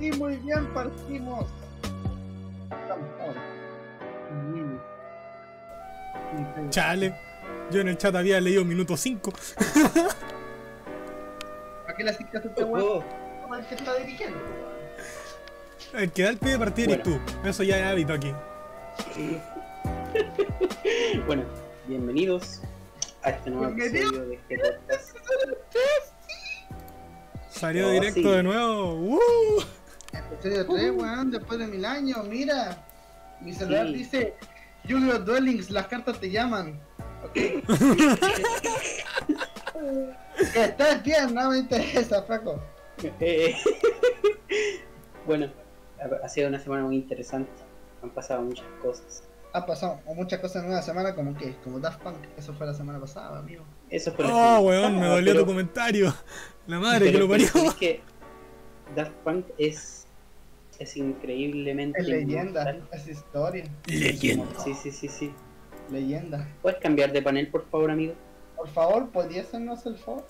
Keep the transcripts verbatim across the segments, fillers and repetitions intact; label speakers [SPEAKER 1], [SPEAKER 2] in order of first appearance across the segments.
[SPEAKER 1] aquí muy bien, partimos.
[SPEAKER 2] Chale, yo en el chat había leído minuto cinco.
[SPEAKER 1] ¿A qué le asistas a este weón? ¿Cómo es que está dirigiendo?
[SPEAKER 2] El que da el pie de partida eres tú. Eso ya es hábito aquí.
[SPEAKER 3] Bueno, bienvenidos a este nuevo episodio de este podcast.
[SPEAKER 2] Salió
[SPEAKER 3] Oh,
[SPEAKER 2] directo
[SPEAKER 3] sí.
[SPEAKER 2] de nuevo. ¡Uh!
[SPEAKER 1] Episodio tres, weón, después de mil años, mira. Mi celular
[SPEAKER 3] Sí.
[SPEAKER 1] dice Julio Dwellings, las cartas te llaman. Ok. Que estás bien, no me interesa, Franco.
[SPEAKER 3] Eh, bueno, ha, ha sido una semana muy interesante. Han pasado muchas cosas.
[SPEAKER 1] Ha pasado muchas cosas en una semana, como que, como Daft Punk, eso fue la semana pasada, amigo.
[SPEAKER 3] Eso fue la
[SPEAKER 2] Oh,
[SPEAKER 3] semana
[SPEAKER 2] weón, me
[SPEAKER 3] pasada,
[SPEAKER 2] dolió
[SPEAKER 3] pero-
[SPEAKER 2] tu comentario. La madre que
[SPEAKER 3] pero-
[SPEAKER 2] lo parió.
[SPEAKER 3] pero es que Daft Punk es, es increíblemente
[SPEAKER 1] Es leyenda,
[SPEAKER 3] inmortal.
[SPEAKER 1] es historia,
[SPEAKER 2] Leyenda.
[SPEAKER 3] Sí, sí, sí, sí.
[SPEAKER 1] leyenda.
[SPEAKER 3] ¿Puedes cambiar de panel, por favor, amigo?
[SPEAKER 1] Por favor, ¿podrías hacernos el favor?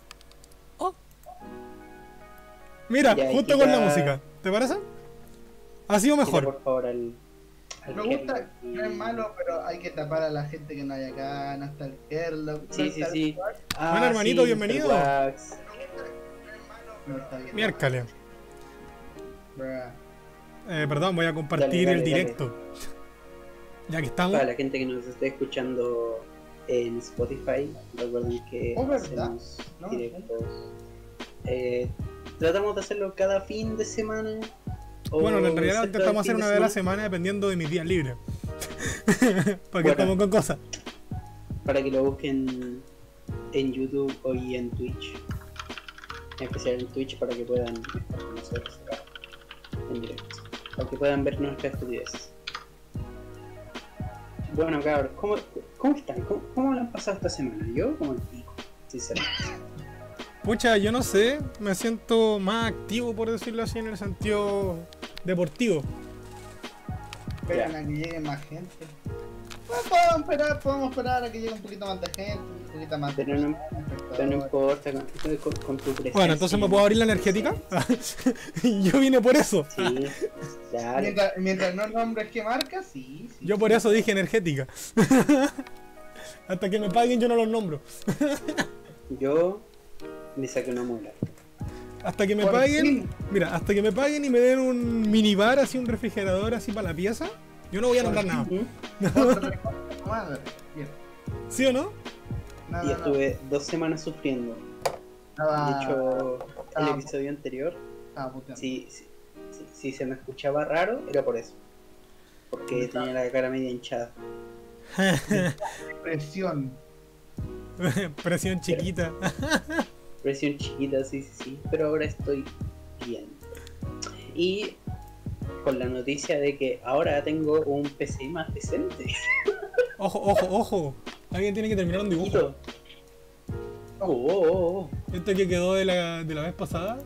[SPEAKER 2] Mira,
[SPEAKER 3] Ya,
[SPEAKER 2] justo
[SPEAKER 3] quita-
[SPEAKER 2] con la música. ¿Te parece? Ha sido
[SPEAKER 3] Quita,
[SPEAKER 2] mejor.
[SPEAKER 3] por favor, al... al
[SPEAKER 1] Me gusta,
[SPEAKER 3] Herlock y-
[SPEAKER 1] no es malo, pero hay que tapar a la gente que no hay acá, no está el Herlock. no
[SPEAKER 3] Sí, sí,
[SPEAKER 1] está el
[SPEAKER 3] sí.
[SPEAKER 1] Wax,
[SPEAKER 3] Ah,
[SPEAKER 2] Bueno, hermanito,
[SPEAKER 3] sí,
[SPEAKER 2] bienvenido.
[SPEAKER 3] mister Wax.
[SPEAKER 1] no está bien.
[SPEAKER 2] Miércale.
[SPEAKER 1] Bruh.
[SPEAKER 2] Eh, perdón, voy a compartir
[SPEAKER 3] Dale, dale,
[SPEAKER 2] el
[SPEAKER 3] dale.
[SPEAKER 2] directo. Ya que estamos.
[SPEAKER 3] Para la gente que nos esté escuchando en Spotify, recuerden que
[SPEAKER 1] Oh, ¿verdad?
[SPEAKER 3] hacemos
[SPEAKER 1] No,
[SPEAKER 3] directos. Eh, tratamos de hacerlo cada fin de semana. o
[SPEAKER 2] Bueno, en realidad
[SPEAKER 3] cerca
[SPEAKER 2] intentamos hacer
[SPEAKER 3] del fin
[SPEAKER 2] una
[SPEAKER 3] de
[SPEAKER 2] vez a la
[SPEAKER 3] semana,
[SPEAKER 2] semana dependiendo de mis días libres. Para que
[SPEAKER 3] Bueno.
[SPEAKER 2] estamos con cosas.
[SPEAKER 3] para que lo busquen en YouTube o y en Twitch. En especial en Twitch para que puedan estar con nosotros acá en directo. Para que puedan ver nuestras estupideces. Bueno, cabros, ¿cómo, cómo están? ¿Cómo, ¿Cómo lo han pasado esta semana? Yo como el pico, sinceramente.
[SPEAKER 2] Pucha, yo no sé, me siento más activo, por decirlo así, en el sentido deportivo.
[SPEAKER 1] Esperan
[SPEAKER 3] Ya.
[SPEAKER 1] a que llegue más gente. Bueno, podemos esperar, podemos esperar a que llegue un poquito más de gente, un poquito más de
[SPEAKER 3] Pero no-
[SPEAKER 1] personas,
[SPEAKER 3] Pero no
[SPEAKER 1] espectadores.
[SPEAKER 3] importa, con, con, con tu presencia.
[SPEAKER 2] Bueno, entonces me puedo abrir la energética. Yo vine por eso.
[SPEAKER 3] Sí, claro.
[SPEAKER 1] Mientras, mientras no nombres qué marca, sí, sí.
[SPEAKER 2] Yo por eso dije energética. Hasta que me paguen yo no los nombro.
[SPEAKER 3] Yo me saqué una muela.
[SPEAKER 2] Hasta que me
[SPEAKER 1] Por
[SPEAKER 2] paguen,
[SPEAKER 1] fin.
[SPEAKER 2] mira, hasta que me paguen y me den un minibar, así un refrigerador así para la pieza, yo no voy a nombrar nada.
[SPEAKER 3] ¿Mm?
[SPEAKER 1] Otra cosa, madre. Bien.
[SPEAKER 2] ¿Sí o no?
[SPEAKER 1] No,
[SPEAKER 3] Y
[SPEAKER 1] no, no.
[SPEAKER 3] estuve dos semanas sufriendo.
[SPEAKER 1] Estaba,
[SPEAKER 3] De hecho, el
[SPEAKER 1] ah,
[SPEAKER 3] episodio anterior,
[SPEAKER 1] estaba puteando.
[SPEAKER 3] si, si, si, si se me escuchaba raro, era por eso. Porque tenía la cara media hinchada.
[SPEAKER 1] Presión.
[SPEAKER 2] Presión chiquita.
[SPEAKER 3] Presión chiquita, sí, sí, sí. Pero ahora estoy bien. Y con la noticia de que ahora tengo un P C más decente.
[SPEAKER 2] Ojo, ojo, ojo. Alguien tiene que terminar un dibujo.
[SPEAKER 3] Poquito. Oh, oh, oh, oh.
[SPEAKER 2] Este que quedó de la, de la vez pasada.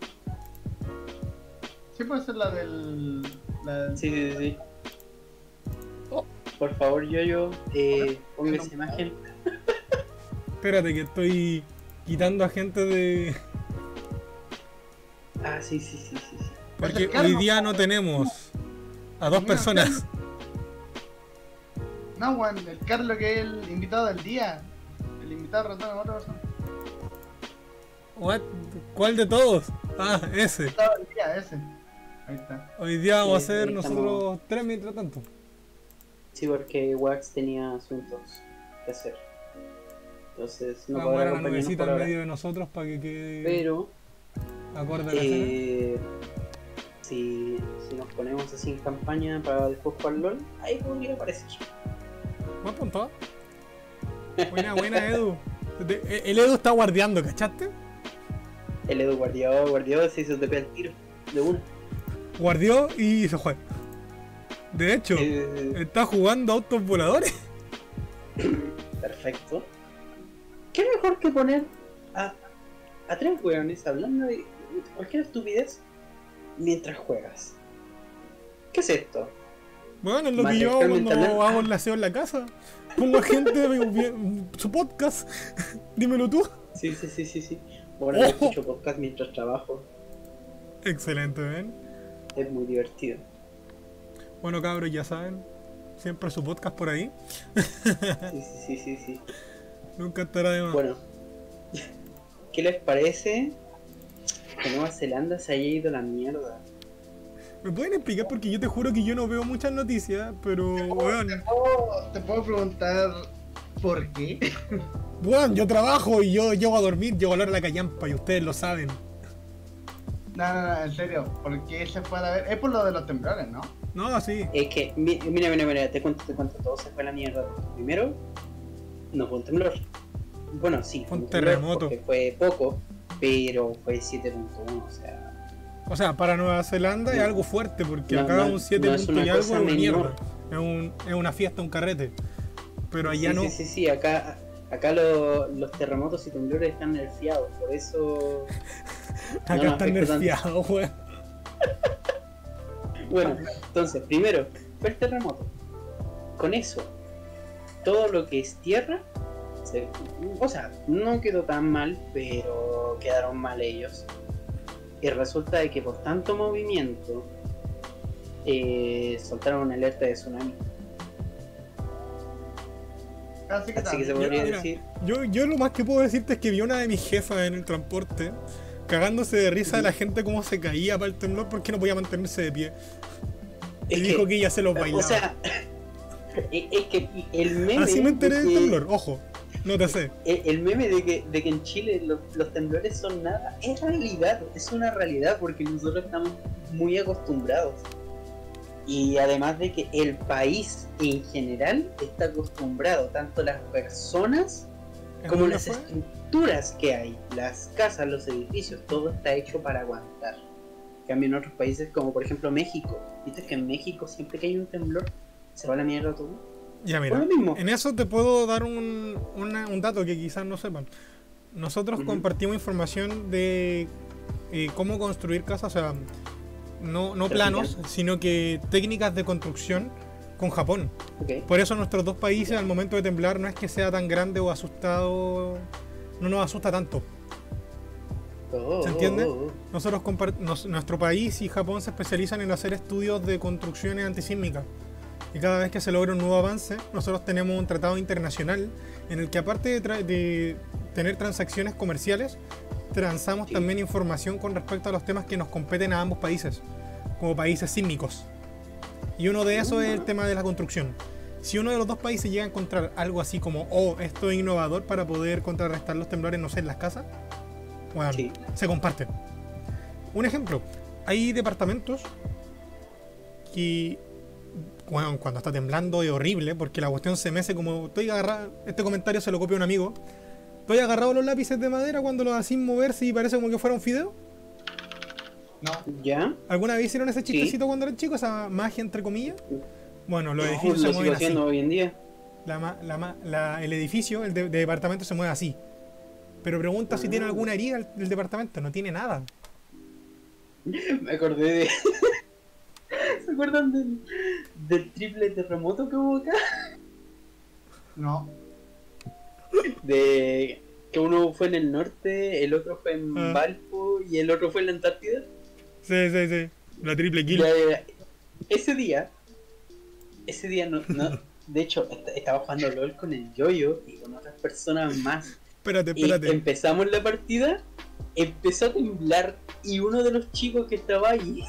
[SPEAKER 1] Sí, puede ser la del. La del...
[SPEAKER 3] Sí, sí, sí. Oh, por favor, yo-yo, eh, ponga esa imagen.
[SPEAKER 2] Espérate que estoy quitando a gente de...
[SPEAKER 3] Ah, sí, sí, sí, sí, sí.
[SPEAKER 2] Porque
[SPEAKER 1] Es el
[SPEAKER 2] hoy día no tenemos a dos
[SPEAKER 1] Mira,
[SPEAKER 2] personas.
[SPEAKER 1] No, Juan, el Carlos que es el invitado del día. El invitado ratón es otra persona.
[SPEAKER 2] What? ¿Cuál de todos? Ah, ese.
[SPEAKER 1] El invitado del día, ese. Ahí está.
[SPEAKER 2] Hoy día vamos a
[SPEAKER 3] Sí,
[SPEAKER 2] hacer
[SPEAKER 3] ahí
[SPEAKER 2] nosotros tres mientras tanto.
[SPEAKER 3] Sí, porque Wax tenía asuntos que hacer. Entonces, no
[SPEAKER 2] Vamos a
[SPEAKER 3] podrá
[SPEAKER 2] ver a la
[SPEAKER 3] acompañarnos
[SPEAKER 2] nubecita
[SPEAKER 3] por
[SPEAKER 2] en
[SPEAKER 3] ahora.
[SPEAKER 2] medio de nosotros para que quede
[SPEAKER 3] Pero,
[SPEAKER 2] acorde a la escena.
[SPEAKER 3] eh, si, si nos ponemos así en campaña para después jugar LOL, ahí podría aparecer.
[SPEAKER 2] Buen punto. Buena, buena, Edu. De- El Edu está guardeando, ¿cachaste?
[SPEAKER 3] El Edu guardió, guardió, se hizo T P al tiro, de una.
[SPEAKER 2] Guardió y se fue. De hecho,
[SPEAKER 3] Eh,
[SPEAKER 2] está jugando autos voladores.
[SPEAKER 3] Perfecto. ¿Qué mejor que poner a, a tres weones hablando de cualquier estupidez mientras juegas? ¿Qué es esto?
[SPEAKER 2] Bueno, es lo que yo hago
[SPEAKER 3] Matriarcalmente
[SPEAKER 2] cuando
[SPEAKER 3] hablando.
[SPEAKER 2] hago el aseo en la casa. Pongo a gente vi- su podcast. Dímelo tú.
[SPEAKER 3] Sí, sí, sí, sí, sí. Bueno, yo
[SPEAKER 2] Oh.
[SPEAKER 3] escucho podcast mientras trabajo.
[SPEAKER 2] Excelente, ¿ven?
[SPEAKER 3] es muy divertido.
[SPEAKER 2] Bueno, cabros, ya saben, siempre su podcast por ahí.
[SPEAKER 3] Sí, sí, sí, sí, sí.
[SPEAKER 2] Nunca estará de más.
[SPEAKER 3] Bueno, ¿qué les parece que Nueva Zelanda se haya ido a la mierda?
[SPEAKER 2] ¿Me pueden explicar? Porque yo te juro que yo no veo muchas noticias, pero, weón,
[SPEAKER 1] ¿Te puedo, te puedo preguntar por qué?
[SPEAKER 2] weón, yo trabajo y yo llego a dormir, llego a hablar a la callampa y ustedes lo saben.
[SPEAKER 1] No, no, no, en serio, ¿por qué se fue a la ver? Es por lo de los temblores, ¿no?
[SPEAKER 2] No, sí.
[SPEAKER 3] Es que, mi- mira, mira, mira, te cuento, te cuento, todo se fue a la mierda. Primero, no fue un temblor. Bueno, sí,
[SPEAKER 2] Fue un
[SPEAKER 3] temblor
[SPEAKER 2] terremoto.
[SPEAKER 3] porque fue poco, pero fue siete punto uno, o sea...
[SPEAKER 2] O sea, para Nueva Zelanda es
[SPEAKER 3] No.
[SPEAKER 2] algo fuerte, porque
[SPEAKER 3] No,
[SPEAKER 2] acá
[SPEAKER 3] no,
[SPEAKER 2] un siete
[SPEAKER 3] no es
[SPEAKER 2] puntos
[SPEAKER 3] una
[SPEAKER 2] y algo es
[SPEAKER 3] cosa
[SPEAKER 2] una
[SPEAKER 3] menor.
[SPEAKER 2] mierda. Es, un, es una fiesta, un carrete. Pero allá
[SPEAKER 3] sí,
[SPEAKER 2] no.
[SPEAKER 3] sí, sí, sí, acá, acá lo- los terremotos y temblores están nerfeados, por eso...
[SPEAKER 2] Acá
[SPEAKER 3] no nos
[SPEAKER 2] están
[SPEAKER 3] afecta tanto.
[SPEAKER 2] nerfeados, weón.
[SPEAKER 3] Bueno, entonces, primero, fue el terremoto. Con eso, todo lo que es tierra, se- o sea, no quedó tan mal, pero quedaron mal ellos. Y resulta de que por tanto movimiento, eh, soltaron una alerta de tsunami.
[SPEAKER 1] Así que,
[SPEAKER 3] Así que se
[SPEAKER 1] también-
[SPEAKER 3] podría
[SPEAKER 2] mira,
[SPEAKER 3] decir...
[SPEAKER 2] Yo, yo lo más que puedo decirte es que vi una de mis jefas en el transporte cagándose de risa de la gente cómo se caía para el temblor porque no podía mantenerse de pie. Y
[SPEAKER 3] Es
[SPEAKER 2] dijo
[SPEAKER 3] que-
[SPEAKER 2] que ella se los bailaba.
[SPEAKER 3] O sea, es es que el meme...
[SPEAKER 2] Así me enteré
[SPEAKER 3] de
[SPEAKER 2] del
[SPEAKER 3] que-
[SPEAKER 2] temblor, ojo, no te sé.
[SPEAKER 3] El, el meme de que, de que en Chile los, los temblores son nada, es realidad, es una realidad porque nosotros estamos muy acostumbrados. Y además de que el país en general está acostumbrado, tanto las personas
[SPEAKER 2] ¿En
[SPEAKER 3] como
[SPEAKER 2] dónde
[SPEAKER 3] las
[SPEAKER 2] fue?
[SPEAKER 3] estructuras que hay, las casas, los edificios, todo está hecho para aguantar. En cambio en otros países como por ejemplo México, viste que en México siempre que hay un temblor se va a la mierda todo.
[SPEAKER 2] Ya
[SPEAKER 3] Por
[SPEAKER 2] mira,
[SPEAKER 3] lo mismo.
[SPEAKER 2] en eso te puedo dar un, una- un dato que quizás no sepan. Nosotros
[SPEAKER 3] Ujú.
[SPEAKER 2] compartimos información de eh, cómo construir casas, o sea, no, no planos, sino que técnicas de construcción con Japón.
[SPEAKER 3] Ok.
[SPEAKER 2] Por eso nuestros dos países al momento de temblar no es que sea tan grande o asustado, no nos asusta tanto.
[SPEAKER 3] Oh,
[SPEAKER 2] ¿Se entiende?
[SPEAKER 3] oh, oh.
[SPEAKER 2] Nosotros compar- nos- nuestro país y Japón se especializan en hacer estudios de construcciones antisísmicas. Y cada vez que se logra un nuevo avance, nosotros tenemos un tratado internacional en el que aparte de, tra- de tener transacciones comerciales, transamos
[SPEAKER 3] Sí.
[SPEAKER 2] también información con respecto a los temas que nos competen a ambos países, como países sísmicos. Y uno de esos es el tema de la construcción. Si uno de los dos países llega a encontrar algo así como, oh, esto es innovador para poder contrarrestar los temblores, no sé, en las casas, bueno,
[SPEAKER 3] Sí.
[SPEAKER 2] se comparten. Un ejemplo, hay departamentos que, bueno, cuando está temblando es horrible porque la cuestión se mece como, estoy agarrado, este comentario se lo copia un amigo, estoy agarrado a los lápices de madera cuando los hacen moverse y parece como que fuera un fideo.
[SPEAKER 1] No.
[SPEAKER 3] ¿Ya?
[SPEAKER 2] ¿Alguna vez hicieron ese
[SPEAKER 3] Sí.
[SPEAKER 2] chistecito cuando eran chicos, esa magia entre comillas? Bueno, los
[SPEAKER 3] No,
[SPEAKER 2] edificios
[SPEAKER 3] lo
[SPEAKER 2] se
[SPEAKER 3] sigo
[SPEAKER 2] mueven así.
[SPEAKER 3] haciendo hoy en día.
[SPEAKER 2] La ma- la ma- la- el edificio, el de, de departamento se mueve así. Pero pregunta si tiene alguna herida el, el departamento. No tiene nada.
[SPEAKER 3] Me acordé de... ¿Se acuerdan del, del triple terremoto que hubo acá?
[SPEAKER 1] No.
[SPEAKER 3] De que uno fue en el norte, el otro fue en
[SPEAKER 2] Ah.
[SPEAKER 3] Valpo y el otro fue en la Antártida.
[SPEAKER 2] Sí, sí, sí. La triple kill.
[SPEAKER 3] Ya, ya, ya. Ese día, ese día no, no de hecho est- estaba jugando LOL con el Yoyo y con otras personas más.
[SPEAKER 2] Espérate,
[SPEAKER 3] Y
[SPEAKER 2] espérate.
[SPEAKER 3] empezamos la partida, empezó a temblar y uno de los chicos que estaba ahí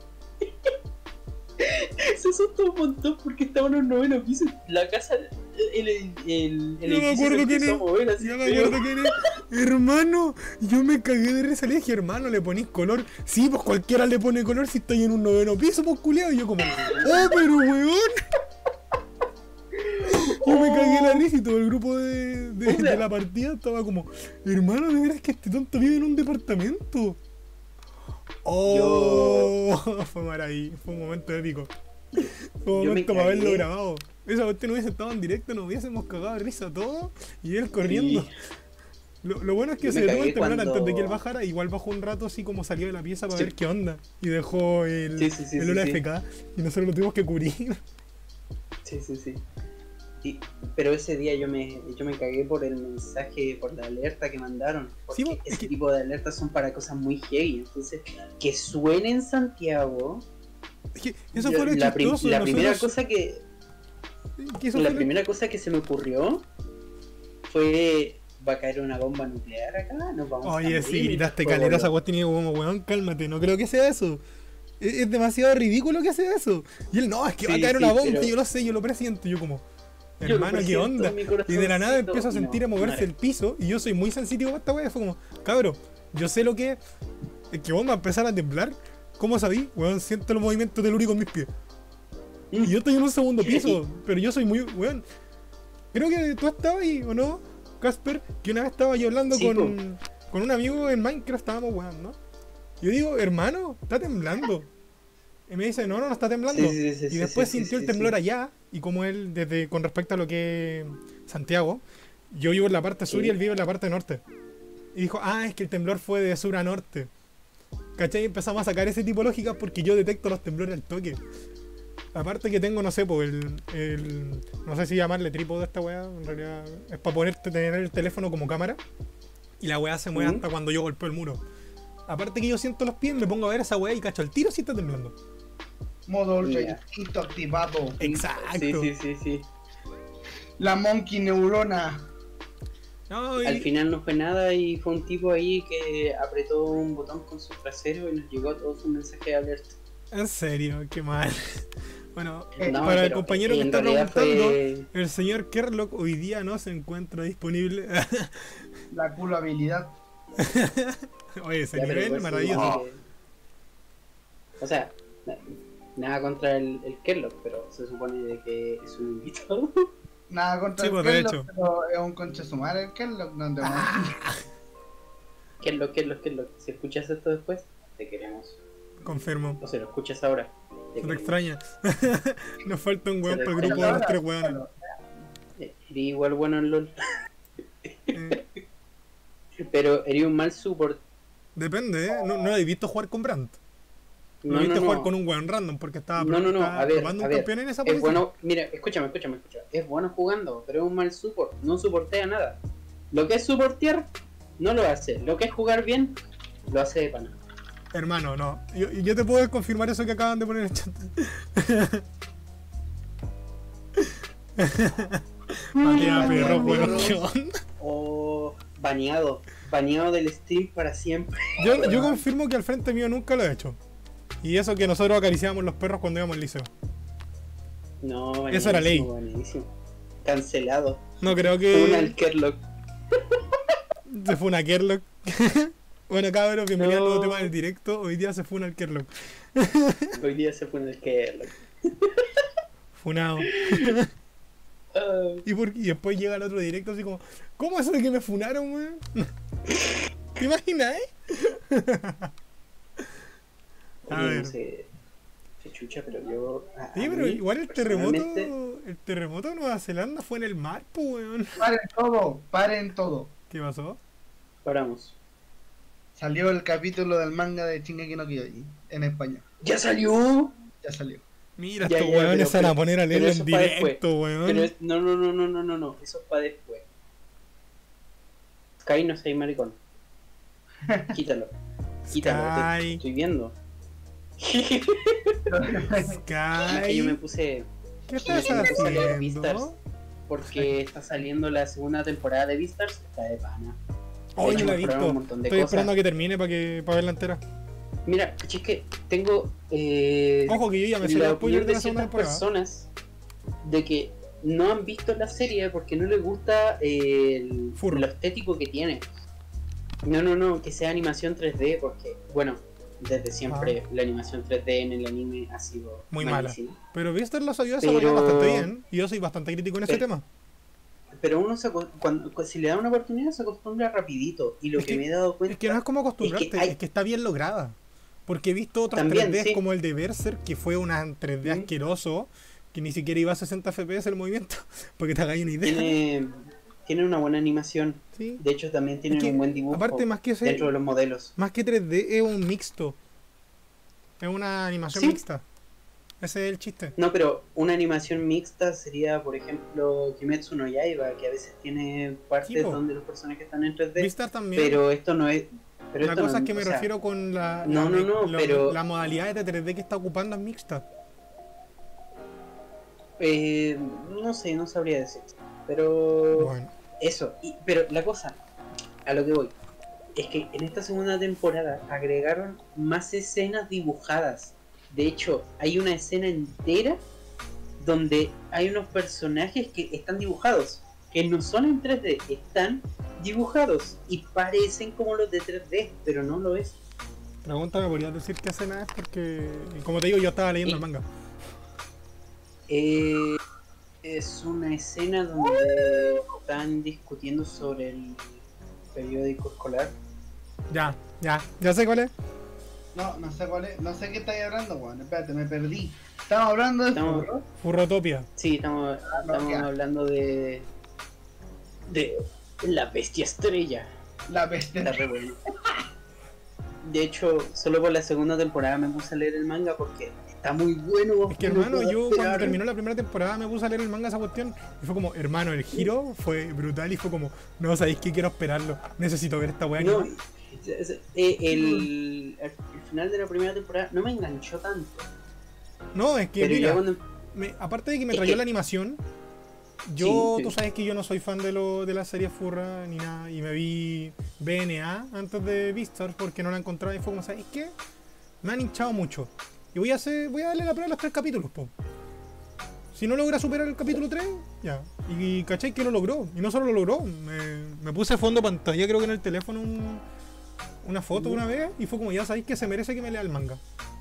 [SPEAKER 3] se asustó un montón porque estaba en un noveno piso. La casa, el, el, el, el
[SPEAKER 2] Yo me
[SPEAKER 3] edificio se
[SPEAKER 2] acuerdo quién
[SPEAKER 3] empezó
[SPEAKER 2] es.
[SPEAKER 3] a mover así
[SPEAKER 2] Ya me
[SPEAKER 3] feo.
[SPEAKER 2] acuerdo quién es. Hermano, yo me cagué de risa. Le dije, hermano, le ponís color. Sí, pues cualquiera le pone color si estoy en un noveno piso, pues culiado. Y yo como, oh, pero weón. Yo me cagué la risa y todo el grupo de, de,
[SPEAKER 3] O sea-
[SPEAKER 2] de la partida estaba como, hermano, de veras que este tonto vive en un departamento. Oh, fue maravilloso, fue un momento épico. Fue un
[SPEAKER 3] Yo me
[SPEAKER 2] momento para haberlo
[SPEAKER 3] cagué.
[SPEAKER 2] grabado. Esa cuestión no hubiese estado en directo, nos hubiésemos cagado de risa todos y él corriendo.
[SPEAKER 3] Sí.
[SPEAKER 2] Lo, lo bueno es que
[SPEAKER 3] Yo
[SPEAKER 2] se
[SPEAKER 3] me
[SPEAKER 2] detuvo el
[SPEAKER 3] cagué
[SPEAKER 2] temblor
[SPEAKER 3] cuando-
[SPEAKER 2] antes de que él bajara. Igual bajó un rato así como salió de la pieza para
[SPEAKER 3] Sí.
[SPEAKER 2] ver qué onda. Y dejó el,
[SPEAKER 3] Sí, sí, sí,
[SPEAKER 2] el
[SPEAKER 3] sí,
[SPEAKER 2] Ola
[SPEAKER 3] sí.
[SPEAKER 2] F K. Y nosotros lo tuvimos que cubrir.
[SPEAKER 3] Sí, sí, sí. Y- pero ese día yo me, yo me cagué por el mensaje, por la alerta que mandaron. Porque
[SPEAKER 2] Sí, pues, es
[SPEAKER 3] ese
[SPEAKER 2] que-
[SPEAKER 3] tipo de alertas son para cosas muy heavy. Entonces, que suene en Santiago
[SPEAKER 2] Es que eso
[SPEAKER 3] Yo-
[SPEAKER 2] fue lo
[SPEAKER 3] la, prim-
[SPEAKER 2] chistoso.
[SPEAKER 3] la primera
[SPEAKER 2] nosotros-
[SPEAKER 3] cosa que
[SPEAKER 2] que eso
[SPEAKER 3] la
[SPEAKER 2] fue lo-
[SPEAKER 3] primera cosa que se me ocurrió fue, va a caer una bomba nuclear acá, nos vamos a
[SPEAKER 2] Oye,
[SPEAKER 3] morir.
[SPEAKER 2] sí, gritaste
[SPEAKER 3] Fue
[SPEAKER 2] caleta esa
[SPEAKER 3] bueno.
[SPEAKER 2] cuestión y yo como, weón, cálmate, no creo que sea eso. Es, es demasiado ridículo que sea eso. Y él, no, es que va a
[SPEAKER 3] Sí,
[SPEAKER 2] caer
[SPEAKER 3] sí,
[SPEAKER 2] una bomba,
[SPEAKER 3] pero-
[SPEAKER 2] yo lo sé, yo lo presiento. Y yo como,
[SPEAKER 3] Yo lo
[SPEAKER 2] hermano, ¿qué
[SPEAKER 3] presiento
[SPEAKER 2] onda?
[SPEAKER 3] en mi
[SPEAKER 2] Y de la nada
[SPEAKER 3] corazoncito,
[SPEAKER 2] empiezo a
[SPEAKER 3] y no,
[SPEAKER 2] sentir a moverse
[SPEAKER 3] madre.
[SPEAKER 2] el piso y yo soy muy sensitivo a esta wea. Fue como, cabrón, yo sé lo que es, es que vos me empezar a temblar. ¿Cómo sabí? Weón, siento los movimientos telúricos en mis pies. Y yo estoy en un segundo piso, pero yo soy muy, weón. Creo que tú estabas ahí, ¿o no, Casper? Que una vez estaba yo hablando
[SPEAKER 3] Sí,
[SPEAKER 2] con, con un amigo en Minecraft, estábamos weón, ¿no? Yo digo, hermano, está temblando. Y me dice, no, no, no está temblando.
[SPEAKER 3] Sí, sí, sí,
[SPEAKER 2] y
[SPEAKER 3] sí,
[SPEAKER 2] después
[SPEAKER 3] sí,
[SPEAKER 2] sintió
[SPEAKER 3] sí,
[SPEAKER 2] el temblor
[SPEAKER 3] sí.
[SPEAKER 2] allá, y como él, desde con respecto a lo que es Santiago, yo vivo en la parte sur
[SPEAKER 3] Sí.
[SPEAKER 2] y él vive en la parte norte. Y dijo, ah, es que el temblor fue de sur a norte. ¿Cachai? Y empezamos a sacar ese tipo de lógicas porque yo detecto los temblores al toque. Aparte que tengo, no sé, pues el, el. No sé si llamarle trípode a esta weá. En realidad es para ponerte tener el teléfono como cámara. Y la weá se mueve
[SPEAKER 3] ¿Mm?
[SPEAKER 2] hasta cuando yo golpeo el muro. Aparte que yo siento los pies, me pongo a ver esa weá y cacho el tiro si está temblando.
[SPEAKER 1] Modo ultra
[SPEAKER 3] Ya.
[SPEAKER 1] instinto activado.
[SPEAKER 2] Exacto.
[SPEAKER 3] Sí, sí, sí, sí.
[SPEAKER 1] La monkey neurona.
[SPEAKER 2] No, y-
[SPEAKER 3] Al final no fue nada y fue un tipo ahí que apretó un botón con su trasero y nos llegó a todos un mensaje de alerta.
[SPEAKER 2] En serio, qué mal. Bueno,
[SPEAKER 1] Eh,
[SPEAKER 3] No,
[SPEAKER 2] para el
[SPEAKER 3] pero
[SPEAKER 2] compañero que
[SPEAKER 3] en
[SPEAKER 2] está
[SPEAKER 3] realidad
[SPEAKER 2] preguntando,
[SPEAKER 3] fue-
[SPEAKER 2] el señor Kerlock hoy día no se encuentra disponible.
[SPEAKER 1] La culabilidad.
[SPEAKER 2] Oye, ese
[SPEAKER 3] Ya, pero
[SPEAKER 2] nivel
[SPEAKER 3] igual sí,
[SPEAKER 2] maravilloso.
[SPEAKER 3] que- O sea, na- nada contra el, el Kerlock, pero se supone de que es un invitado.
[SPEAKER 1] Nada contra
[SPEAKER 2] Sí,
[SPEAKER 1] el
[SPEAKER 2] pues, de
[SPEAKER 1] Kerlock,
[SPEAKER 2] hecho.
[SPEAKER 1] pero es un concha sumar el Kerlock, no te
[SPEAKER 3] Kerlock, Kerlock, Kerlock. Si escuchas esto después, te queremos.
[SPEAKER 2] Confirmo.
[SPEAKER 3] O si lo escuchas ahora, te
[SPEAKER 2] No te
[SPEAKER 3] queremos.
[SPEAKER 2] extraña. Nos falta un weón
[SPEAKER 3] Se
[SPEAKER 2] para el
[SPEAKER 3] le
[SPEAKER 2] grupo de los tres weones.
[SPEAKER 3] Eh, Eres igual bueno en LOL.
[SPEAKER 2] Eh,
[SPEAKER 3] Pero eres un mal support.
[SPEAKER 2] depende, ¿eh? No, no lo he visto jugar con Brandt. No,
[SPEAKER 3] No,
[SPEAKER 2] he visto
[SPEAKER 3] no,
[SPEAKER 2] jugar
[SPEAKER 3] no.
[SPEAKER 2] con un weón random porque estaba,
[SPEAKER 3] No, no, no,
[SPEAKER 2] estaba
[SPEAKER 3] a ver,
[SPEAKER 2] probando
[SPEAKER 3] a
[SPEAKER 2] un
[SPEAKER 3] ver,
[SPEAKER 2] campeón en esa
[SPEAKER 3] Es
[SPEAKER 2] posición.
[SPEAKER 3] bueno, mira, escúchame, escúchame, escúchame. Es bueno jugando, pero es un mal support. No soportea nada. Lo que es supportear, no lo hace. Lo que es jugar bien, lo hace de pana.
[SPEAKER 2] Hermano, no. Yo, yo te puedo confirmar eso que acaban de poner en el chat. Matea perro, weón, ¿qué onda?
[SPEAKER 3] O baneado. Baneado del stream para siempre.
[SPEAKER 2] Yo, yo confirmo que al frente mío nunca lo he hecho. Y eso que nosotros acariciábamos los perros cuando íbamos al liceo.
[SPEAKER 3] No,
[SPEAKER 2] Eso era ley.
[SPEAKER 3] baneadísimo, baneadísimo. Cancelado.
[SPEAKER 2] No creo
[SPEAKER 3] Fue una
[SPEAKER 2] que
[SPEAKER 3] al Kerlock.
[SPEAKER 2] se fue una Kerlock. Bueno, cabros, bienvenido
[SPEAKER 3] No.
[SPEAKER 2] al nuevo tema del directo. Hoy día se fue una Kerlock.
[SPEAKER 3] Hoy día se fue una al Kerlock.
[SPEAKER 2] Funado.
[SPEAKER 3] Ah,
[SPEAKER 2] Y, por- y después llega el otro directo así como, ¿cómo eso de que me funaron, weón? ¿Te imaginas, eh? A
[SPEAKER 3] oye,
[SPEAKER 2] ver.
[SPEAKER 3] no sé. Se chucha, pero yo. a-
[SPEAKER 2] Sí,
[SPEAKER 3] a
[SPEAKER 2] pero
[SPEAKER 3] mí,
[SPEAKER 2] igual el terremoto,
[SPEAKER 3] personalmente,
[SPEAKER 2] el terremoto de Nueva Zelanda fue en el mar, pues, weón.
[SPEAKER 1] Paren todo, paren todo.
[SPEAKER 2] ¿Qué pasó?
[SPEAKER 3] Paramos.
[SPEAKER 1] Salió el capítulo del manga de Shingeki no Kyojin en español.
[SPEAKER 3] ¡Ya salió!
[SPEAKER 1] Ya salió.
[SPEAKER 2] Mira,
[SPEAKER 3] Ya,
[SPEAKER 2] estos
[SPEAKER 3] ya,
[SPEAKER 2] weones
[SPEAKER 3] pero-
[SPEAKER 2] se van a
[SPEAKER 3] pero-
[SPEAKER 2] poner a
[SPEAKER 3] pero
[SPEAKER 2] leerlo
[SPEAKER 3] eso
[SPEAKER 2] en
[SPEAKER 3] fue después.
[SPEAKER 2] directo, weón.
[SPEAKER 3] Pero es, no, no, no, no, no, no, no. Eso es para después. Sky, no seas maricón. Quítalo. Quítalo. Te,
[SPEAKER 2] Sky,
[SPEAKER 3] estoy viendo. Es que yo me
[SPEAKER 2] Sky,
[SPEAKER 3] puse.
[SPEAKER 2] ¿qué estás
[SPEAKER 3] me puse a leer Beastars
[SPEAKER 2] haciendo?
[SPEAKER 3] porque está saliendo la segunda temporada de Beastars. Está de pana.
[SPEAKER 2] Hoy no
[SPEAKER 3] hecho,
[SPEAKER 2] la he
[SPEAKER 3] me probaron
[SPEAKER 2] visto.
[SPEAKER 3] un montón de
[SPEAKER 2] Estoy
[SPEAKER 3] cosas.
[SPEAKER 2] esperando a que termine para que para verla entera.
[SPEAKER 3] Mira, es que tengo. Eh,
[SPEAKER 2] Ojo que yo ya me sé
[SPEAKER 3] la
[SPEAKER 2] los spoilers
[SPEAKER 3] opinión
[SPEAKER 2] de
[SPEAKER 3] de
[SPEAKER 2] la segunda
[SPEAKER 3] ciertas
[SPEAKER 2] temporada.
[SPEAKER 3] personas de que no han visto la serie porque no les gusta eh, el,
[SPEAKER 2] Furro.
[SPEAKER 3] lo estético que tiene. No, no, no, que sea animación tres D porque, bueno, desde siempre la animación tres D en el anime ha sido
[SPEAKER 2] Ah. Muy mala.
[SPEAKER 3] malísima.
[SPEAKER 2] Pero Vistar lo sabió desarrollar
[SPEAKER 3] Pero-
[SPEAKER 2] bastante bien. Y yo soy bastante crítico en ese
[SPEAKER 3] Pero-
[SPEAKER 2] tema.
[SPEAKER 3] Pero uno se, aco- cuando, cu- si le da una oportunidad se acostumbra rapidito. Y lo
[SPEAKER 2] Es
[SPEAKER 3] que,
[SPEAKER 2] que-
[SPEAKER 3] me he dado cuenta
[SPEAKER 2] Es que no es como acostumbrarte,
[SPEAKER 3] Es que hay-
[SPEAKER 2] es que está bien lograda. Porque he visto otros
[SPEAKER 3] También,
[SPEAKER 2] tres D
[SPEAKER 3] sí.
[SPEAKER 2] como el de Berserk, que fue una tres D
[SPEAKER 3] Mm.
[SPEAKER 2] asqueroso, que ni siquiera iba a sesenta F P S el movimiento, porque te hagáis una idea.
[SPEAKER 3] tiene, tiene una buena animación.
[SPEAKER 2] Sí.
[SPEAKER 3] De hecho, también tiene
[SPEAKER 2] Es que,
[SPEAKER 3] un buen dibujo
[SPEAKER 2] aparte, más que, ese-
[SPEAKER 3] dentro de los modelos.
[SPEAKER 2] más que tres D, es un mixto. Es una animación
[SPEAKER 3] Sí.
[SPEAKER 2] mixta. Ese es el chiste.
[SPEAKER 3] No, pero una animación mixta sería, por ejemplo, Kimetsu no Yaiba, que a veces tiene partes
[SPEAKER 2] Sí, po.
[SPEAKER 3] donde los personajes están en tres D,
[SPEAKER 2] Vistar también.
[SPEAKER 3] pero esto no es Pero
[SPEAKER 2] La
[SPEAKER 3] esto
[SPEAKER 2] cosa
[SPEAKER 3] no-
[SPEAKER 2] es que me
[SPEAKER 3] o sea,
[SPEAKER 2] refiero con la,
[SPEAKER 3] no,
[SPEAKER 2] la,
[SPEAKER 3] no,
[SPEAKER 2] me-
[SPEAKER 3] no,
[SPEAKER 2] lo-
[SPEAKER 3] pero-
[SPEAKER 2] la modalidad de tres D que está ocupando es mixta.
[SPEAKER 3] Eh, no sé, no sabría decir. Pero
[SPEAKER 2] Bueno,
[SPEAKER 3] eso, y- pero la cosa, a lo que voy, es que en esta segunda temporada agregaron más escenas dibujadas. De hecho, hay una escena entera donde hay unos personajes que están dibujados, que no son en tres D, están dibujados y parecen como los de tres D, pero no lo es.
[SPEAKER 2] pregúntame, ¿podrías decir qué escena es? Porque, como te digo, yo estaba leyendo
[SPEAKER 3] Y-
[SPEAKER 2] el manga.
[SPEAKER 3] Eh, es una escena donde están discutiendo sobre el periódico escolar.
[SPEAKER 2] Ya, ya, ya sé cuál es.
[SPEAKER 1] No, no sé cuál es, no sé qué estáis hablando, weón. Espérate, me perdí. Estamos hablando de
[SPEAKER 3] Estamos-
[SPEAKER 1] furro.
[SPEAKER 2] Furrotopia.
[SPEAKER 3] Sí, estamos,
[SPEAKER 1] no,
[SPEAKER 3] estamos
[SPEAKER 1] ya.
[SPEAKER 3] hablando de. de la bestia estrella.
[SPEAKER 1] La bestia.
[SPEAKER 3] Está re bueno. De hecho, solo por la segunda temporada me puse a leer el manga porque está muy bueno.
[SPEAKER 2] Es que,
[SPEAKER 3] no
[SPEAKER 2] hermano,
[SPEAKER 3] puedo
[SPEAKER 2] yo cuando
[SPEAKER 3] esperar.
[SPEAKER 2] terminó la primera temporada me puse a leer el manga de esa cuestión y fue como, hermano, el giro fue brutal y fue como, no, ¿sabéis qué? Quiero esperarlo. Necesito ver esta weá.
[SPEAKER 3] No,
[SPEAKER 2] animada".
[SPEAKER 3] es- es- eh, el, el final de la primera temporada no me enganchó tanto.
[SPEAKER 2] No, es que,
[SPEAKER 3] Pero
[SPEAKER 2] mira,
[SPEAKER 3] ya cuando.
[SPEAKER 2] me- aparte de que me
[SPEAKER 3] Es
[SPEAKER 2] trayó
[SPEAKER 3] que-
[SPEAKER 2] la animación, yo,
[SPEAKER 3] Sí, sí.
[SPEAKER 2] tú sabes que yo no soy fan de lo de la serie Furra ni nada, y me vi B N A antes de Beastars porque no la encontraba y fue como, ¿sabes qué? Me han hinchado mucho. Y voy a hacer, voy a darle la prueba a los tres capítulos, po. Si no logra superar el capítulo tres, ya. Y cachai que lo logró. Y no solo lo logró, me, me puse fondo pantalla, creo que en el teléfono, un- una foto una vez, y fue como, ya sabéis que se merece que me lea el manga.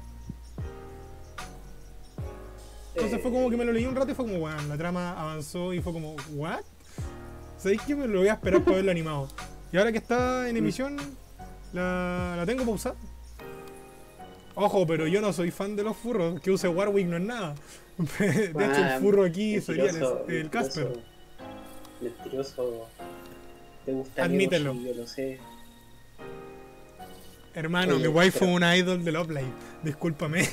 [SPEAKER 2] Entonces
[SPEAKER 3] eh,
[SPEAKER 2] fue como que me lo leí un rato y fue como, bueno, la trama avanzó y fue como, ¿what? ¿Sabéis que me lo voy a esperar para verlo animado? Y ahora que está en emisión, la, la tengo pausada. Ojo, pero yo no soy fan de los furros, que use Warwick no es nada. De hecho, el
[SPEAKER 3] Ah,
[SPEAKER 2] furro aquí sería el,
[SPEAKER 3] mentiroso,
[SPEAKER 2] el Casper.
[SPEAKER 3] mentiroso, Mentiroso. Te gusta
[SPEAKER 2] Admítelo.
[SPEAKER 3] Yoshi, yo lo sé.
[SPEAKER 2] Hermano,
[SPEAKER 3] Oye,
[SPEAKER 2] mi wife fue
[SPEAKER 3] pero-
[SPEAKER 2] una idol de Love Live. Discúlpame.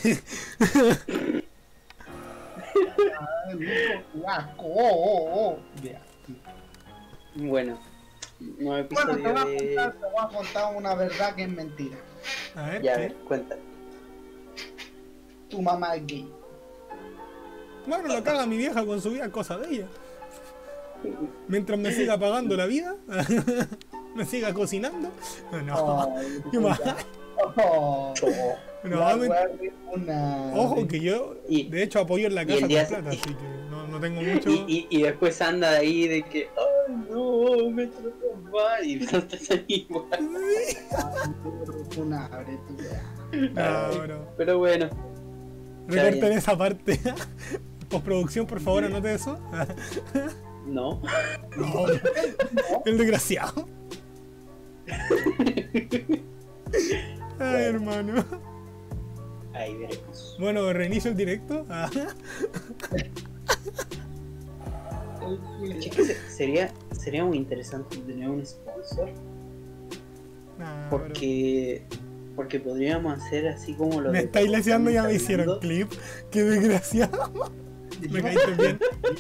[SPEAKER 1] Ay, mijo, guaco, oh, oh, oh. Ya.
[SPEAKER 3] Bueno, nuevo
[SPEAKER 1] Bueno, te
[SPEAKER 3] episodio
[SPEAKER 1] voy, a
[SPEAKER 3] de.
[SPEAKER 1] contar, te voy a contar una verdad que es mentira.
[SPEAKER 2] A ver,
[SPEAKER 3] Ya, a
[SPEAKER 2] ¿qué?
[SPEAKER 3] ver, cuenta.
[SPEAKER 1] Tu mamá es gay.
[SPEAKER 2] Bueno, lo caga mi vieja con su vida, cosa de ella. Mientras me siga pagando la vida, me siga cocinando. No,
[SPEAKER 1] Ay,
[SPEAKER 2] qué mal.
[SPEAKER 1] oh,
[SPEAKER 2] No,
[SPEAKER 1] la
[SPEAKER 2] me-
[SPEAKER 1] wea es una-
[SPEAKER 2] Ojo que yo,
[SPEAKER 3] Y-
[SPEAKER 2] de hecho, apoyo en la
[SPEAKER 3] y
[SPEAKER 2] casa
[SPEAKER 3] el
[SPEAKER 2] con
[SPEAKER 3] día-
[SPEAKER 2] plata, así que no, no tengo mucho.
[SPEAKER 3] Y, y, y después anda de ahí de que, ay no, me trató mal. Y no estás ahí igual.
[SPEAKER 1] Una abre tu wea.
[SPEAKER 2] No, no.
[SPEAKER 3] Pero bueno,
[SPEAKER 2] Recorten
[SPEAKER 3] bien.
[SPEAKER 2] esa parte. Postproducción, por favor, anote eso.
[SPEAKER 3] no.
[SPEAKER 2] No, el desgraciado. Ay, hermano.
[SPEAKER 3] Ahí veremos.
[SPEAKER 2] Bueno, reinicio el directo. Ah,
[SPEAKER 3] Chicos, sería, sería muy interesante tener un sponsor.
[SPEAKER 2] nah,
[SPEAKER 3] Porque. Porque podríamos hacer así como lo
[SPEAKER 2] bro. Me
[SPEAKER 3] de-
[SPEAKER 2] estáis leseando y ya me
[SPEAKER 3] estamos
[SPEAKER 2] hicieron
[SPEAKER 3] hablando.
[SPEAKER 2] clip. Qué desgraciado. Me caíste bien.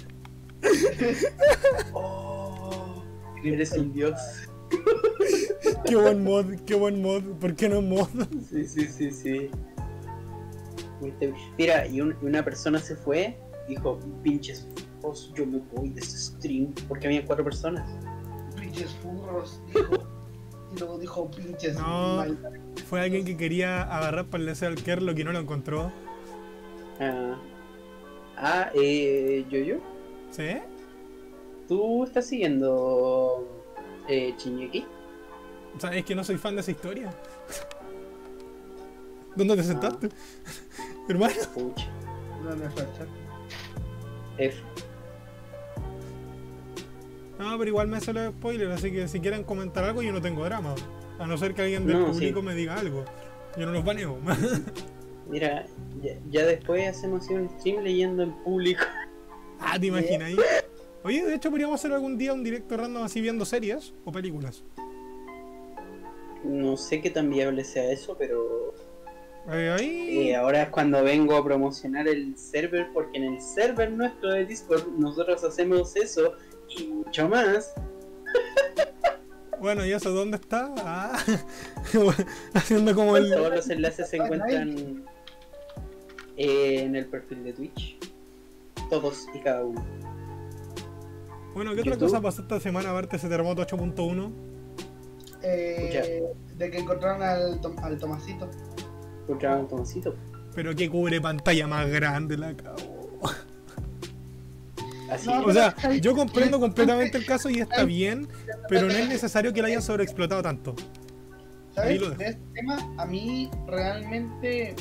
[SPEAKER 3] Oh, eres un dios.
[SPEAKER 2] Qué buen mod, qué buen mod. ¿Por qué no mod?
[SPEAKER 3] Sí, sí, sí, sí. Viste, mira, y un- una persona se fue, dijo, pinches furros, yo me voy de este stream, porque había cuatro personas.
[SPEAKER 1] Pinches furros, dijo. Y luego dijo pinches.
[SPEAKER 2] No.
[SPEAKER 1] mal-
[SPEAKER 2] Fue alguien que quería agarrar para el deseo al Kerlo que no lo encontró.
[SPEAKER 3] Ah, ah eh, Yoyo,
[SPEAKER 2] ¿Sí?
[SPEAKER 3] ¿tú estás siguiendo eh, Shingeki?
[SPEAKER 2] O sea, es que no soy fan de esa historia. ¿Dónde te sentaste? Hermano.
[SPEAKER 3] Pucha,
[SPEAKER 1] No me fue el chat.
[SPEAKER 3] F.
[SPEAKER 2] No, pero igual me hace los spoilers, así que si quieren comentar algo yo no tengo drama. A no ser que alguien del
[SPEAKER 3] No,
[SPEAKER 2] público
[SPEAKER 3] sí.
[SPEAKER 2] me diga algo. Yo no los baneo.
[SPEAKER 3] Mira, ya, ya después hacemos así un stream leyendo en público.
[SPEAKER 2] Ah, ¿te imaginas ahí? Oye, de hecho podríamos hacer algún día un directo random así viendo series o películas.
[SPEAKER 3] No sé qué tan viable sea eso, pero
[SPEAKER 2] Eh, ahí...
[SPEAKER 3] eh, ahora es cuando vengo a promocionar el server, porque en el server nuestro de Discord nosotros hacemos eso y mucho más.
[SPEAKER 2] Bueno, ¿y eso dónde está? Ah, haciendo como el...
[SPEAKER 3] Todos los enlaces se encuentran eh, en el perfil de Twitch. Todos y cada uno.
[SPEAKER 2] Bueno, ¿qué otra
[SPEAKER 3] YouTube.
[SPEAKER 2] cosa pasó esta semana aparte de ese terremoto ocho punto uno?
[SPEAKER 1] Eh, de que encontraron al, Tom- al Tomasito.
[SPEAKER 3] Encontraron un Tomasito.
[SPEAKER 2] Pero qué cubre pantalla más grande la cagó.
[SPEAKER 3] Así
[SPEAKER 1] No,
[SPEAKER 2] O sea, yo comprendo completamente el caso y está bien, pero no es necesario que lo hayan sobreexplotado tanto. Ahí
[SPEAKER 1] ¿Sabes?
[SPEAKER 2] lo dejo.
[SPEAKER 1] De este tema, a mí realmente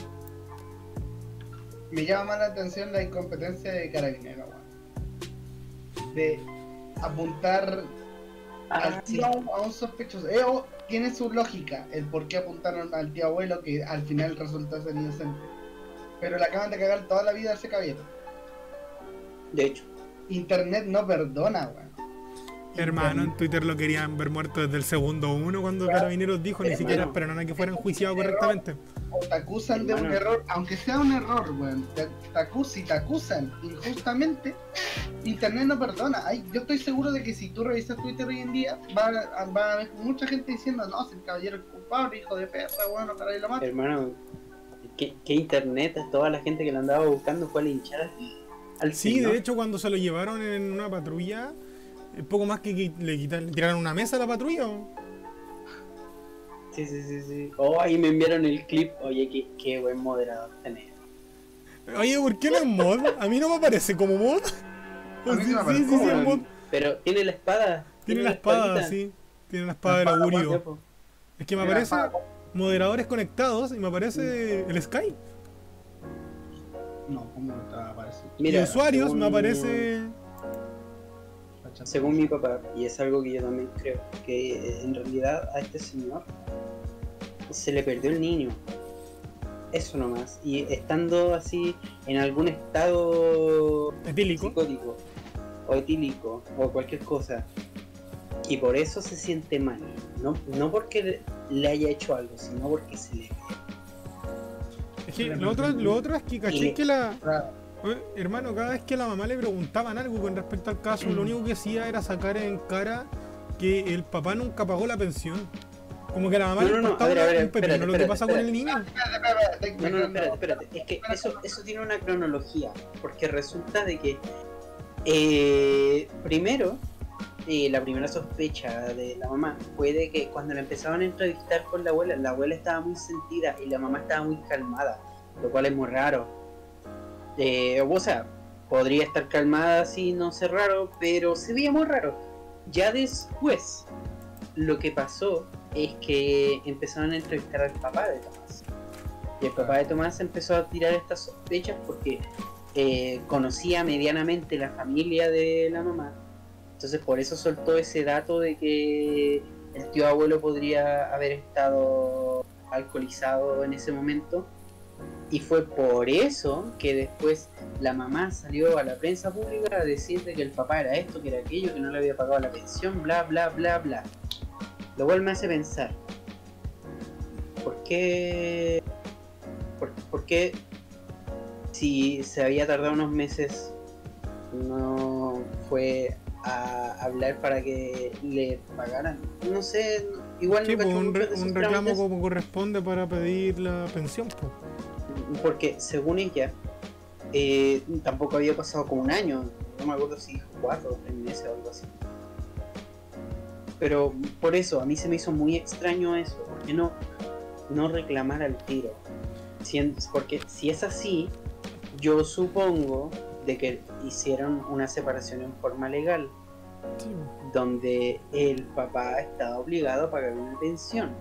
[SPEAKER 1] me llama más la atención la incompetencia de Carabineros, weón. De apuntar al
[SPEAKER 3] Ah, sí.
[SPEAKER 1] tío a un sospechoso. Eh, oh, tiene su lógica el por qué apuntaron al tío abuelo que al final resultó ser inocente. Pero le acaban de cagar toda la vida a ese caballero.
[SPEAKER 3] De hecho,
[SPEAKER 1] Internet no perdona, weón.
[SPEAKER 2] Hermano, en Twitter lo querían ver muerto desde el segundo uno cuando Carabineros dijo, ni siquiera esperaron a que fuera enjuiciado correctamente.
[SPEAKER 1] O te acusan de un
[SPEAKER 3] Hermano.
[SPEAKER 1] error, aunque sea un error, weón. Te, te acus- si te acusan injustamente, Internet no perdona. Ay, yo estoy seguro de que si tú revisas Twitter hoy en día, va, a- va a haber mucha gente diciendo, no, si el caballero es culpable, hijo de perra, bueno, para ahí lo mata.
[SPEAKER 3] hermano, ¿qué, qué internet? Toda la gente que lo andaba buscando fue a linchar al
[SPEAKER 2] Sí,
[SPEAKER 3] señor.
[SPEAKER 2] de hecho cuando se lo llevaron en una patrulla, es poco más que qui- le, quitan- le tiraron una mesa a la patrulla. ¿O?
[SPEAKER 3] Sí, sí, sí, sí. Oh, ahí me enviaron el clip. Oye, qué, qué buen moderador tenés.
[SPEAKER 2] Oye, ¿por qué no es mod? A mí no me parece como mod.
[SPEAKER 1] A mí
[SPEAKER 2] Sí,
[SPEAKER 1] sí me
[SPEAKER 2] sí,
[SPEAKER 1] parece
[SPEAKER 2] sí,
[SPEAKER 1] como
[SPEAKER 2] sí, es
[SPEAKER 1] mod.
[SPEAKER 2] mod.
[SPEAKER 3] Pero tiene la espada.
[SPEAKER 2] Tiene la espada,
[SPEAKER 3] espadita.
[SPEAKER 2] sí. Tiene la espada del
[SPEAKER 1] La espada,
[SPEAKER 3] Ya,
[SPEAKER 2] augurio.
[SPEAKER 3] po.
[SPEAKER 2] Es que me
[SPEAKER 1] Tiene la
[SPEAKER 2] aparece
[SPEAKER 1] espada.
[SPEAKER 2] moderadores conectados y me aparece el Skype.
[SPEAKER 1] No, ¿cómo no te va a aparecer?
[SPEAKER 3] Mira,
[SPEAKER 2] y usuarios
[SPEAKER 3] según-
[SPEAKER 2] me aparece...
[SPEAKER 3] Según mi papá, y es algo que yo también creo, que en realidad a este señor se le perdió el niño. Eso nomás. Y estando así en algún estado
[SPEAKER 2] Etílico.
[SPEAKER 3] psicótico o etílico o cualquier cosa, y por eso se siente mal. No, no porque le haya hecho algo, sino porque se le...
[SPEAKER 2] Es que lo otro, lo otro es que caché
[SPEAKER 3] Y-
[SPEAKER 2] que la...
[SPEAKER 1] Claro.
[SPEAKER 2] Oye, hermano, cada vez que a la mamá le preguntaban algo con respecto al caso, lo único que hacía era sacar en cara que el papá nunca pagó la pensión. Como que a la mamá
[SPEAKER 3] No,
[SPEAKER 2] le
[SPEAKER 3] no, no,
[SPEAKER 2] importaba
[SPEAKER 3] a ver, a ver,
[SPEAKER 2] un pepino
[SPEAKER 3] espérate,
[SPEAKER 2] lo que
[SPEAKER 3] espérate,
[SPEAKER 2] pasa con el
[SPEAKER 3] espérate.
[SPEAKER 2] niño.
[SPEAKER 1] Espérate, espérate,
[SPEAKER 3] No, no, no, espérate, espérate. Es que eso, eso tiene una cronología. Porque resulta de que eh, primero, eh, la primera sospecha de la mamá fue de que cuando la empezaban a entrevistar con la abuela, la abuela estaba muy sentida y la mamá estaba muy calmada, lo cual es muy raro. Eh, o sea, podría estar calmada si no sé raro, pero se veía muy raro. Ya después, lo que pasó es que empezaron a entrevistar al papá de Tomás. Y el papá de Tomás empezó a tirar estas sospechas porque eh, conocía medianamente la familia de la mamá. Entonces por eso soltó ese dato de que el tío abuelo podría haber estado alcoholizado en ese momento. Y fue por eso que después la mamá salió a la prensa pública a decir de que el papá era esto, que era aquello, que no le había pagado la pensión, bla, bla, bla, bla. Lo cual me hace pensar, ¿por qué, por, por qué si se había tardado unos meses no fue a hablar para que le pagaran? No sé, igual
[SPEAKER 2] Sí,
[SPEAKER 3] no
[SPEAKER 2] pues
[SPEAKER 3] cacho
[SPEAKER 2] un,
[SPEAKER 3] mucho
[SPEAKER 2] re-
[SPEAKER 3] de esos
[SPEAKER 2] un reclamo
[SPEAKER 3] trámites.
[SPEAKER 2] como corresponde para pedir la pensión, pues.
[SPEAKER 3] Porque según ella, eh, tampoco había pasado como un año, no me acuerdo si dijo cuatro o tres meses o algo así. Pero por eso, a mí se me hizo muy extraño eso, porque no, no reclamar al tiro. Si en- porque si es así, yo supongo de que hicieron una separación en forma legal,
[SPEAKER 2] Sí, pues.
[SPEAKER 3] donde el papá estaba obligado a pagar una pensión.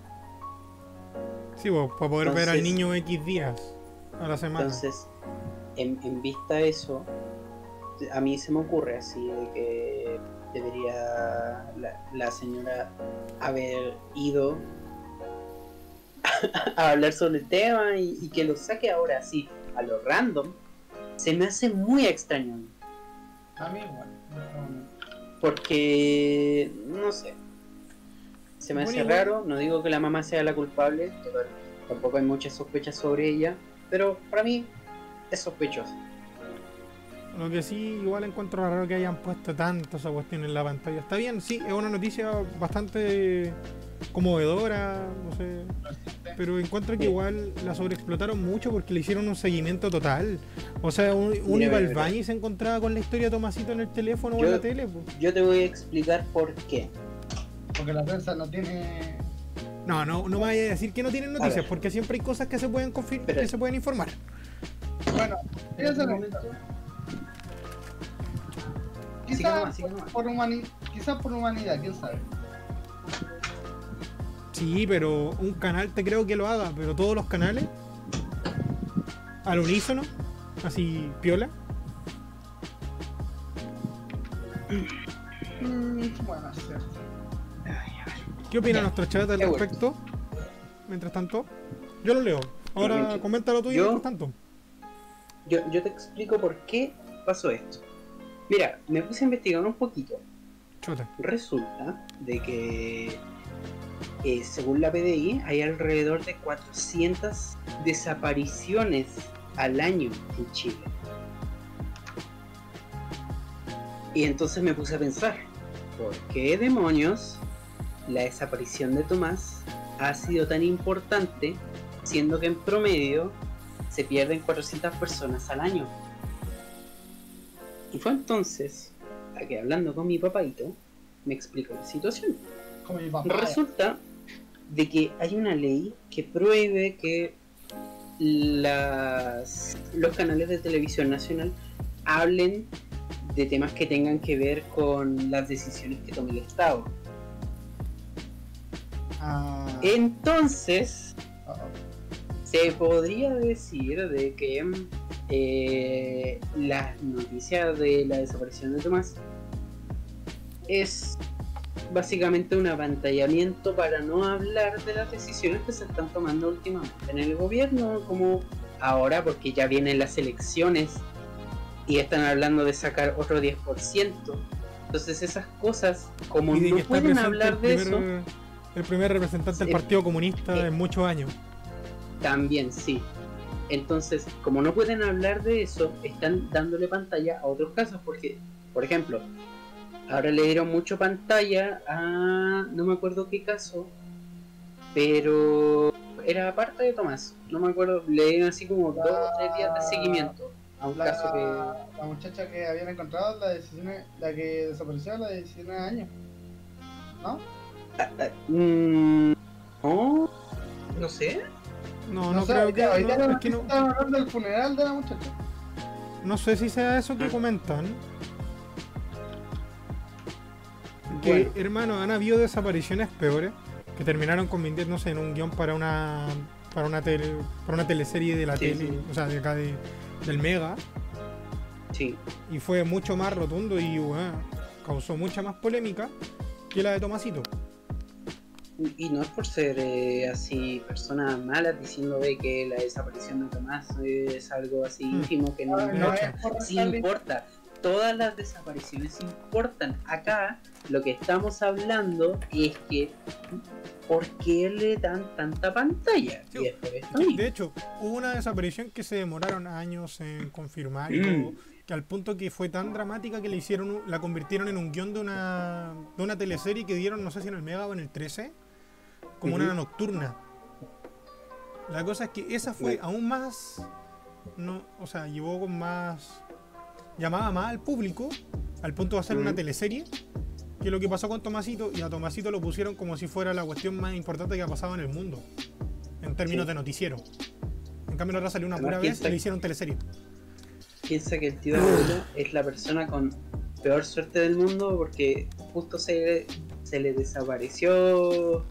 [SPEAKER 2] Sí, pues, para poder ver al
[SPEAKER 3] Entonces-
[SPEAKER 2] niño X días a la semana.
[SPEAKER 3] Entonces, en, en vista de eso, a mí se me ocurre así de que debería la, la señora haber ido a hablar sobre el tema y, y que lo saque ahora así a lo random. Se me hace muy extraño
[SPEAKER 1] A mí igual.
[SPEAKER 3] porque no sé, se me
[SPEAKER 2] Bueno,
[SPEAKER 3] hace
[SPEAKER 2] igual-
[SPEAKER 3] raro. No digo que la mamá sea la culpable, total, tampoco hay muchas sospechas sobre ella, pero para mí es sospechoso.
[SPEAKER 2] Lo que sí, igual encuentro raro que hayan puesto tanto esa cuestión en la pantalla. Está bien, sí, es una noticia bastante conmovedora, no sé. Pero encuentro que igual la sobreexplotaron mucho porque le hicieron un seguimiento total. O sea, un- uno
[SPEAKER 3] Mira,
[SPEAKER 2] iba al
[SPEAKER 3] mira,
[SPEAKER 2] baño y se encontraba con la historia de Tomasito en el teléfono o
[SPEAKER 3] Yo-
[SPEAKER 2] en la tele. Pues.
[SPEAKER 3] Yo te voy a explicar por qué.
[SPEAKER 1] Porque la prensa no tiene.
[SPEAKER 2] No, no, no me vayas a decir que no tienen noticias,
[SPEAKER 3] ver.
[SPEAKER 2] porque siempre hay cosas que se pueden confirmar,
[SPEAKER 3] Pero-
[SPEAKER 2] que se pueden informar.
[SPEAKER 1] Bueno,
[SPEAKER 3] En
[SPEAKER 1] piensa
[SPEAKER 3] este
[SPEAKER 1] en
[SPEAKER 3] momento,
[SPEAKER 1] esto.
[SPEAKER 3] Sigue
[SPEAKER 1] Quizás
[SPEAKER 3] nomás, sigue nomás.
[SPEAKER 1] por, humani- quizás por humanidad, quién sabe.
[SPEAKER 2] Sí, pero un canal te creo que lo haga, pero todos los canales al unísono, así piola.
[SPEAKER 1] Mm, bueno, es cierto.
[SPEAKER 2] ¿Qué opina
[SPEAKER 3] Ya.
[SPEAKER 2] nuestro chat al
[SPEAKER 3] Qué bueno.
[SPEAKER 2] respecto? Mientras tanto, yo lo leo. Ahora
[SPEAKER 3] Mientras-
[SPEAKER 2] coméntalo tú y
[SPEAKER 3] yo-
[SPEAKER 2] mientras tanto.
[SPEAKER 3] Yo, yo te explico por qué pasó esto. Mira, me puse a investigar un poquito.
[SPEAKER 2] Chuta.
[SPEAKER 3] Resulta de que, eh, según la P D I, hay alrededor de cuatrocientas desapariciones al año en Chile. Y entonces me puse a pensar, ¿por qué demonios la desaparición de Tomás ha sido tan importante, siendo que en promedio se pierden cuatrocientas personas al año? Y fue entonces a que, hablando con mi papaito, me explicó la situación.
[SPEAKER 1] Como mi papá.
[SPEAKER 3] Resulta de que hay una ley que prohíbe que las, los canales de televisión nacional hablen de temas que tengan que ver con las decisiones que tome el Estado.
[SPEAKER 1] Ah,
[SPEAKER 3] Entonces,
[SPEAKER 1] oh, oh.
[SPEAKER 3] se podría decir de que eh, las noticias de la desaparición de Tomás es básicamente un apantallamiento para no hablar de las decisiones que se están tomando últimamente en el gobierno, como ahora, porque ya vienen las elecciones y están hablando de sacar otro diez por ciento. Entonces esas cosas, como
[SPEAKER 2] Y de que
[SPEAKER 3] no
[SPEAKER 2] está
[SPEAKER 3] pueden
[SPEAKER 2] presente
[SPEAKER 3] hablar
[SPEAKER 2] el
[SPEAKER 3] de
[SPEAKER 2] primer,
[SPEAKER 3] eso,
[SPEAKER 2] el primer representante del
[SPEAKER 3] Sí.
[SPEAKER 2] Partido Comunista
[SPEAKER 3] Eh.
[SPEAKER 2] en muchos años.
[SPEAKER 3] también sí. Entonces, como no pueden hablar de eso, están dándole pantalla a otros casos, porque, por ejemplo, ahora le dieron mucho pantalla a... no me acuerdo qué caso, pero era parte de Tomás. No me acuerdo, le dieron así como dos o tres días de seguimiento a un
[SPEAKER 1] La,
[SPEAKER 3] caso que...
[SPEAKER 1] la muchacha que habían encontrado, la, diecinueve la que desapareció a los diecinueve años. ¿No?
[SPEAKER 3] Mm, no, no sé.
[SPEAKER 2] No, no,
[SPEAKER 1] sé,
[SPEAKER 2] creo
[SPEAKER 1] hoy
[SPEAKER 2] que.
[SPEAKER 1] día- hoy
[SPEAKER 2] No,
[SPEAKER 1] día
[SPEAKER 2] es que no,
[SPEAKER 1] estaban hablando del funeral de la muchacha.
[SPEAKER 2] no sé si sea eso que comentan. Que,
[SPEAKER 3] Bueno.
[SPEAKER 2] hermano, han habido desapariciones peores que terminaron convirtiéndose en un guión para una para una tele, para una teleserie de la
[SPEAKER 3] Sí,
[SPEAKER 2] tele,
[SPEAKER 3] sí.
[SPEAKER 2] o sea, de acá de, del Mega,
[SPEAKER 3] Sí.
[SPEAKER 2] y fue mucho más rotundo y bueno, causó mucha más polémica que la de Tomasito.
[SPEAKER 3] Y no es por ser eh, así personas malas diciendo de que la desaparición de Tomás es algo así
[SPEAKER 2] Mm.
[SPEAKER 3] ínfimo que no,
[SPEAKER 1] No,
[SPEAKER 2] de
[SPEAKER 1] no
[SPEAKER 2] hecho,
[SPEAKER 1] es por
[SPEAKER 3] sí
[SPEAKER 1] restarle-
[SPEAKER 3] importa. Todas las desapariciones importan. Acá lo que estamos hablando es que ¿por qué le dan tanta pantalla?
[SPEAKER 2] Sí,
[SPEAKER 3] Y es por esto
[SPEAKER 2] Sí,
[SPEAKER 3] mismo.
[SPEAKER 2] de hecho, hubo una desaparición que se demoraron años en confirmar y
[SPEAKER 3] Mm.
[SPEAKER 2] todo, que al punto que fue tan dramática que le hicieron un- la convirtieron en un guión de una de una teleserie que dieron, no sé si en el Mega o en el trece, como
[SPEAKER 3] Ujú.
[SPEAKER 2] una nocturna. La cosa es que esa fue
[SPEAKER 3] Bueno.
[SPEAKER 2] aún más, no, o sea, llevó con más, llamaba más al público al punto de hacer una
[SPEAKER 3] Ujú.
[SPEAKER 2] teleserie que lo que pasó con Tomasito, y a Tomasito lo pusieron como si fuera la cuestión más importante que ha pasado en el mundo en términos
[SPEAKER 3] Sí.
[SPEAKER 2] de noticiero. En cambio la otra salió una
[SPEAKER 3] Además,
[SPEAKER 2] pura
[SPEAKER 3] ¿quién
[SPEAKER 2] vez y
[SPEAKER 3] sabe?
[SPEAKER 2] le hicieron teleserie.
[SPEAKER 3] Piensa que el tío abuelo es la persona con peor suerte del mundo porque justo se, se le desapareció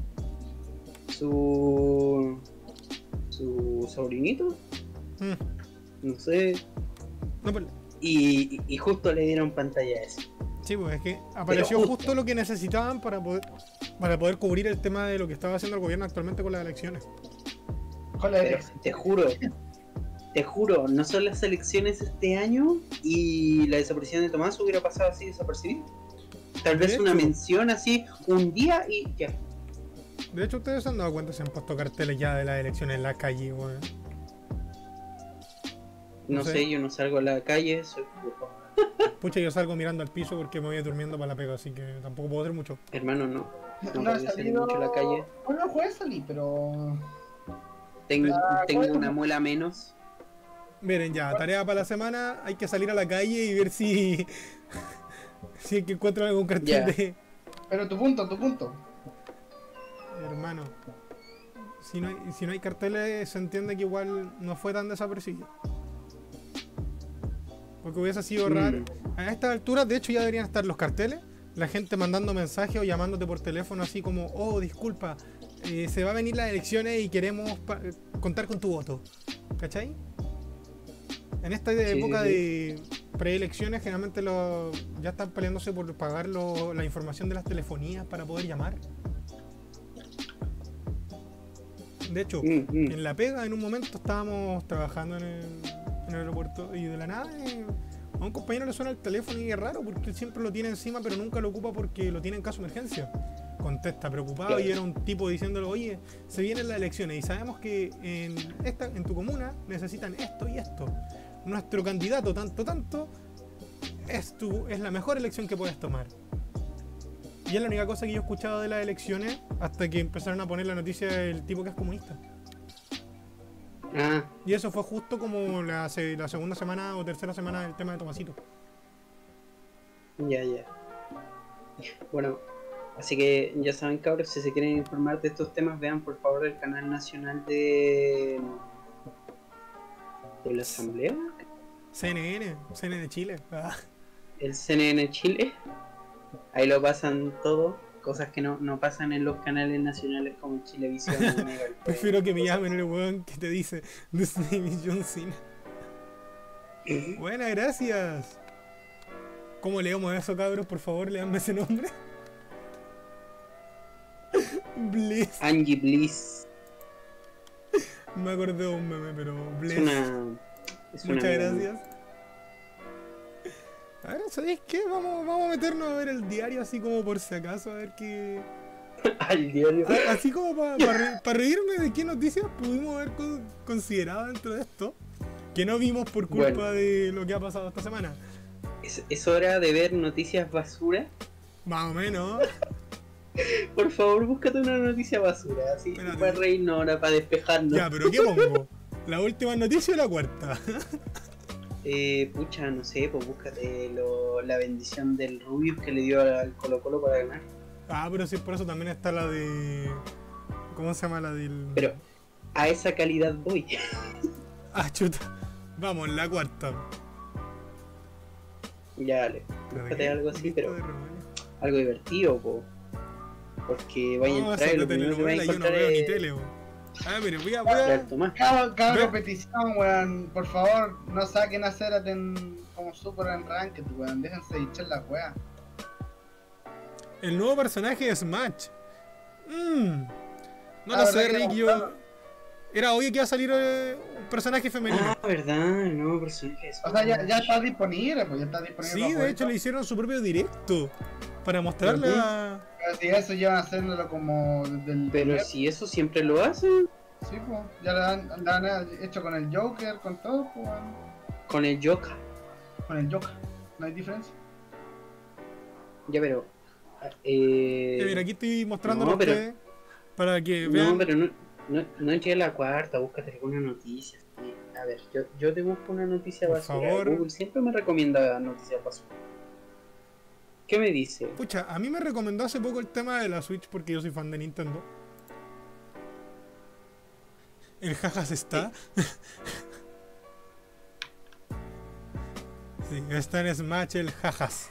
[SPEAKER 3] su su sobrinito,
[SPEAKER 2] Mm.
[SPEAKER 3] no sé,
[SPEAKER 2] No, pero-
[SPEAKER 3] y, y justo le dieron pantalla a eso.
[SPEAKER 2] sí, pues es que apareció
[SPEAKER 3] justo.
[SPEAKER 2] justo lo que necesitaban para poder para poder cubrir el tema de lo que estaba haciendo el gobierno actualmente con las elecciones.
[SPEAKER 1] Con la
[SPEAKER 3] Pero te juro, te juro, no son las elecciones este año y la desaparición de Tomás hubiera pasado así desapercibido. Tal vez
[SPEAKER 2] De
[SPEAKER 3] una
[SPEAKER 2] hecho.
[SPEAKER 3] mención así un día y ya.
[SPEAKER 2] De hecho, ustedes se han dado cuenta, se han puesto carteles ya de las elecciones en la calle, weón.
[SPEAKER 3] No,
[SPEAKER 2] No sé.
[SPEAKER 3] sé, yo no salgo a la calle, soy burro.
[SPEAKER 2] Pucha, yo salgo mirando al piso porque me voy durmiendo para la pega, así que tampoco puedo hacer mucho.
[SPEAKER 3] Hermano, no. No,
[SPEAKER 1] No he
[SPEAKER 3] puedo salir
[SPEAKER 1] salido
[SPEAKER 3] mucho a la calle.
[SPEAKER 1] Bueno, puede salir, pero.
[SPEAKER 3] Tengo,
[SPEAKER 1] Ah,
[SPEAKER 3] tengo
[SPEAKER 1] bueno.
[SPEAKER 3] una muela menos.
[SPEAKER 2] Miren, ya, tarea para la semana, hay que salir a la calle y ver si... si es que encuentran algún cartel
[SPEAKER 3] Ya.
[SPEAKER 2] de...
[SPEAKER 1] Pero tu punto, tu punto.
[SPEAKER 2] Hermano, si no, hay, si no hay carteles se entiende que igual no fue tan desapercibido. Porque hubiese sido
[SPEAKER 3] Mm.
[SPEAKER 2] raro. A estas alturas, de hecho, ya deberían estar los carteles. La gente mandando mensajes o llamándote por teléfono así como, oh, disculpa, eh, se va a venir las elecciones y queremos pa- contar con tu voto. ¿Cachai? En esta época
[SPEAKER 3] sí,
[SPEAKER 2] de preelecciones, generalmente lo, ya están peleándose por pagar lo- la información de las telefonías para poder llamar. De hecho,
[SPEAKER 3] Mm, mm.
[SPEAKER 2] en la pega, en un momento estábamos trabajando en el, en el aeropuerto y de la nada eh, a un compañero le suena el teléfono y es raro porque él siempre lo tiene encima pero nunca lo ocupa porque lo tiene en caso de emergencia. Contesta preocupado
[SPEAKER 3] Claro.
[SPEAKER 2] y era un tipo diciéndolo, oye, se vienen las elecciones y sabemos que en, esta, en tu comuna necesitan esto y esto. Nuestro candidato tanto tanto es, tu, es la mejor elección que puedes tomar. Y es la única cosa que yo he escuchado de las elecciones hasta que empezaron a poner la noticia del tipo que es comunista.
[SPEAKER 3] Ah,
[SPEAKER 2] Y eso fue justo como la, se- la segunda semana o tercera semana del tema de Tomasito.
[SPEAKER 3] ya, ya. Bueno, así que ya saben, cabros, si se quieren informar de estos temas, vean por favor el canal nacional de. de la Asamblea,
[SPEAKER 2] C N N, C N N de Chile. Ah,
[SPEAKER 3] el C N N Chile. Ahí lo pasan todo, cosas que no, no pasan en los canales nacionales como Chilevisión. o Mega, el-
[SPEAKER 2] prefiero que me llamen el weón que te dice This name is John Cena. Buenas, gracias. ¿Cómo leemos eso, cabros? Por favor, leanme ese nombre. Bliss.
[SPEAKER 3] Angie Bliss.
[SPEAKER 2] Me acordé de un meme, pero
[SPEAKER 3] Es
[SPEAKER 2] Bliss.
[SPEAKER 3] una. Es una
[SPEAKER 2] Muchas
[SPEAKER 3] amiga
[SPEAKER 2] gracias. A ver, ¿sabéis qué? Vamos, vamos a meternos a ver el diario así como por si acaso, a ver qué...
[SPEAKER 3] mía. Al diario.
[SPEAKER 2] A- Así como para reírme de qué noticias pudimos haber con- considerado dentro de esto, que no vimos por culpa
[SPEAKER 3] Bueno.
[SPEAKER 2] de lo que ha pasado esta semana.
[SPEAKER 3] Es, es hora de ver noticias basura.
[SPEAKER 2] Más o menos.
[SPEAKER 3] Por favor, búscate una noticia basura, así
[SPEAKER 2] Espérate.
[SPEAKER 3] para reírnos ahora, para despejarnos.
[SPEAKER 2] Ya, pero ¿qué pongo? ¿La última noticia o la cuarta?
[SPEAKER 3] Eh, pucha, no sé, pues búscate lo- la bendición del Rubius que le dio al Colo Colo para ganar.
[SPEAKER 2] Ah, pero sí, por eso también está la de... ¿Cómo se llama la del...?
[SPEAKER 3] Pero a esa calidad voy.
[SPEAKER 2] Ah, chuta. Vamos, la cuarta.
[SPEAKER 3] Ya, dale, búscate algo así,
[SPEAKER 2] Lista
[SPEAKER 3] pero
[SPEAKER 2] de reunión.
[SPEAKER 3] algo divertido, po. Porque vaya
[SPEAKER 2] No,
[SPEAKER 3] a
[SPEAKER 2] esa
[SPEAKER 3] entrar y
[SPEAKER 2] es
[SPEAKER 3] lo
[SPEAKER 2] de
[SPEAKER 3] primero que vaya a
[SPEAKER 2] telenovela, yo no
[SPEAKER 3] encontrar
[SPEAKER 2] veo ni
[SPEAKER 3] es...
[SPEAKER 2] tele, bo. Ah, mire, voy a... Voy
[SPEAKER 3] Claro,
[SPEAKER 2] a...
[SPEAKER 3] Tomás.
[SPEAKER 1] Cada, cada
[SPEAKER 2] Ve.
[SPEAKER 1] competición, weón. Por favor, no saquen a Cerat en como super en ranked, weón. Déjense echar la weá.
[SPEAKER 2] El nuevo personaje de Smash. Mmm. No
[SPEAKER 1] Ah,
[SPEAKER 2] lo sé,
[SPEAKER 1] ¿verdad que
[SPEAKER 2] Rick,
[SPEAKER 1] era
[SPEAKER 2] yo...
[SPEAKER 1] bueno?
[SPEAKER 2] Era obvio que iba a salir eh, un personaje femenino.
[SPEAKER 3] Ah, verdad, el nuevo personaje es...
[SPEAKER 1] O sea, ya, ya está disponible, pues ya está disponible.
[SPEAKER 2] Sí,
[SPEAKER 1] para
[SPEAKER 2] de
[SPEAKER 1] jugar.
[SPEAKER 2] hecho le hicieron su propio directo. Para mostrarle
[SPEAKER 1] Ujú.
[SPEAKER 2] a...
[SPEAKER 1] Pero si eso llevan haciéndolo como desde el
[SPEAKER 3] Pero
[SPEAKER 1] primer-
[SPEAKER 3] si eso siempre lo hacen,
[SPEAKER 1] Sí, pues. Ya lo han, lo han hecho con el Joker, con todo, pues. weón.
[SPEAKER 3] con el Joker.
[SPEAKER 1] Con el Joker. No hay diferencia.
[SPEAKER 3] Ya, pero... Eh...
[SPEAKER 2] Eh, mira, aquí estoy mostrándolo
[SPEAKER 3] no,
[SPEAKER 2] a
[SPEAKER 3] pero-
[SPEAKER 2] ustedes para que vean.
[SPEAKER 3] No, pero no, no, no entré a la cuarta, búscate alguna noticia. Sí. A ver, yo, yo te busco una noticia
[SPEAKER 2] Por
[SPEAKER 3] basura.
[SPEAKER 2] favor.
[SPEAKER 3] Google siempre me recomienda noticias basura. ¿Qué me dice?
[SPEAKER 2] Pucha, a mí me recomendó hace poco el tema de la Switch porque yo soy fan de Nintendo. El jajas está. Sí, está en Smash el jajas.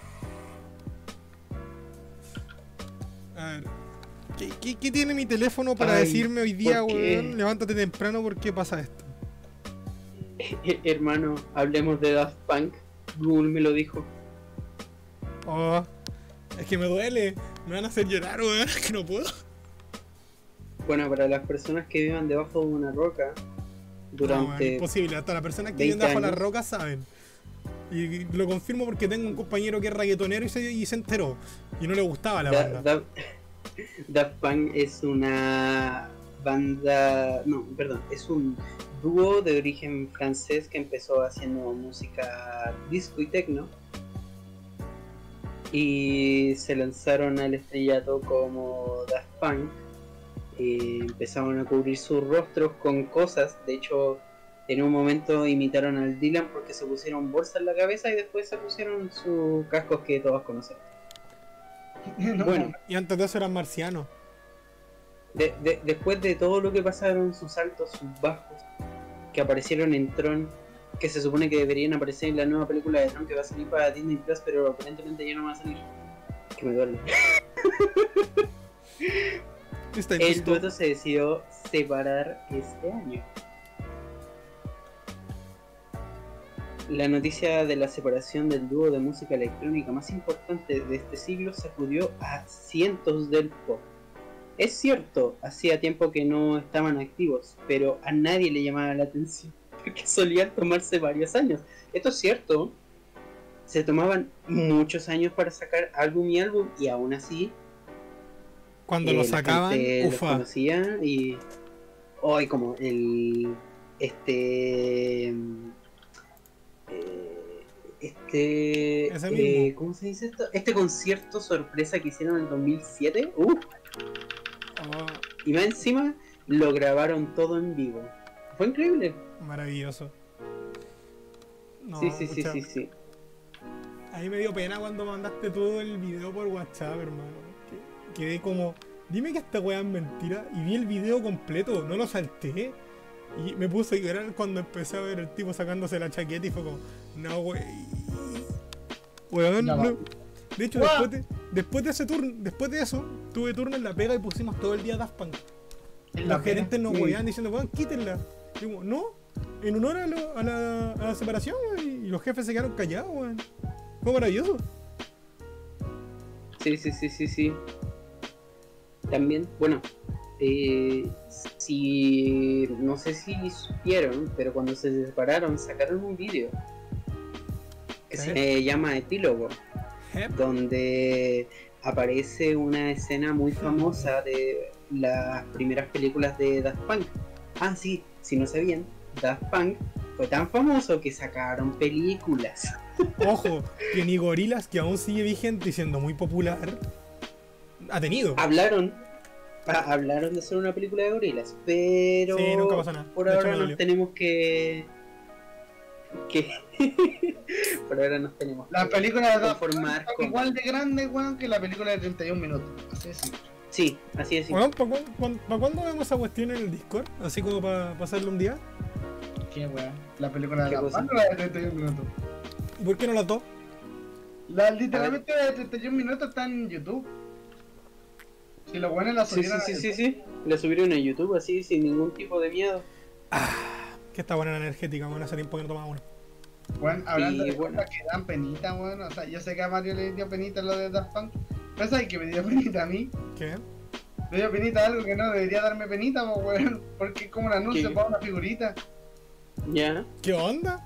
[SPEAKER 2] A ver. ¿Qué, qué, qué tiene mi teléfono para
[SPEAKER 3] Ay,
[SPEAKER 2] decirme hoy día,
[SPEAKER 3] ¿por qué?
[SPEAKER 2] weón? Levántate temprano porque pasa esto.
[SPEAKER 3] Hermano, hablemos de Daft Punk. Google me lo dijo.
[SPEAKER 2] Oh, es que me duele. Me van a hacer llorar, weón. Es que no puedo.
[SPEAKER 3] Bueno, para las personas que vivan debajo de una roca
[SPEAKER 2] No, weón,
[SPEAKER 3] durante...
[SPEAKER 2] imposible. Hasta las personas que
[SPEAKER 3] veinte
[SPEAKER 2] viven debajo de las
[SPEAKER 3] años.
[SPEAKER 2] rocas saben. Y lo confirmo porque tengo un compañero que es reggaetonero y se, y se enteró. Y no le gustaba la
[SPEAKER 3] Da-
[SPEAKER 2] banda.
[SPEAKER 3] Da- Daft Punk es una banda, no, perdón, es un dúo de origen francés que empezó haciendo música disco y techno y se lanzaron al estrellato como Daft Punk. Y empezaron a cubrir sus rostros con cosas, de hecho en un momento imitaron al Dylan porque se pusieron bolsa en la cabeza y después se pusieron sus cascos que todos conocen.
[SPEAKER 1] No,
[SPEAKER 3] Bueno,
[SPEAKER 2] Y antes de eso eran marcianos.
[SPEAKER 3] de, de, después de todo lo que pasaron, sus altos, sus bajos, que aparecieron en Tron, que se supone que deberían aparecer en la nueva película de Tron que va a salir para Disney Plus, pero aparentemente ya no va a salir. Que me duele.
[SPEAKER 2] Está
[SPEAKER 3] El
[SPEAKER 2] injusto.
[SPEAKER 3] dueto se decidió separar este año. La noticia de la separación del dúo de música electrónica más importante de este siglo sacudió a cientos del pop. Es cierto, hacía tiempo que no estaban activos, pero a nadie le llamaba la atención, porque solían tomarse varios años. Esto es cierto, se tomaban muchos años para sacar álbum y álbum, y aún así
[SPEAKER 2] Cuando
[SPEAKER 3] eh,
[SPEAKER 2] lo
[SPEAKER 3] la
[SPEAKER 2] sacaban,
[SPEAKER 3] gente los
[SPEAKER 2] ufa.
[SPEAKER 3] conocía y hoy como el este eh, este
[SPEAKER 2] Ese
[SPEAKER 3] eh,
[SPEAKER 2] mismo.
[SPEAKER 3] ¿cómo se dice esto? Este concierto sorpresa que hicieron en el dos mil siete, uh,
[SPEAKER 2] Oh,
[SPEAKER 3] y más encima lo grabaron todo en vivo. Fue increíble.
[SPEAKER 2] maravilloso. No,
[SPEAKER 3] sí, sí, sí,
[SPEAKER 2] pucha,
[SPEAKER 3] sí, sí.
[SPEAKER 2] A mí me dio pena cuando mandaste todo el video por WhatsApp, hermano. Que- Quedé como, dime que esta weá es mentira. Y vi el video completo, no lo salté. Y me puse a llorar cuando empecé a ver el tipo sacándose la chaqueta y fue como, no, wey. Weón,
[SPEAKER 1] Ya va.
[SPEAKER 2] no. De hecho,
[SPEAKER 1] Guau.
[SPEAKER 2] después de, después de ese turno, después de eso, tuve turno en la pega y pusimos todo el día Daft Punk.
[SPEAKER 1] En la
[SPEAKER 2] Los gerentes nos
[SPEAKER 3] Sí.
[SPEAKER 2] weaban diciendo, weón, quítenla. Y como, no, en honor a, lo- a la, a la separación, weón. Y los jefes se quedaron callados, weón. Fue maravilloso.
[SPEAKER 3] Sí, sí, sí, sí, sí. También, bueno, eh, si no sé si supieron, pero cuando se separaron sacaron un vídeo que
[SPEAKER 2] ¿Qué?
[SPEAKER 3] se llama Epílogo,
[SPEAKER 2] Jep.
[SPEAKER 3] donde aparece una escena muy famosa de las primeras películas de Daft Punk. Ah, sí, si no sabían, Daft Punk fue tan famoso que sacaron películas.
[SPEAKER 2] Ojo, que ni Gorilas, que aún sigue vigente y siendo muy popular, ha tenido.
[SPEAKER 3] Hablaron, ah, hablaron de hacer una película de gorilas, pero
[SPEAKER 2] Sí, nunca pasó nada.
[SPEAKER 3] por
[SPEAKER 2] De hecho,
[SPEAKER 3] ahora
[SPEAKER 2] me
[SPEAKER 3] nos
[SPEAKER 2] dolió.
[SPEAKER 3] tenemos que, que por ahora nos tenemos
[SPEAKER 1] La
[SPEAKER 3] que
[SPEAKER 1] película de Daft Punk
[SPEAKER 3] conformar
[SPEAKER 1] es
[SPEAKER 3] con...
[SPEAKER 1] igual de grande, weón, que la película de treinta y un minutos. Así es.
[SPEAKER 3] Sí, así es.
[SPEAKER 2] Weón, ¿para cuándo vemos esa cuestión en el Discord? Así como para pasarle un día.
[SPEAKER 1] ¿Qué, weón? La película de
[SPEAKER 3] ¿Qué
[SPEAKER 1] Daft
[SPEAKER 3] cosa?
[SPEAKER 1] Punk o la de treinta y un minutos.
[SPEAKER 2] ¿Y por qué no las dos?
[SPEAKER 1] La, literalmente la de treinta y un minutos está en YouTube. Si los buenos la
[SPEAKER 3] Sí,
[SPEAKER 1] subieron
[SPEAKER 3] sí,
[SPEAKER 1] a
[SPEAKER 3] sí, sí,
[SPEAKER 1] YouTube.
[SPEAKER 3] sí. La subieron a YouTube así, sin ningún tipo de miedo.
[SPEAKER 2] Que está buena la energética, weón, hace tiempo que no tomaba una.
[SPEAKER 1] Bueno, hablando
[SPEAKER 3] Y
[SPEAKER 1] de
[SPEAKER 3] bueno.
[SPEAKER 1] cosas que dan penita, weón. O sea, yo sé que a Mario le dio penita lo de Daft Punk. Pero ¿sabes que me dio penita a mí?
[SPEAKER 2] ¿Qué?
[SPEAKER 1] Me dio penita algo que no debería darme penita, po, weón. Porque es como un anuncio
[SPEAKER 3] ¿Qué?
[SPEAKER 1] para una figurita.
[SPEAKER 3] Ya.
[SPEAKER 2] ¿Qué onda?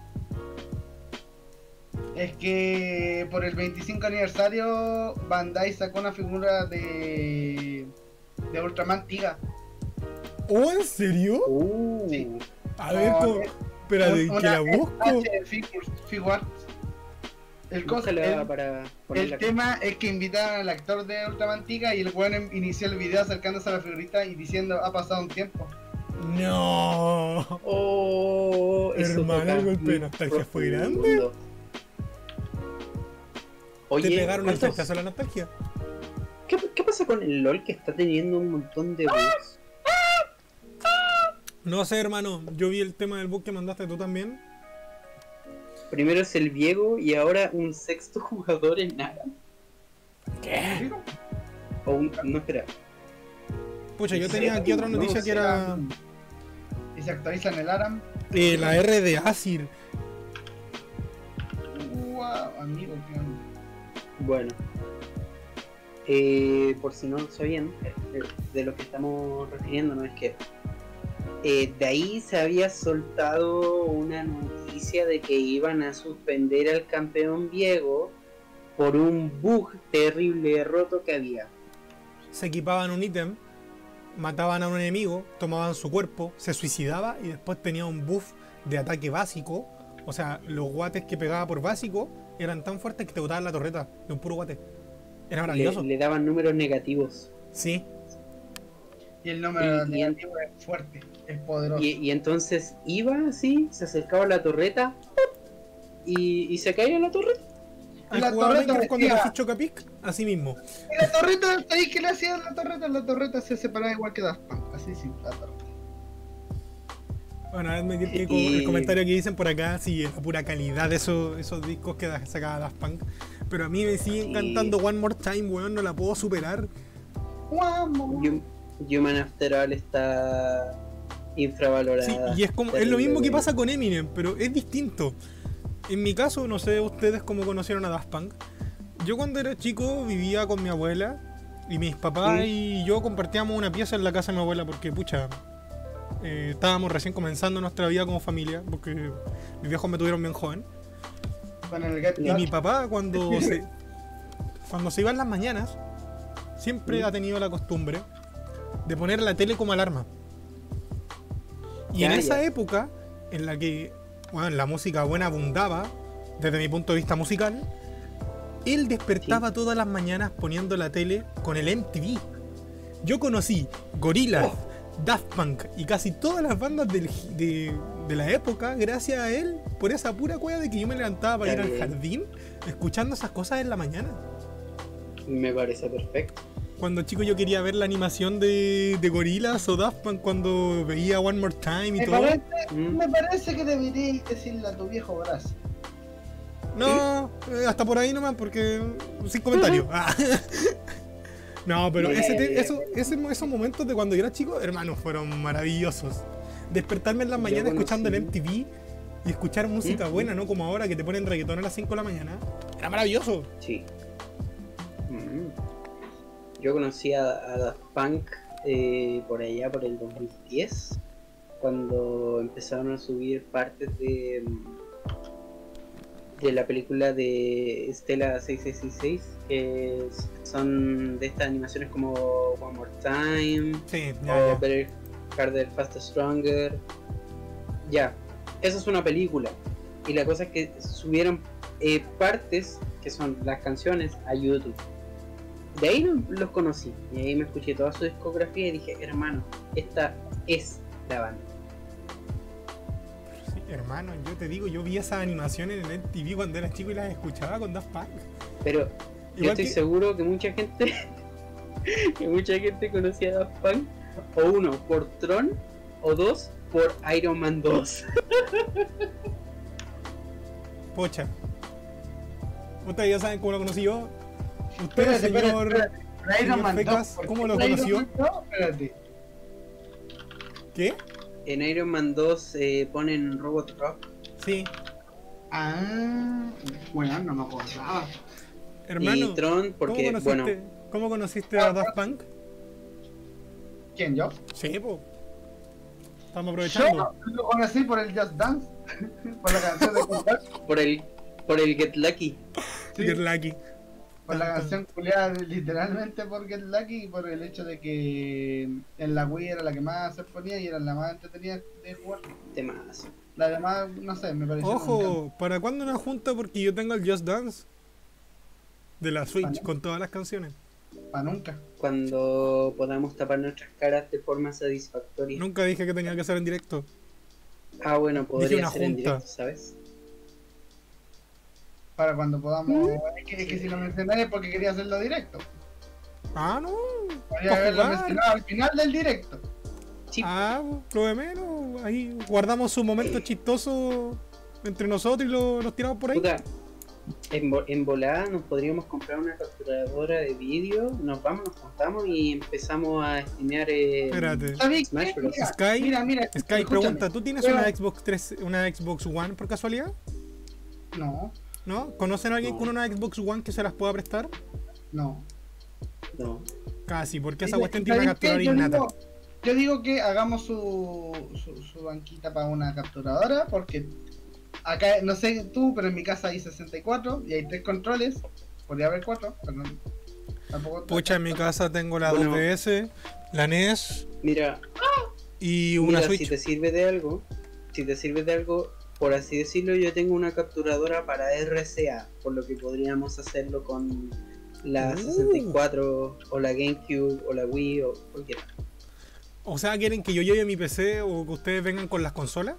[SPEAKER 1] Es que por el veinticinco aniversario Bandai sacó una figura de de Ultraman Tiga.
[SPEAKER 2] ¿Oh, en serio?
[SPEAKER 3] Uh.
[SPEAKER 1] Sí.
[SPEAKER 2] A ver,
[SPEAKER 1] No,
[SPEAKER 2] co-
[SPEAKER 1] es
[SPEAKER 2] espérate,
[SPEAKER 1] un-
[SPEAKER 2] que la
[SPEAKER 1] una
[SPEAKER 2] busco.
[SPEAKER 1] H Figures, Figuarts. El, cosa,
[SPEAKER 3] Búscala
[SPEAKER 1] el,
[SPEAKER 3] para
[SPEAKER 1] el
[SPEAKER 3] ponerla.
[SPEAKER 1] tema es que invitaron al actor de Ultraman Tiga y el weón em- inició el video acercándose a la figurita y diciendo ha pasado un tiempo.
[SPEAKER 2] No.
[SPEAKER 3] Oh, eso
[SPEAKER 2] Hermano,
[SPEAKER 3] toca
[SPEAKER 2] el golpe de
[SPEAKER 3] muy
[SPEAKER 2] nostalgia fue
[SPEAKER 3] profundo.
[SPEAKER 2] grande.
[SPEAKER 3] Oye,
[SPEAKER 2] Te pegaron el
[SPEAKER 3] ¿cuántos-
[SPEAKER 2] saltazo a la nostalgia.
[SPEAKER 3] ¿Qué, ¿Qué pasa con el LOL que está teniendo un montón de bugs?
[SPEAKER 2] No sé, hermano. Yo vi el tema del bug que mandaste tú también.
[SPEAKER 3] Primero es el Viego y ahora un sexto jugador en nada.
[SPEAKER 2] ¿Qué?
[SPEAKER 3] O un, no, espera.
[SPEAKER 2] Pucha, yo
[SPEAKER 3] ¿En
[SPEAKER 2] tenía
[SPEAKER 3] serio?
[SPEAKER 2] aquí otra
[SPEAKER 3] No,
[SPEAKER 2] noticia que era
[SPEAKER 1] Y se actualizan el Aram.
[SPEAKER 2] eh, la R de Asir.
[SPEAKER 1] Wow, amigo, qué onda.
[SPEAKER 3] Bueno. Eh, por si no lo sabían, eh, de lo que estamos refiriéndonos es que eh, de ahí se había soltado una noticia de que iban a suspender al campeón Viego por un bug terrible roto que había.
[SPEAKER 2] Se equipaban un ítem mataban a un enemigo, tomaban su cuerpo, se suicidaba y después tenía un buff de ataque básico. O sea, los guates que pegaba por básico eran tan fuertes que te botaban la torreta de un puro guate. Era maravilloso.
[SPEAKER 3] Le, le daban números negativos.
[SPEAKER 2] Sí.
[SPEAKER 1] Y el número
[SPEAKER 3] Y- y-
[SPEAKER 1] negativo es fuerte, es poderoso.
[SPEAKER 3] Y, y entonces iba así, se acercaba a la torreta y, y se caía en la torreta.
[SPEAKER 2] ¿Has
[SPEAKER 1] La
[SPEAKER 2] jugado
[SPEAKER 1] torreta
[SPEAKER 2] Minecraft cuando
[SPEAKER 1] decía-
[SPEAKER 2] te haces Chocapic? Así mismo.
[SPEAKER 1] Y la torreta, ¿sabéis qué le hacían la torreta? La torreta se separaba igual que Daft Punk. Así sí, la torreta.
[SPEAKER 2] Bueno, admitir que
[SPEAKER 3] Y-
[SPEAKER 2] el comentario que dicen por acá, sí, es la pura calidad de esos, esos discos que da- sacaba Daft Punk. Pero a mí me sigue
[SPEAKER 3] Sí.
[SPEAKER 2] encantando One More Time, weón, no la puedo superar.
[SPEAKER 1] Guamo.
[SPEAKER 3] Hum- Human After All está
[SPEAKER 2] Sí,
[SPEAKER 3] infravalorada.
[SPEAKER 2] y es como es lo mismo que
[SPEAKER 3] terriblemente.
[SPEAKER 2] pasa con Eminem, pero es distinto. En mi caso, no sé ustedes cómo conocieron a Daft Punk. Yo cuando era chico vivía con mi abuela y mis papás
[SPEAKER 3] ¿Mm?
[SPEAKER 2] y yo compartíamos una pieza en la casa de mi abuela porque, pucha, eh, estábamos recién comenzando nuestra vida como familia porque mis viejos me tuvieron bien joven.
[SPEAKER 1] Con el Get
[SPEAKER 2] Y
[SPEAKER 1] Lucky.
[SPEAKER 2] mi papá cuando se, cuando se iba en las mañanas siempre
[SPEAKER 3] ¿Mm?
[SPEAKER 2] ha tenido la costumbre de poner la tele como alarma. Y
[SPEAKER 3] Ya,
[SPEAKER 2] en esa
[SPEAKER 3] ya.
[SPEAKER 2] época en la que bueno, la música buena abundaba, desde mi punto de vista musical, él despertaba todas las mañanas poniendo la tele con el M T V. Yo conocí Gorillaz, Daft Punk y casi todas las bandas del- de, de la época gracias a él, por esa pura cueva de que yo me levantaba para ir
[SPEAKER 3] Está
[SPEAKER 2] al
[SPEAKER 3] bien.
[SPEAKER 2] jardín escuchando esas cosas en la mañana.
[SPEAKER 3] Me parece perfecto.
[SPEAKER 2] Cuando chico yo quería ver la animación de, de Gorillaz o Daft Punk cuando veía One More Time y
[SPEAKER 1] Me
[SPEAKER 2] todo.
[SPEAKER 1] parece,
[SPEAKER 3] Mm.
[SPEAKER 1] me parece que deberíais decirle a tu viejo brazo.
[SPEAKER 2] No, eh, hasta por ahí nomás, porque sin comentario. Ah. No, pero ese te-
[SPEAKER 3] Bien.
[SPEAKER 2] eso, ese- esos momentos de cuando yo era chico, hermano, fueron maravillosos. Despertarme en las
[SPEAKER 3] Yo
[SPEAKER 2] mañanas
[SPEAKER 3] conocí-
[SPEAKER 2] escuchando el M T V y escuchar música
[SPEAKER 3] ¿Mm?
[SPEAKER 2] buena, no como ahora que te ponen reggaetón a las cinco de la mañana. Era maravilloso.
[SPEAKER 3] Sí. Mm. Yo conocí a, a Daft Punk eh, por allá, por el dos mil diez, cuando empezaron a subir partes de de la película de Estela seis seis seis seis, que es- son de estas animaciones como One More Time,
[SPEAKER 2] Sí,
[SPEAKER 3] o
[SPEAKER 2] ya, ya.
[SPEAKER 3] Better, Harder, Faster, Stronger. Ya, esa es una película. Y la cosa es que subieron eh, partes, que son las canciones, a YouTube. De ahí lo- los conocí. Y ahí me escuché toda su discografía y dije, hermano, esta es la banda.
[SPEAKER 2] Sí, hermano, yo te digo, yo vi esa animación en el M T V cuando era chico y las escuchaba con Daft Punk.
[SPEAKER 3] Pero yo
[SPEAKER 2] Igual
[SPEAKER 3] estoy
[SPEAKER 2] que-
[SPEAKER 3] seguro que mucha gente, que mucha gente conocía a Daft Punk, o uno, por Tron, o dos, por Iron Man dos.
[SPEAKER 2] Pocha. Ustedes ya saben cómo lo conocí yo. Usted,
[SPEAKER 1] Espérate, espérate,
[SPEAKER 2] señor.
[SPEAKER 1] espérate. Pero Iron
[SPEAKER 2] señor
[SPEAKER 1] Man
[SPEAKER 2] Fecas,
[SPEAKER 1] dos, ¿por
[SPEAKER 2] ¿cómo
[SPEAKER 1] qué
[SPEAKER 2] lo
[SPEAKER 1] Iron
[SPEAKER 2] conoció?
[SPEAKER 1] Man dos? Espérate.
[SPEAKER 2] ¿Qué?
[SPEAKER 3] En Iron Man dos eh, ponen Robot Rock.
[SPEAKER 2] Sí.
[SPEAKER 1] Ah, bueno, no me acordaba.
[SPEAKER 2] Hermano,
[SPEAKER 3] Y Tron,
[SPEAKER 2] ¿cómo
[SPEAKER 3] porque,
[SPEAKER 2] conociste,
[SPEAKER 3] bueno,
[SPEAKER 2] ¿cómo conociste a Daft Punk?
[SPEAKER 1] ¿Quién, yo?
[SPEAKER 2] Sí, po. Estamos aprovechando.
[SPEAKER 1] Yo lo conocí por el Just Dance, por la canción de Kumbak,
[SPEAKER 3] por el, por el Get Lucky.
[SPEAKER 1] sí,
[SPEAKER 2] Get Lucky.
[SPEAKER 1] por la canción culiada literalmente por Get Lucky y por el hecho de que en la Wii era la que más se ponía y era la más entretenida de jugar.
[SPEAKER 3] Temazo.
[SPEAKER 1] La demás, no sé, me pareció.
[SPEAKER 2] Ojo, ¿para cuándo una junta? Porque yo tengo el Just Dance de la Switch
[SPEAKER 1] Vale.
[SPEAKER 2] con todas las canciones.
[SPEAKER 1] Para nunca.
[SPEAKER 3] Cuando podamos tapar nuestras caras de forma satisfactoria.
[SPEAKER 2] Nunca dije que tenía que ser en directo.
[SPEAKER 3] Ah, bueno, podría
[SPEAKER 2] una
[SPEAKER 3] ser en
[SPEAKER 2] junta.
[SPEAKER 3] directo, ¿sabes?
[SPEAKER 1] Para cuando podamos. Es que, es que si lo mencioné es porque quería hacerlo directo.
[SPEAKER 2] Ah, no.
[SPEAKER 1] Podría
[SPEAKER 2] Pa'
[SPEAKER 1] haberlo
[SPEAKER 2] jugar.
[SPEAKER 1] mencionado al final del directo.
[SPEAKER 3] Sí.
[SPEAKER 2] Ah, lo de menos. Ahí guardamos su momento chistoso entre nosotros y lo, los tiramos por ahí.
[SPEAKER 3] Puta, en, vo- en volada nos podríamos comprar una capturadora de vídeo, nos vamos, nos juntamos y empezamos a streamear eh,
[SPEAKER 2] Espérate.
[SPEAKER 1] ¿Sabes
[SPEAKER 3] Smash
[SPEAKER 1] qué?
[SPEAKER 3] Bros.
[SPEAKER 1] Mira,
[SPEAKER 2] Sky,
[SPEAKER 1] mira, mira,
[SPEAKER 2] Sky
[SPEAKER 1] escúchame.
[SPEAKER 2] pregunta, ¿tú tienes
[SPEAKER 1] Pero-
[SPEAKER 2] una Xbox tres, una Xbox One por casualidad?
[SPEAKER 1] No,
[SPEAKER 2] ¿No? ¿Conocen a alguien
[SPEAKER 3] No.
[SPEAKER 2] con una Xbox One que se las pueda prestar?
[SPEAKER 1] no.
[SPEAKER 3] No.
[SPEAKER 2] Casi, porque esa
[SPEAKER 1] ¿Sabes
[SPEAKER 2] cuestión tiene una
[SPEAKER 1] qué?
[SPEAKER 2] capturadora
[SPEAKER 1] Yo
[SPEAKER 2] innata.
[SPEAKER 1] digo- Yo digo que hagamos su, su, su banquita para una capturadora, porque acá, no sé tú, pero en mi casa hay sesenta y cuatro y hay tres controles, podría haber cuatro, perdón. Tampoco
[SPEAKER 2] Pucha, en mi casa tengo la
[SPEAKER 3] Bueno.
[SPEAKER 2] dos D S, la N E S
[SPEAKER 3] Mira,
[SPEAKER 2] y una
[SPEAKER 3] mira,
[SPEAKER 2] Switch.
[SPEAKER 3] si te sirve de algo, si te sirve de algo, por así decirlo, yo tengo una capturadora para R C A, por lo que podríamos hacerlo con la
[SPEAKER 2] Uh.
[SPEAKER 3] sesenta y cuatro o la GameCube o la Wii o cualquiera.
[SPEAKER 2] O sea, ¿quieren que yo lleve mi P C o que ustedes vengan con las consolas?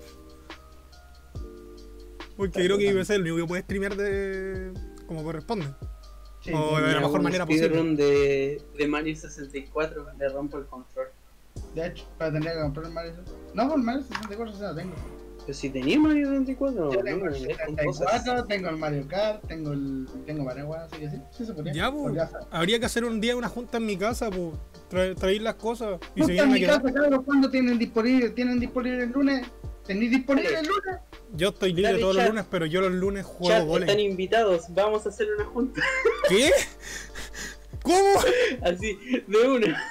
[SPEAKER 2] Porque creo que mi P C es el único que puede streamear de... como corresponde.
[SPEAKER 1] Sí,
[SPEAKER 2] O de la
[SPEAKER 3] Mira,
[SPEAKER 2] mejor
[SPEAKER 3] un
[SPEAKER 2] manera posible.
[SPEAKER 3] speedrun de, de Mario sesenta y cuatro, le rompo el control.
[SPEAKER 1] de hecho, pero tendría que comprar el Mario. No, por el Mario sesenta y cuatro sí lo tengo.
[SPEAKER 3] Pero si tenía Mario sesenta y cuatro,
[SPEAKER 1] Yo
[SPEAKER 3] no
[SPEAKER 1] tengo
[SPEAKER 3] me
[SPEAKER 1] el
[SPEAKER 3] vengas con
[SPEAKER 1] setenta y
[SPEAKER 3] cosas.
[SPEAKER 1] cuatro, tengo el Mario Kart, tengo el. tengo varias weas, así que sí, sí se podría.
[SPEAKER 2] Ya, pues,
[SPEAKER 1] Podría ser.
[SPEAKER 2] habría que hacer un día una junta en mi casa, pues, tra- traer las cosas y
[SPEAKER 1] No
[SPEAKER 2] se
[SPEAKER 1] está en
[SPEAKER 2] vienen a
[SPEAKER 1] mi
[SPEAKER 2] quedar.
[SPEAKER 1] casa, cabros, ¿cuándo tienen disponible? ¿Tienen disponible el lunes? ¿Tenéis disponible el lunes?
[SPEAKER 2] Yo estoy libre
[SPEAKER 3] Dale,
[SPEAKER 2] todos
[SPEAKER 3] chat.
[SPEAKER 2] los lunes, pero yo los lunes juego
[SPEAKER 3] Chat, están
[SPEAKER 2] volei.
[SPEAKER 3] invitados, vamos a hacer una junta.
[SPEAKER 2] ¿Qué? ¿Cómo?
[SPEAKER 3] Así, de una.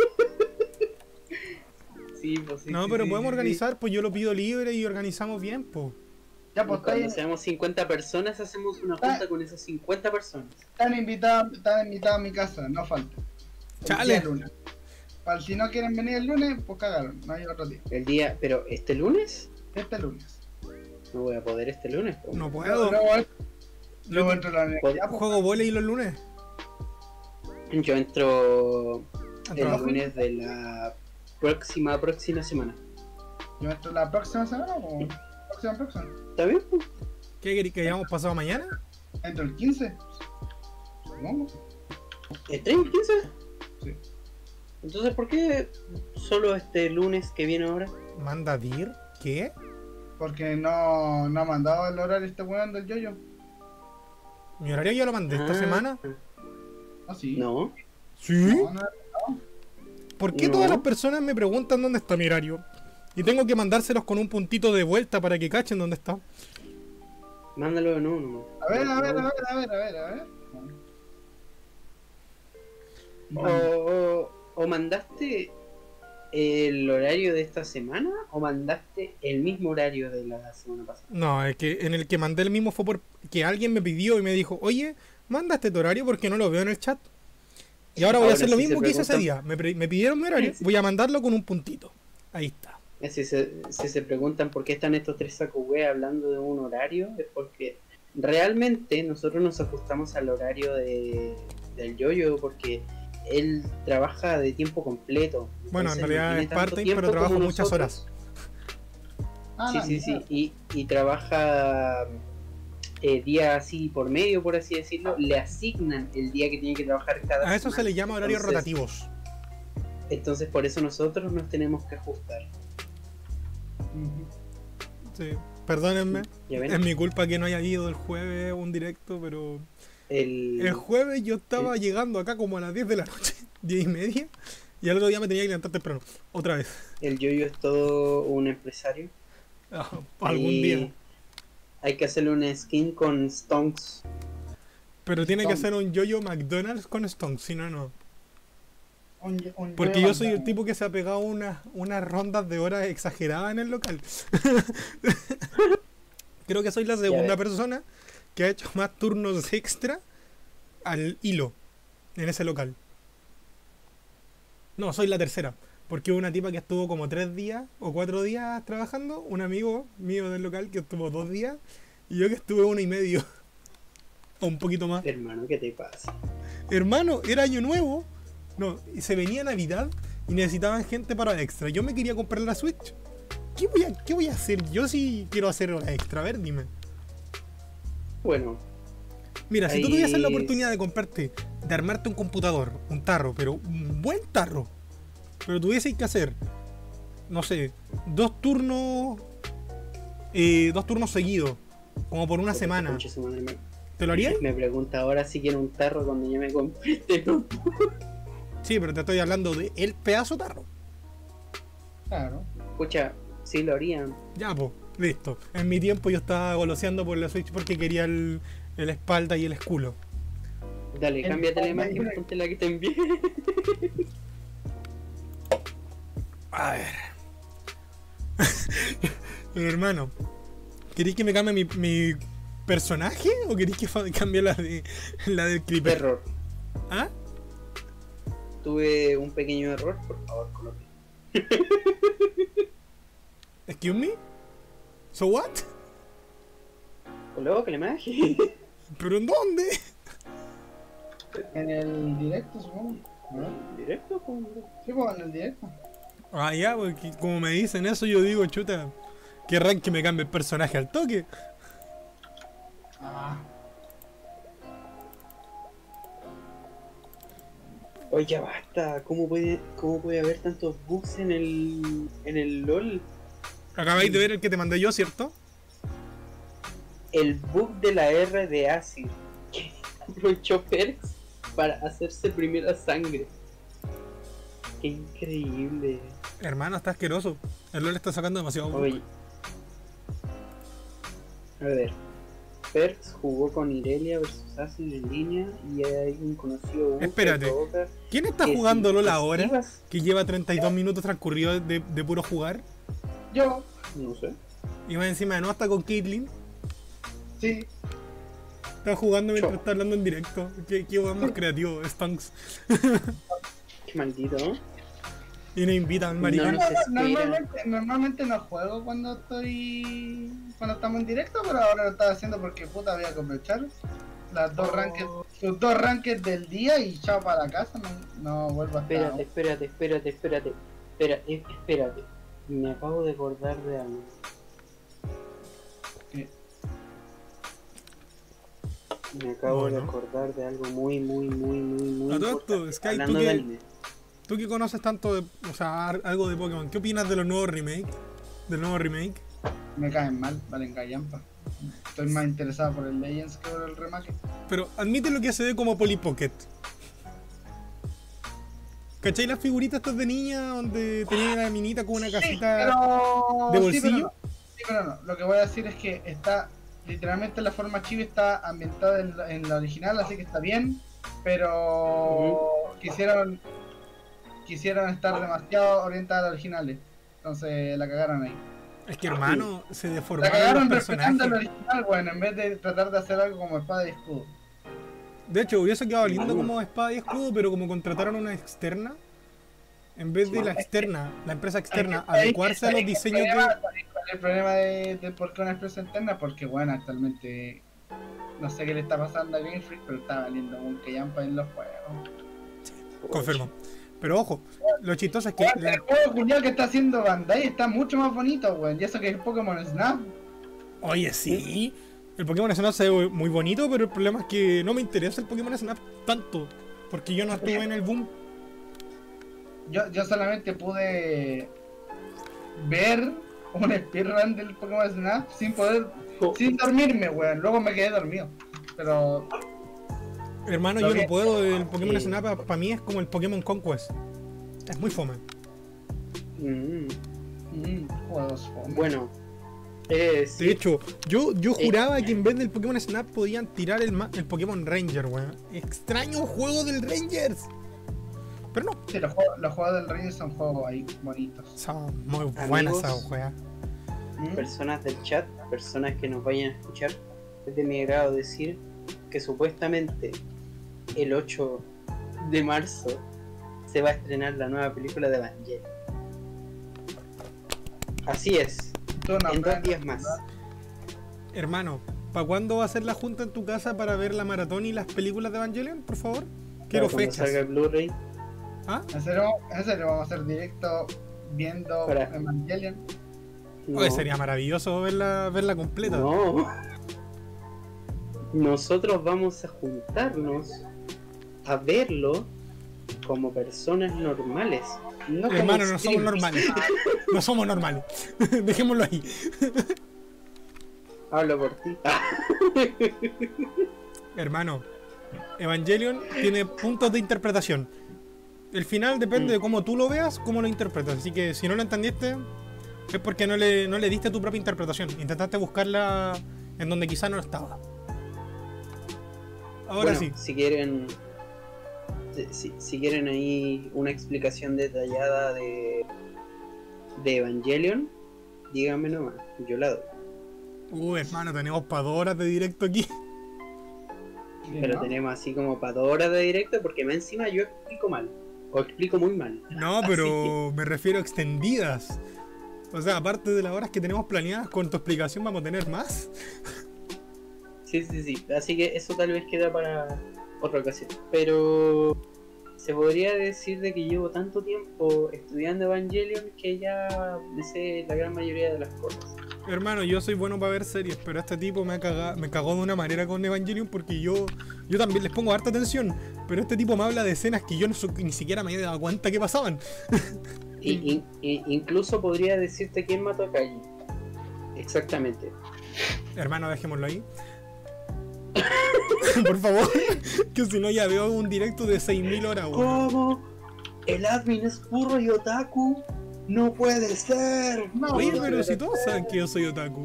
[SPEAKER 3] Sí, pues sí.
[SPEAKER 2] No,
[SPEAKER 3] sí,
[SPEAKER 2] pero
[SPEAKER 3] sí,
[SPEAKER 2] podemos
[SPEAKER 3] sí,
[SPEAKER 2] organizar, pues yo lo pido libre y organizamos bien, pues.
[SPEAKER 1] Ya,
[SPEAKER 3] sí.
[SPEAKER 1] pues
[SPEAKER 3] Cuando
[SPEAKER 1] están,
[SPEAKER 3] seamos cincuenta personas, hacemos una junta con esas cincuenta personas.
[SPEAKER 1] están invitados, están invitados a mi casa, no falta. El
[SPEAKER 2] Chale.
[SPEAKER 1] día lunes. Para si no quieren venir el lunes, pues cagaron, no hay otro día.
[SPEAKER 3] El día, pero este lunes,
[SPEAKER 1] Este lunes.
[SPEAKER 3] no voy a poder este lunes. pues.
[SPEAKER 2] No puedo.
[SPEAKER 1] Luego, luego entro a la universidad, pues,
[SPEAKER 2] Juego volei los lunes.
[SPEAKER 3] Yo entro
[SPEAKER 2] A
[SPEAKER 3] el
[SPEAKER 2] trabajar.
[SPEAKER 3] lunes de la próxima, próxima semana.
[SPEAKER 1] yo entro la próxima semana o próxima, próxima.
[SPEAKER 3] ¿Está bien? pues?
[SPEAKER 2] ¿Qué queréis que hayamos pasado mañana?
[SPEAKER 1] Entro el quince. ¿Cómo?
[SPEAKER 3] ¿El treinta, quince?
[SPEAKER 1] Sí.
[SPEAKER 3] Entonces, ¿por qué solo este lunes que viene ahora?
[SPEAKER 2] ¿Manda dir? ¿Qué?
[SPEAKER 1] Porque no, no ha mandado el horario este weón del yoyo.
[SPEAKER 2] Mi horario ya lo mandé esta
[SPEAKER 3] Ah,
[SPEAKER 2] semana.
[SPEAKER 1] Ah, sí.
[SPEAKER 3] No.
[SPEAKER 2] ¿Sí?
[SPEAKER 1] No, no,
[SPEAKER 2] ¿Por qué
[SPEAKER 3] No.
[SPEAKER 2] todas las personas me preguntan dónde está mi horario? Y tengo que mandárselos con un puntito de vuelta para que cachen dónde está.
[SPEAKER 3] Mándalo de nuevo nomás.
[SPEAKER 1] A ver, a ver, a ver, a ver, a ver, a ver.
[SPEAKER 3] O, o, o mandaste el horario de esta semana o mandaste el mismo horario de la semana pasada.
[SPEAKER 2] No, es que en el que mandé el mismo fue porque alguien me pidió y me dijo, oye, manda este tu horario porque no lo veo en el chat. Y ahora voy a
[SPEAKER 3] Ahora,
[SPEAKER 2] hacer lo
[SPEAKER 3] si
[SPEAKER 2] mismo
[SPEAKER 3] se
[SPEAKER 2] que hice ese
[SPEAKER 3] preguntan-
[SPEAKER 2] día. Me, pre- me pidieron mi horario,
[SPEAKER 3] Sí.
[SPEAKER 2] voy a mandarlo con un puntito. Ahí está.
[SPEAKER 3] Si se, si se preguntan por qué están estos tres sacos wea hablando de un horario, es porque realmente nosotros nos ajustamos al horario de, del yoyo porque él trabaja de tiempo completo.
[SPEAKER 2] Bueno, en
[SPEAKER 3] Entonces, no
[SPEAKER 2] realidad
[SPEAKER 3] tiene
[SPEAKER 2] es
[SPEAKER 3] tanto
[SPEAKER 2] part-time,
[SPEAKER 3] tiempo
[SPEAKER 2] pero trabajo
[SPEAKER 3] como
[SPEAKER 2] muchas
[SPEAKER 3] nosotros.
[SPEAKER 2] horas.
[SPEAKER 1] Ah,
[SPEAKER 3] Sí,
[SPEAKER 1] la
[SPEAKER 3] sí, sí.
[SPEAKER 1] mitad.
[SPEAKER 3] Y, y trabaja eh, día así por medio, por así decirlo. Le asignan el día que tiene que trabajar cada
[SPEAKER 2] A eso se
[SPEAKER 3] semana.
[SPEAKER 2] le llama horarios
[SPEAKER 3] Entonces-
[SPEAKER 2] rotativos.
[SPEAKER 3] Entonces, por eso nosotros nos tenemos que ajustar.
[SPEAKER 1] Ujú.
[SPEAKER 2] Sí. Perdónenme,
[SPEAKER 3] ¿Ya ven?
[SPEAKER 2] es mi culpa que no haya ido el jueves un directo, pero
[SPEAKER 3] El,
[SPEAKER 2] el jueves yo estaba
[SPEAKER 3] el-
[SPEAKER 2] llegando acá como a las diez de la noche, diez y media, y al otro día me tenía que levantar temprano, otra vez.
[SPEAKER 3] el yoyo es todo un empresario.
[SPEAKER 2] Ah, algún
[SPEAKER 3] Y
[SPEAKER 2] día.
[SPEAKER 3] Hay que hacerle una skin con Stonks.
[SPEAKER 2] Pero tiene que
[SPEAKER 1] Stonks.
[SPEAKER 2] hacer un yo-yo McDonald's con Stones, si no, no.
[SPEAKER 1] Un- un
[SPEAKER 2] Porque
[SPEAKER 1] yoyo
[SPEAKER 2] yo soy el
[SPEAKER 1] McDonald's.
[SPEAKER 2] tipo que se ha pegado unas, unas rondas de horas exageradas en el local. Creo que soy la segunda
[SPEAKER 3] ves.
[SPEAKER 2] persona que ha hecho más turnos extra al hilo en ese local. No, soy la tercera. Porque hubo una tipa que estuvo como tres días o cuatro días trabajando, un amigo mío del local que estuvo dos días, y yo que estuve uno y medio. O un poquito más.
[SPEAKER 3] Hermano, ¿qué te pasa?
[SPEAKER 2] Hermano, era año nuevo. No, y se venía Navidad y necesitaban gente para extra. Yo me quería comprar la Switch. ¿Qué voy a, qué voy a hacer? Yo sí quiero hacer hora extra. A ver, dime.
[SPEAKER 3] Bueno,
[SPEAKER 2] Mira, si tú
[SPEAKER 3] Ahí
[SPEAKER 2] tuvieses la
[SPEAKER 3] es-
[SPEAKER 2] oportunidad de comprarte, de armarte un computador, un tarro, pero un buen tarro, pero tuvieses que hacer, no sé, dos turnos, eh, dos turnos seguidos, como por una semana,
[SPEAKER 3] concha su madre, me-
[SPEAKER 2] ¿te lo harías?
[SPEAKER 3] Me pregunta ahora si quiero un tarro cuando ya me compré este notebook.
[SPEAKER 2] Sí, pero te estoy hablando de el pedazo tarro.
[SPEAKER 1] Claro.
[SPEAKER 3] Escucha, sí lo harían.
[SPEAKER 2] Ya, pues, listo. En mi tiempo yo estaba goloseando por la Switch porque quería el, el espalda y el escudo.
[SPEAKER 3] Dale,
[SPEAKER 1] El-
[SPEAKER 3] cámbiate la
[SPEAKER 1] el-
[SPEAKER 3] imagen, ponte la que te envié.
[SPEAKER 2] A ver. Pero hermano, ¿queréis que me cambie mi, mi personaje o queréis que fa- cambie la de la del Creeper?
[SPEAKER 3] Terror.
[SPEAKER 2] ¿Ah?
[SPEAKER 3] Tuve un pequeño error, por favor, coloque.
[SPEAKER 2] Excuse me? So what?
[SPEAKER 3] Colóquele magia.
[SPEAKER 2] ¿Pero en dónde?
[SPEAKER 1] En el directo, supongo. ¿No?
[SPEAKER 3] ¿Directo? ¿Cómo?
[SPEAKER 1] Sí, pues en el directo.
[SPEAKER 2] Ah, ya, porque como me dicen eso, yo digo, chuta, querrán que me cambie el personaje al toque.
[SPEAKER 1] Ah.
[SPEAKER 3] Oye, ya basta. ¿Cómo puede, cómo puede haber tantos bugs en el, en el LOL?
[SPEAKER 2] Acabáis de ver el que te mandé yo, ¿cierto?
[SPEAKER 3] El bug de la R de Acid que aprovechó Perks para hacerse primera sangre. Qué increíble.
[SPEAKER 2] Hermano, está asqueroso. El LOL está sacando demasiado.
[SPEAKER 3] Oye. A ver. Perks jugó con Irelia versus Acid en línea y hay un conocido bug.
[SPEAKER 2] Espérate.
[SPEAKER 3] que provoca
[SPEAKER 2] ¿Quién está
[SPEAKER 3] que
[SPEAKER 2] jugando
[SPEAKER 3] si
[SPEAKER 2] LOL ahora?
[SPEAKER 3] esquivas-
[SPEAKER 2] Que lleva treinta y dos minutos transcurridos de, de puro jugar.
[SPEAKER 1] Yo,
[SPEAKER 3] No sé.
[SPEAKER 2] Y más encima de no está con Caitlyn.
[SPEAKER 1] sí.
[SPEAKER 2] Está jugando mientras
[SPEAKER 3] Yo.
[SPEAKER 2] está hablando en directo. Qué, qué weón más creativo, Stunks.
[SPEAKER 3] Qué maldito, ¿no?
[SPEAKER 2] Y nos invitan,
[SPEAKER 3] No,
[SPEAKER 2] maricón.
[SPEAKER 3] no. se espera.
[SPEAKER 1] Normalmente, normalmente no juego cuando estoy. Cuando estamos en directo, pero ahora lo estaba haciendo porque puta voy a aprovechar las dos
[SPEAKER 3] Oh.
[SPEAKER 1] ranked, sus dos ranked del día y chao para la casa, no, no vuelvo a estar.
[SPEAKER 3] Espérate, espérate, espérate, espérate. Espérate, espérate. Me acabo de acordar de algo.
[SPEAKER 1] ¿Qué?
[SPEAKER 3] Me acabo
[SPEAKER 2] Bueno.
[SPEAKER 3] de acordar de algo muy, muy, muy, muy, muy
[SPEAKER 2] A todo
[SPEAKER 3] importante.
[SPEAKER 2] esto, Sky,
[SPEAKER 3] Hablando
[SPEAKER 2] ¿tú
[SPEAKER 3] de
[SPEAKER 2] qué-
[SPEAKER 3] anime.
[SPEAKER 2] Tú que conoces tanto de, o sea, ar- algo de Pokémon, ¿qué opinas de los nuevos remakes? Del nuevo remake.
[SPEAKER 1] Me caen mal, valen callampa. Estoy más interesado por el Legends que por el remake.
[SPEAKER 2] Pero admite lo que se ve como Polly Pocket. ¿Cachai las figuritas estas de niña donde tenía la minita con una
[SPEAKER 1] Sí,
[SPEAKER 2] casita
[SPEAKER 1] pero...
[SPEAKER 2] de
[SPEAKER 1] sí,
[SPEAKER 2] bolsillo?
[SPEAKER 1] pero no. Sí, pero no. Lo que voy a decir es que está, literalmente la forma chibi está ambientada en la, en la original, así que está bien, pero quisieron quisieron estar demasiado orientadas a las originales. Entonces la cagaron ahí.
[SPEAKER 2] Es que hermano, se
[SPEAKER 1] La
[SPEAKER 2] deformaron
[SPEAKER 1] cagaron
[SPEAKER 2] los
[SPEAKER 1] respetando el
[SPEAKER 2] personajes.
[SPEAKER 1] original, bueno, en vez de tratar de hacer algo como espada y escudo.
[SPEAKER 2] De hecho, hubiese quedado lindo como espada y escudo, pero como contrataron una externa, en vez de la externa, la empresa externa,
[SPEAKER 1] Ahí-
[SPEAKER 2] adecuarse a los
[SPEAKER 1] ahí-
[SPEAKER 2] diseños
[SPEAKER 1] el
[SPEAKER 2] de...
[SPEAKER 1] problema- ¿cuál es el problema de, de por qué una empresa interna? Porque bueno, actualmente no sé qué le está pasando a Game Freak, pero está valiendo un callampa en los juegos.
[SPEAKER 2] Confirmo. Pero ojo, lo chistoso es que
[SPEAKER 1] Weón,
[SPEAKER 2] la-
[SPEAKER 1] el juego culiao que está haciendo Bandai está mucho más bonito, weón. Y eso que es Pokémon Snap.
[SPEAKER 2] Oye, sí. El Pokémon Snap se ve muy bonito, pero el problema es que no me interesa el Pokémon Snap tanto. Porque yo no estuve en el boom.
[SPEAKER 1] Yo, yo solamente pude ver un speedrun del Pokémon Snap sin poder, sin dormirme, weón. Luego me quedé dormido. Pero
[SPEAKER 2] Hermano,
[SPEAKER 1] Lo
[SPEAKER 2] yo
[SPEAKER 1] que-
[SPEAKER 2] no puedo. El Pokémon
[SPEAKER 3] Sí.
[SPEAKER 2] Snap para mí es como el Pokémon Conquest. Es muy fome.
[SPEAKER 3] Mm,
[SPEAKER 1] mm, juegos fome.
[SPEAKER 3] Bueno, eh, sí,
[SPEAKER 2] De hecho, yo, yo
[SPEAKER 3] Eh.
[SPEAKER 2] juraba que en vez del Pokémon Snap podían tirar el, ma- el Pokémon Ranger, weón. Extraño juego del Rangers. Pero no.
[SPEAKER 1] Sí, los juegos, los juegos del Rey son juegos ahí bonitos.
[SPEAKER 2] Son muy buenas
[SPEAKER 3] Amigos.
[SPEAKER 2] esas weas.
[SPEAKER 1] Mm.
[SPEAKER 3] personas del chat, personas que nos vayan a escuchar, es de mi agrado decir que supuestamente el ocho de marzo se va a estrenar la nueva película de Evangelion. Así es,
[SPEAKER 1] Tú no
[SPEAKER 3] en dos
[SPEAKER 1] aprendes,
[SPEAKER 3] días más.
[SPEAKER 1] ¿verdad?
[SPEAKER 2] Hermano, ¿para cuándo va a ser la junta en tu casa para ver la maratón y las películas de Evangelion, por favor? Quiero
[SPEAKER 3] Para cuando
[SPEAKER 2] fechas.
[SPEAKER 3] salga el Blu-ray.
[SPEAKER 2] ¿Ah?
[SPEAKER 1] ¿En serio, en serio vamos a hacer directo viendo
[SPEAKER 3] Para-
[SPEAKER 1] Evangelion?
[SPEAKER 3] No,
[SPEAKER 2] Oye, sería maravilloso verla, verla completa.
[SPEAKER 3] no. Nosotros vamos a juntarnos a verlo como personas normales. No como
[SPEAKER 2] Hermano, no somos
[SPEAKER 3] streamers.
[SPEAKER 2] normales. No somos normales. Dejémoslo ahí.
[SPEAKER 3] Hablo por ti.
[SPEAKER 2] Hermano, Evangelion tiene puntos de interpretación. El final depende
[SPEAKER 3] Mm.
[SPEAKER 2] de cómo tú lo veas, cómo lo interpretas. Así que si no lo entendiste, es porque no le, no le diste tu propia interpretación. Intentaste buscarla en donde quizá no estaba. Ahora
[SPEAKER 3] Bueno,
[SPEAKER 2] sí.
[SPEAKER 3] si quieren si, si quieren ahí una explicación detallada de de Evangelion, díganme nomás, yo la doy.
[SPEAKER 2] Uh, hermano, tenemos para dos horas de directo aquí.
[SPEAKER 1] Sí,
[SPEAKER 3] Pero
[SPEAKER 1] ¿no?
[SPEAKER 3] tenemos así como para dos horas de directo porque más encima yo explico mal. O explico muy mal.
[SPEAKER 2] No,
[SPEAKER 3] Así
[SPEAKER 2] pero me refiero a extendidas. O sea, aparte de las horas que tenemos planeadas, con tu explicación vamos a tener más.
[SPEAKER 3] Sí, sí, sí. Así que eso tal vez queda para otra ocasión. Pero se podría decir de que llevo tanto tiempo estudiando Evangelion que ya me sé la gran mayoría de las cosas.
[SPEAKER 2] Hermano, yo soy bueno para ver series, pero este tipo me, ha caga- me cagó de una manera con Evangelion porque yo yo también les pongo harta atención, pero este tipo me habla de escenas que yo no, so- ni siquiera me había dado cuenta que pasaban.
[SPEAKER 3] Y, y- y- incluso podría decirte quién mató a Kaji. Exactamente.
[SPEAKER 2] Hermano, dejémoslo ahí. Por favor, que si no ya veo un directo de seis mil horas, weón.
[SPEAKER 3] ¿Cómo? ¿El admin es burro y otaku? ¡No puede ser!
[SPEAKER 1] No,
[SPEAKER 2] Oye,
[SPEAKER 1] no
[SPEAKER 2] pero
[SPEAKER 1] sé.
[SPEAKER 2] si todos saben que yo soy otaku.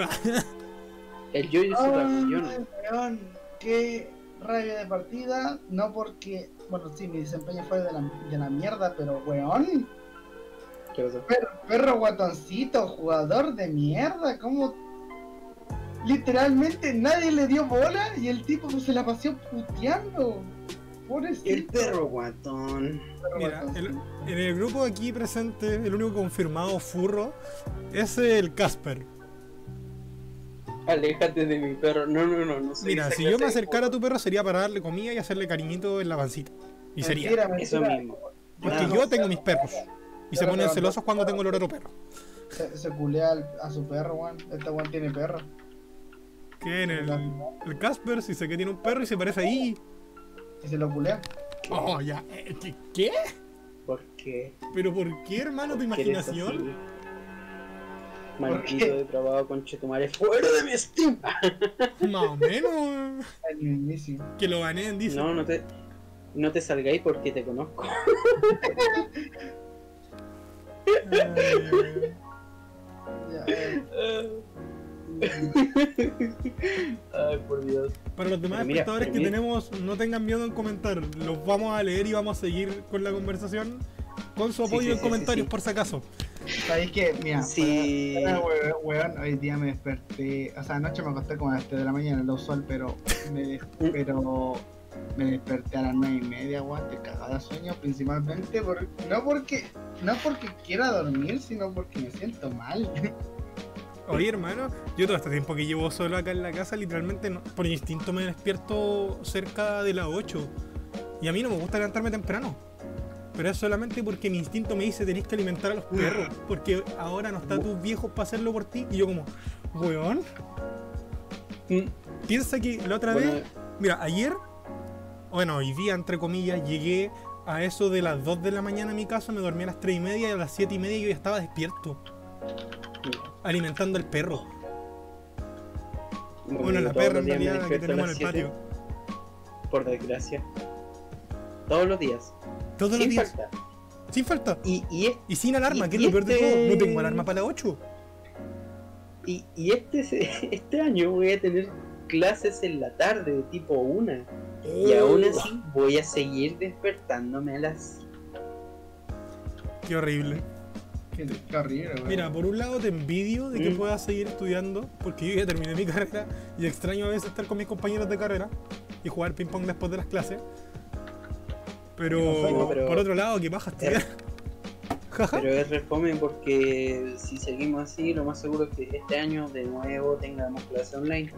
[SPEAKER 3] El yo es otaku, yo no.
[SPEAKER 1] Ay, weón, qué rabia de partida. No porque, bueno, sí, mi desempeño fue de la, de la mierda, pero weón,
[SPEAKER 3] ¿Qué pasó?
[SPEAKER 1] perro, perro guatoncito, jugador de mierda, como literalmente nadie le dio bola y el tipo pues, se la pasó puteando. Pobrecito.
[SPEAKER 3] El perro guatón.
[SPEAKER 1] Perro
[SPEAKER 2] Mira, el-
[SPEAKER 1] guatoncito.
[SPEAKER 2] en el grupo aquí presente, el único confirmado furro es el Casper.
[SPEAKER 3] Aléjate de mi perro. No, no, no, no soy
[SPEAKER 2] Mira,
[SPEAKER 3] esa
[SPEAKER 2] si
[SPEAKER 3] clase
[SPEAKER 2] yo me
[SPEAKER 3] de
[SPEAKER 2] acercara a
[SPEAKER 3] juego.
[SPEAKER 2] tu perro sería para darle comida y hacerle cariñito en la pancita. Y sería.
[SPEAKER 1] Mentira, mentira.
[SPEAKER 3] Eso mismo.
[SPEAKER 2] Porque
[SPEAKER 3] Nada
[SPEAKER 2] yo
[SPEAKER 3] más.
[SPEAKER 2] tengo mis perros. Y se
[SPEAKER 1] Pero
[SPEAKER 2] ponen
[SPEAKER 1] te
[SPEAKER 2] celosos cuando tengo el otro perro.
[SPEAKER 1] Se, se culea al- a su perro, weón. Este weón tiene perro.
[SPEAKER 2] Que en el, el Casper, si sé que tiene un perro y se parece ahí.
[SPEAKER 1] Y se lo culea.
[SPEAKER 2] Oh, ya. eh, ¿Qué? ¿Qué?
[SPEAKER 3] ¿Por qué?
[SPEAKER 2] ¿Pero por qué, hermano, tu
[SPEAKER 3] ¿Por qué eres
[SPEAKER 2] imaginación?
[SPEAKER 3] así?
[SPEAKER 1] ¿Por
[SPEAKER 3] Maldito
[SPEAKER 1] qué?
[SPEAKER 3] depravado conchetumare. ¡Fuera de mi Steam!
[SPEAKER 2] Más o menos.
[SPEAKER 1] El mismísimo.
[SPEAKER 2] Que lo baneen, dice.
[SPEAKER 3] No, no te. No te salgáis porque te conozco.
[SPEAKER 2] Ay,
[SPEAKER 1] Ya, eh,
[SPEAKER 3] Ay, por Dios.
[SPEAKER 2] Para los demás
[SPEAKER 3] Pero mira,
[SPEAKER 2] espectadores
[SPEAKER 3] pero
[SPEAKER 2] que
[SPEAKER 3] mira.
[SPEAKER 2] tenemos, no tengan miedo en comentar. Los vamos a leer y vamos a seguir con la conversación. Con su
[SPEAKER 3] Sí,
[SPEAKER 2] apoyo
[SPEAKER 3] sí,
[SPEAKER 2] en
[SPEAKER 3] sí,
[SPEAKER 2] comentarios,
[SPEAKER 3] sí, sí.
[SPEAKER 2] por si acaso.
[SPEAKER 1] ¿Sabéis que? Mira,
[SPEAKER 3] Sí.
[SPEAKER 1] fuera- fuera, weón, hoy día me desperté. O sea, anoche me acosté como a las tres de la mañana, lo usual, pero me, pero me desperté a las nueve y media, weón, de cagada de sueño, principalmente por, no porque no porque quiera dormir, sino porque me siento mal.
[SPEAKER 2] Oye, hermano, yo todo este tiempo que llevo solo acá en la casa, literalmente no- por instinto me despierto cerca de las ocho. Y a mí no me gusta levantarme temprano. Pero es solamente porque mi instinto me dice tenés que alimentar a los perros. Porque ahora no están tus viejos para hacerlo por ti. Y yo como, weón,
[SPEAKER 3] Mm,
[SPEAKER 2] piensa que la otra
[SPEAKER 3] bueno,
[SPEAKER 2] vez, mira, ayer, bueno, hoy día, entre comillas, llegué a eso de las dos de la mañana a mi casa, me dormí a las tres y media y a las siete y media yo ya estaba despierto,
[SPEAKER 3] mira,
[SPEAKER 2] alimentando al perro.
[SPEAKER 3] como
[SPEAKER 2] Bueno,
[SPEAKER 3] yo
[SPEAKER 2] la
[SPEAKER 3] todos
[SPEAKER 2] perra
[SPEAKER 3] los
[SPEAKER 2] en
[SPEAKER 3] días me
[SPEAKER 2] realidad que
[SPEAKER 3] despierto a
[SPEAKER 2] tenemos en
[SPEAKER 3] las
[SPEAKER 2] el
[SPEAKER 3] siete,
[SPEAKER 2] patio.
[SPEAKER 3] por desgracia. Todos los días.
[SPEAKER 2] Todos los
[SPEAKER 3] Sin
[SPEAKER 2] días,
[SPEAKER 3] falta.
[SPEAKER 2] sin falta.
[SPEAKER 3] Y, y, es-
[SPEAKER 2] Y sin alarma,
[SPEAKER 3] Y-
[SPEAKER 2] que es
[SPEAKER 3] y
[SPEAKER 2] lo peor de
[SPEAKER 3] este-
[SPEAKER 2] todo. No tengo alarma para las ocho.
[SPEAKER 3] y, y este, se- este año voy a tener clases en la tarde de tipo una. Y aún así voy a seguir despertándome a las...
[SPEAKER 2] Qué horrible.
[SPEAKER 1] Qué, qué horrible, weón.
[SPEAKER 2] Mira, por un lado te envidio de que
[SPEAKER 3] Mm.
[SPEAKER 2] puedas seguir estudiando, porque yo ya terminé mi carrera y extraño a veces estar con mis compañeros de carrera y jugar ping pong después de las clases. Pero,
[SPEAKER 3] No, pero-
[SPEAKER 2] por otro lado, que baja estudiar. Jaja.
[SPEAKER 3] Pero es refome porque si seguimos así, lo más seguro es que este año de nuevo tengamos clase online.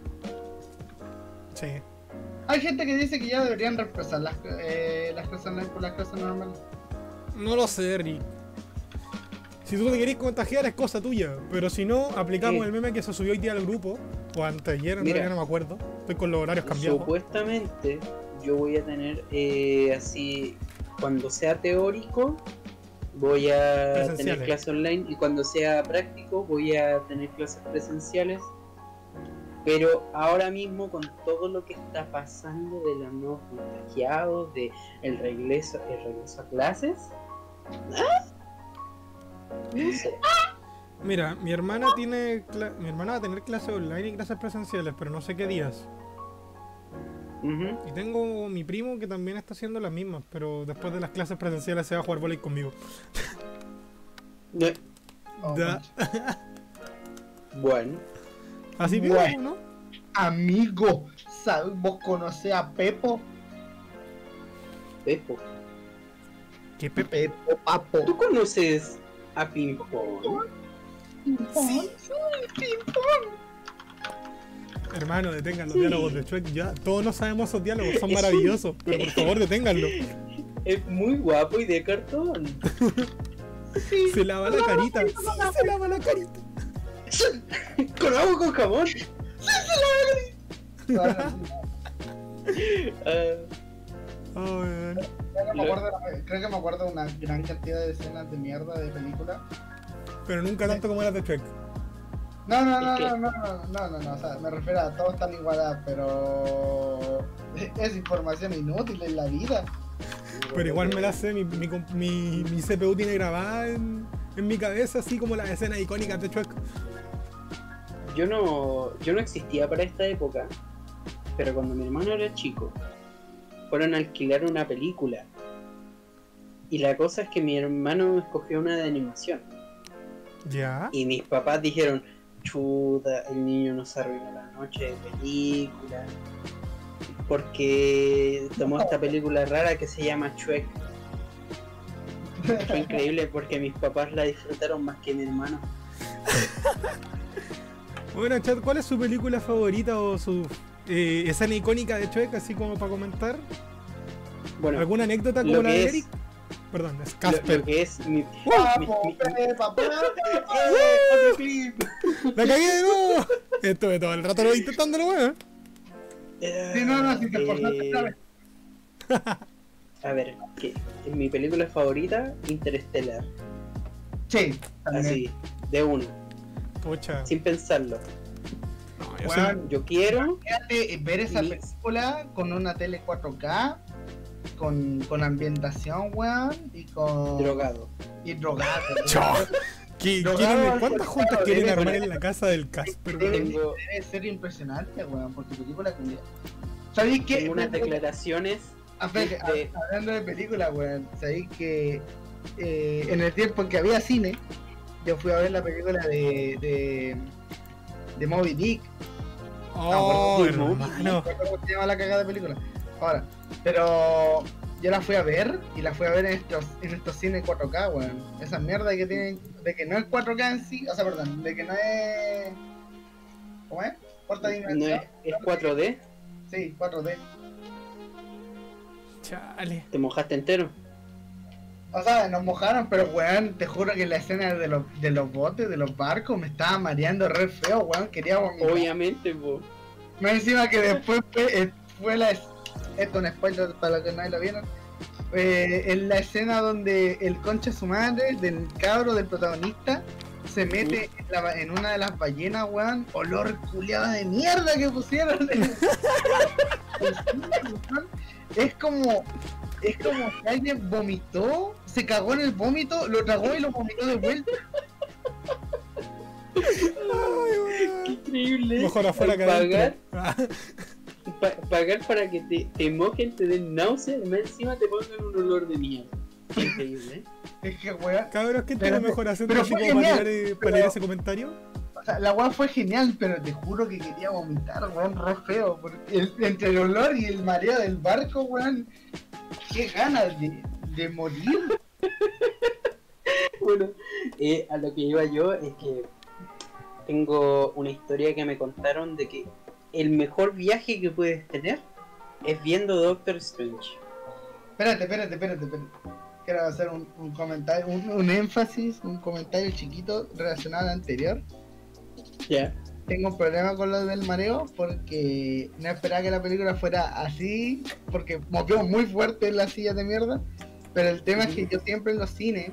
[SPEAKER 2] Sí.
[SPEAKER 1] Hay gente que dice que ya deberían reemplazar las, eh, las clases online por las clases normales.
[SPEAKER 2] No lo sé, Rick. Si tú te querés contagiar es cosa tuya, pero si no, aplicamos
[SPEAKER 3] Sí.
[SPEAKER 2] el meme que se subió hoy día al grupo, o anteayer, en
[SPEAKER 3] Mira.
[SPEAKER 2] realidad no me acuerdo. Estoy con los horarios cambiados.
[SPEAKER 3] Supuestamente yo voy a tener eh, así, cuando sea teórico, voy a tener
[SPEAKER 2] Presenciales.
[SPEAKER 3] clase online y cuando sea práctico voy a tener clases presenciales. Pero ahora mismo con todo lo que está pasando de los nuevos contagiados, de el regreso, el regreso a clases, ¿ah? No sé.
[SPEAKER 2] Mira, mi hermana tiene cla- mi hermana va a tener clases online y clases presenciales, pero no sé qué días.
[SPEAKER 3] Ujú.
[SPEAKER 2] Y tengo mi primo que también está haciendo las mismas, pero después de las clases presenciales se va a jugar voleibol conmigo.
[SPEAKER 3] Eh,
[SPEAKER 1] Oh,
[SPEAKER 2] Da.
[SPEAKER 1] mancha.
[SPEAKER 3] Bueno,
[SPEAKER 2] Así
[SPEAKER 1] Bueno.
[SPEAKER 2] mismo, ¿no?
[SPEAKER 1] Amigo, ¿Sabes? ¿Vos conocés a Pepo?
[SPEAKER 3] Pepo.
[SPEAKER 2] ¿Qué pe-
[SPEAKER 1] Pepo, papo.
[SPEAKER 3] ¿Tú conoces a Ping Pong?
[SPEAKER 1] Sí,
[SPEAKER 2] Hermano, detengan los
[SPEAKER 3] Sí.
[SPEAKER 2] diálogos de Shrek ya. Todos no sabemos esos diálogos, son maravillosos. Pero por favor, deténganlo.
[SPEAKER 3] Es muy guapo y de cartón.
[SPEAKER 1] sí.
[SPEAKER 2] Se lava la carita. Sí, se lava la carita.
[SPEAKER 3] Con agua con jabón.
[SPEAKER 1] No, no, no.
[SPEAKER 3] Ah,
[SPEAKER 2] Oh, weón.
[SPEAKER 1] Creo que me acuerdo, creo que me acuerdo de una gran cantidad de escenas de mierda de película.
[SPEAKER 2] Pero nunca tanto como las de Shrek.
[SPEAKER 1] No, no, no,
[SPEAKER 3] Es que-
[SPEAKER 1] no, no, no, no, no, no, o sea, me refiero a todos están igualados, pero es información inútil en la vida.
[SPEAKER 2] Pero igual me la sé, mi, mi, comp- mi, mi C P U tiene grabada en, en mi cabeza, así como las escenas icónicas de Shrek.
[SPEAKER 3] Yo no, yo no existía para esta época, pero cuando mi hermano era chico, fueron a alquilar una película. Y la cosa es que mi hermano escogió una de animación.
[SPEAKER 2] ¿Ya?
[SPEAKER 3] Y mis papás dijeron, chuta, el niño nos arruinó la noche de película. Porque tomó esta película rara que se llama Shrek. Fue increíble porque mis papás la disfrutaron más que mi hermano.
[SPEAKER 2] Bueno, chat, ¿cuál es su película favorita o su eh, escena icónica de Shrek, así como para comentar?
[SPEAKER 3] Bueno,
[SPEAKER 2] ¿Alguna anécdota como
[SPEAKER 3] lo
[SPEAKER 2] la
[SPEAKER 3] que
[SPEAKER 2] de
[SPEAKER 3] es-
[SPEAKER 2] Eric? Perdón, es
[SPEAKER 3] lo,
[SPEAKER 2] Casper.
[SPEAKER 3] lo que es mi... mi-
[SPEAKER 1] Papo,
[SPEAKER 3] mi-
[SPEAKER 1] Pepa, Pepa. ¡Eh! Otro clip.
[SPEAKER 2] ¡La cagué de nuevo! Estuve todo el rato lo intentándolo, weón.
[SPEAKER 1] Sí, no, no, si te esforzaste,
[SPEAKER 3] Eh,
[SPEAKER 1] ¿sabes?
[SPEAKER 3] A ver, ¿qué? ¿Es mi película favorita? Interstellar.
[SPEAKER 1] Sí, también.
[SPEAKER 3] Así, de uno,
[SPEAKER 2] Pucha.
[SPEAKER 3] sin pensarlo.
[SPEAKER 2] No, yo
[SPEAKER 1] Weón,
[SPEAKER 2] soy-
[SPEAKER 3] Yo quiero...
[SPEAKER 1] Fíjate, ver esa
[SPEAKER 3] Y-
[SPEAKER 1] película con una tele cuatro K, con, con ambientación, weón, y con...
[SPEAKER 3] Drogado.
[SPEAKER 1] Y drogado.
[SPEAKER 2] Chao. ¿Qué-
[SPEAKER 1] Drogado
[SPEAKER 2] quieren-
[SPEAKER 1] al
[SPEAKER 2] ¿Cuántas
[SPEAKER 1] costado,
[SPEAKER 2] juntas quieren
[SPEAKER 1] debe-
[SPEAKER 2] armar en la casa del Casper,
[SPEAKER 1] Debe,
[SPEAKER 2] weón?
[SPEAKER 3] Tengo,
[SPEAKER 1] debe ser impresionante, weón, porque película con... ¿Sabéis qué?
[SPEAKER 3] tengo unas declaraciones
[SPEAKER 1] Ah, espérate,
[SPEAKER 3] de-
[SPEAKER 1] hab- hablando de película, weón, sabéis que eh, en el tiempo en que había cine, yo fui a ver la película de, de, de Moby Dick.
[SPEAKER 2] Oh,
[SPEAKER 3] de Moby
[SPEAKER 2] hermano.
[SPEAKER 1] No recuerdo cómo se llama la cagada de película. Ahora, pero yo la fui a ver y la fui a ver en estos, en estos cines cuatro K, weón. Esa mierda que tienen, de que no es cuatro K en sí, o sea, perdón, de que no es. ¿Cómo es? Cuarta
[SPEAKER 3] no
[SPEAKER 1] dimensión.
[SPEAKER 3] es, es cuatro D,
[SPEAKER 1] Sí, cuatro D.
[SPEAKER 2] Chale.
[SPEAKER 3] te mojaste entero.
[SPEAKER 1] O sea, nos mojaron, pero weón, te juro que la escena de los, de los botes, de los barcos, me estaba mareando re feo, weón. Quería vomitar.
[SPEAKER 3] Obviamente, po.
[SPEAKER 1] Más encima que después fue, eh, fue la. es- Esto es un spoiler para los que nadie lo vieron. Eh, en la escena donde el concha su madre del cabro del protagonista se mete en, la- en una de las ballenas, weón. Olor culiado de mierda que pusieron. en el- es como. Es como que alguien vomitó, se cagó en el vómito, lo tragó y lo vomitó de vuelta.
[SPEAKER 2] Ay,
[SPEAKER 3] Qué
[SPEAKER 2] weón.
[SPEAKER 3] increíble.
[SPEAKER 2] Mejor afuera que
[SPEAKER 3] pagar,
[SPEAKER 2] adentro. Ah,
[SPEAKER 3] pa- pagar para que te, te mojen, te den náusea y más encima te pongan un olor de mierda. Qué increíble, ¿eh?
[SPEAKER 1] Es que, weón.
[SPEAKER 2] Cabros, ¿qué tiene
[SPEAKER 1] Pero-
[SPEAKER 2] mejor acento
[SPEAKER 1] pero
[SPEAKER 2] así
[SPEAKER 1] fue
[SPEAKER 2] como para
[SPEAKER 1] genial,
[SPEAKER 2] leer, para
[SPEAKER 1] pero-
[SPEAKER 2] leer ese comentario?
[SPEAKER 1] O sea, la weá fue genial, pero te juro que quería vomitar, weón, re feo. Porque el- entre el olor y el mareo del barco, weón, qué ganas de, de morir.
[SPEAKER 3] Bueno, eh, a lo que iba yo es que tengo una historia que me contaron de que el mejor viaje que puedes tener es viendo Doctor Strange.
[SPEAKER 1] Espérate, espérate, espérate, espérate. Quiero hacer un, un comentario, un, un énfasis, un comentario chiquito relacionado al anterior.
[SPEAKER 3] Ya.
[SPEAKER 1] Tengo un problema con lo del mareo porque no esperaba que la película fuera así, porque movió muy fuerte en la silla de mierda. Pero el tema es que yo siempre en los cines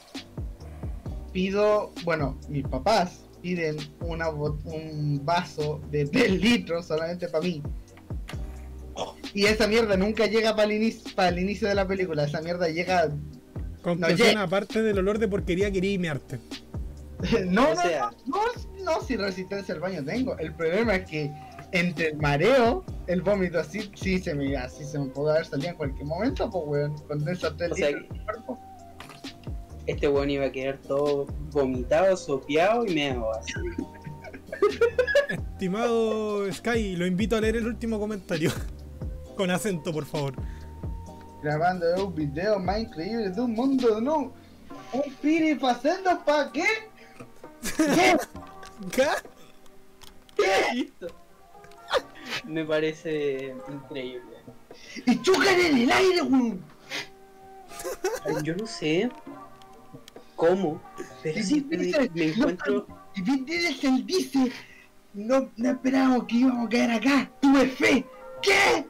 [SPEAKER 1] pido, bueno, mis papás piden una, bot- un vaso de tres litros solamente para mí. Y esa mierda nunca llega para el, inicio, para el inicio de la película, esa mierda llega...
[SPEAKER 2] Conclusión,
[SPEAKER 1] llega.
[SPEAKER 2] aparte del olor de porquería, quería mearte.
[SPEAKER 1] no,
[SPEAKER 3] O
[SPEAKER 1] no,
[SPEAKER 3] sea-
[SPEAKER 1] no, no, si resistencia al baño tengo. El problema es que entre el mareo, el vómito así, sí se me, así se me puede haber salido en cualquier momento, pues weón, con esos tres
[SPEAKER 3] O sea
[SPEAKER 1] litros en el cuerpo.
[SPEAKER 3] Este weón iba a quedar todo vomitado, sopeado y meado así.
[SPEAKER 2] Estimado Sky, lo invito a leer el último comentario. Con acento, por favor.
[SPEAKER 1] Grabando un video más increíble de un mundo, ¿no? Un piri pasando pa' qué? ¿Qué?
[SPEAKER 2] ¿Qué?
[SPEAKER 3] Listo. Me parece increíble.
[SPEAKER 1] Y chocan en el aire, weón.
[SPEAKER 3] Yo no sé cómo, pero
[SPEAKER 1] Y
[SPEAKER 3] sí
[SPEAKER 1] Vin
[SPEAKER 3] me,
[SPEAKER 1] Diesel,
[SPEAKER 3] me encuentro.
[SPEAKER 1] Y Vin Diesel dice, no, no esperábamos que íbamos a caer acá, tuve fe. ¿Qué?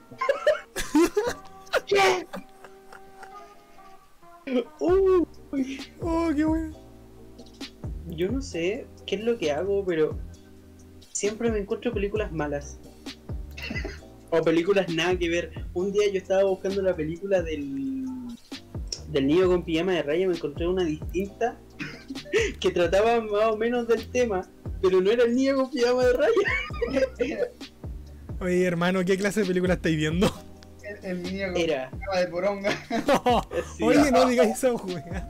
[SPEAKER 1] ¿Qué?
[SPEAKER 3] Uh,
[SPEAKER 2] Oh, qué bueno.
[SPEAKER 3] yo no sé qué es lo que hago, pero siempre me encuentro películas malas. O películas nada que ver. Un día yo estaba buscando la película del del niño con pijama de raya, me encontré una distinta que trataba más o menos del tema, pero no era el niño con pijama de raya.
[SPEAKER 2] Oye, hermano, ¿qué clase de película estáis viendo?
[SPEAKER 1] El, el niño con
[SPEAKER 3] Era.
[SPEAKER 1] cara de poronga.
[SPEAKER 3] Sí.
[SPEAKER 2] Oye, no digáis esa wea.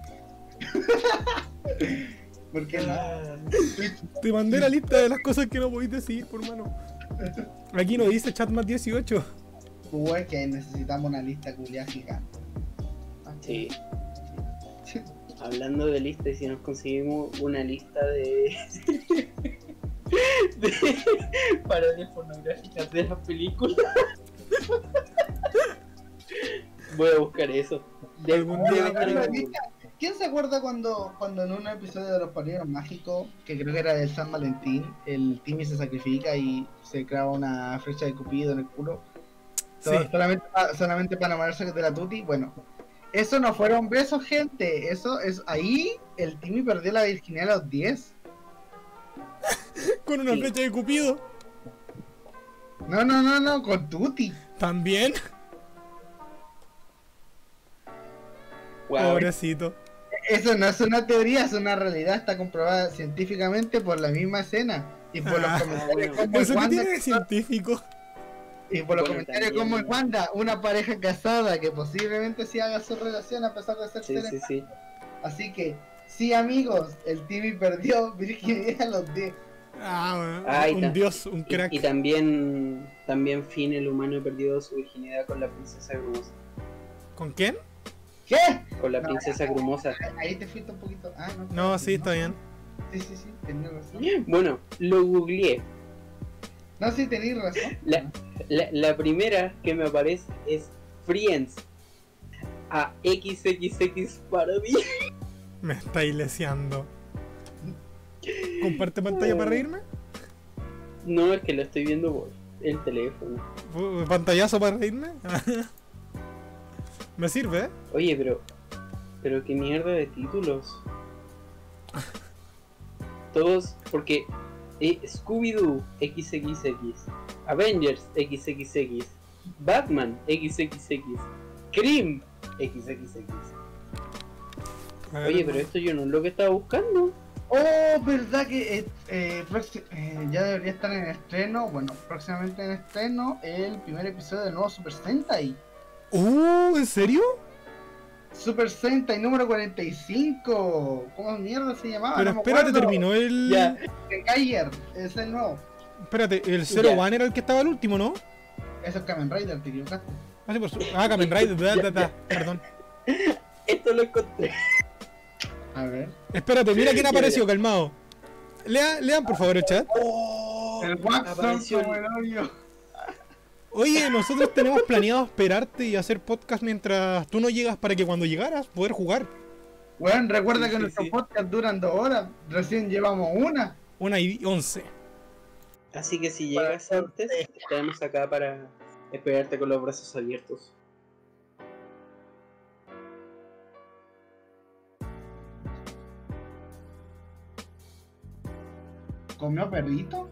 [SPEAKER 1] Porque no.
[SPEAKER 3] Ah,
[SPEAKER 2] Te mandé la lista de las cosas que no podéis decir, por mano. Aquí nos dice chat más dieciocho.
[SPEAKER 1] Pues que necesitamos una lista culiada gigante.
[SPEAKER 3] sí. Hablando de listas, y si nos conseguimos una lista de, de parodias pornográficas de las películas, voy a buscar eso. De,
[SPEAKER 2] Algún
[SPEAKER 3] debe
[SPEAKER 2] día
[SPEAKER 3] estar en
[SPEAKER 1] la
[SPEAKER 3] Google.
[SPEAKER 1] lista. ¿Quién se acuerda cuando, cuando en un episodio de Los Padrinos Mágicos, que creo que era del San Valentín, el Timmy se sacrifica y se clava una flecha de Cupido en el culo?
[SPEAKER 2] Sí.
[SPEAKER 1] So- solamente, pa- solamente para enamorarse de la Tuti. Bueno, eso no fueron besos, gente. Eso es ahí el Timmy perdió la virginidad a los diez.
[SPEAKER 2] Con una
[SPEAKER 3] Sí.
[SPEAKER 2] flecha de Cupido.
[SPEAKER 1] No, no, no, no, con Tuti.
[SPEAKER 2] También.
[SPEAKER 3] Wow.
[SPEAKER 2] Pobrecito.
[SPEAKER 1] Eso no es una teoría, es una realidad, está comprobada científicamente por la misma escena. Y por los
[SPEAKER 2] Ah,
[SPEAKER 1] comentarios
[SPEAKER 3] bueno.
[SPEAKER 1] como en
[SPEAKER 2] ¿Eso qué
[SPEAKER 1] Wanda,
[SPEAKER 2] tiene de científico?
[SPEAKER 1] y por los
[SPEAKER 3] Bueno,
[SPEAKER 1] comentarios
[SPEAKER 3] también.
[SPEAKER 1] como en Wanda, una pareja casada que posiblemente sí haga su relación a pesar de ser
[SPEAKER 3] Sí,
[SPEAKER 1] seres.
[SPEAKER 3] sí, sí.
[SPEAKER 1] Así que, sí amigos, el Timmy perdió virginidad a los diez.
[SPEAKER 2] Ah, bueno,
[SPEAKER 3] Ay,
[SPEAKER 2] un
[SPEAKER 3] ta-
[SPEAKER 2] dios, un
[SPEAKER 3] Y,
[SPEAKER 2] crack.
[SPEAKER 3] y también, también Finn, el humano, perdió su virginidad con la princesa grumosa.
[SPEAKER 2] ¿Con quién?
[SPEAKER 1] ¿Qué?
[SPEAKER 3] Con la
[SPEAKER 1] No,
[SPEAKER 3] princesa grumosa.
[SPEAKER 1] Ahí te fuiste un poquito. Ah, no.
[SPEAKER 2] No, sí, está bien.
[SPEAKER 1] Sí, sí, sí, tenías razón.
[SPEAKER 3] Bueno, lo googleé.
[SPEAKER 1] No, sí, tenías razón.
[SPEAKER 3] La, la, la primera que me aparece es Friends. A equis equis equis Parody.
[SPEAKER 2] Me estáis leseando. ¿Comparte pantalla para reírme?
[SPEAKER 3] No, es que lo estoy viendo por el teléfono.
[SPEAKER 2] ¿Pantallazo para reírme? Me sirve, ¿eh?
[SPEAKER 3] Oye, pero. Pero qué mierda de títulos. Todos, porque eh, Scooby-Doo equis equis equis, Avengers equis equis equis, Batman equis equis equis, Cream equis equis equis.
[SPEAKER 2] A ver,
[SPEAKER 3] Oye, pero esto yo no es lo que estaba buscando.
[SPEAKER 1] Oh, verdad que eh, eh, proxi- eh, ya debería estar en estreno. Bueno, próximamente en estreno el primer episodio del nuevo Super Sentai.
[SPEAKER 2] Uh, ¿en serio?
[SPEAKER 1] Super Sentai número cuarenta y cinco. ¿Cómo mierda se llamaba?
[SPEAKER 2] Pero
[SPEAKER 1] No me
[SPEAKER 2] espérate,
[SPEAKER 1] acuerdo.
[SPEAKER 2] terminó el.
[SPEAKER 3] Ya,
[SPEAKER 1] Geiger, es el nuevo.
[SPEAKER 2] Espérate, el Zero
[SPEAKER 3] Ya.
[SPEAKER 2] One era el que estaba al último, ¿no?
[SPEAKER 1] Eso es Kamen Rider, te equivocaste.
[SPEAKER 2] Ah, sí, por su... ah Kamen Rider, da, da, da, perdón.
[SPEAKER 3] esto lo encontré.
[SPEAKER 1] A ver.
[SPEAKER 2] Espérate, mira quién
[SPEAKER 3] Ya,
[SPEAKER 2] apareció,
[SPEAKER 3] ya.
[SPEAKER 2] calmado. Lea, lean por favor el chat.
[SPEAKER 3] Oh,
[SPEAKER 1] El Watson
[SPEAKER 3] apareció
[SPEAKER 1] como
[SPEAKER 3] el-
[SPEAKER 1] el hoyo.
[SPEAKER 2] Oye, nosotros tenemos planeado esperarte y hacer podcast mientras tú no llegas para que cuando llegaras poder jugar.
[SPEAKER 1] Bueno, recuerda
[SPEAKER 3] Sí,
[SPEAKER 1] que
[SPEAKER 3] sí,
[SPEAKER 1] nuestros
[SPEAKER 3] sí.
[SPEAKER 1] podcasts duran dos horas. Recién llevamos una.
[SPEAKER 2] Una y once.
[SPEAKER 3] Así que si llegas antes, estaremos acá para esperarte con los brazos abiertos.
[SPEAKER 1] ¿Comió perrito?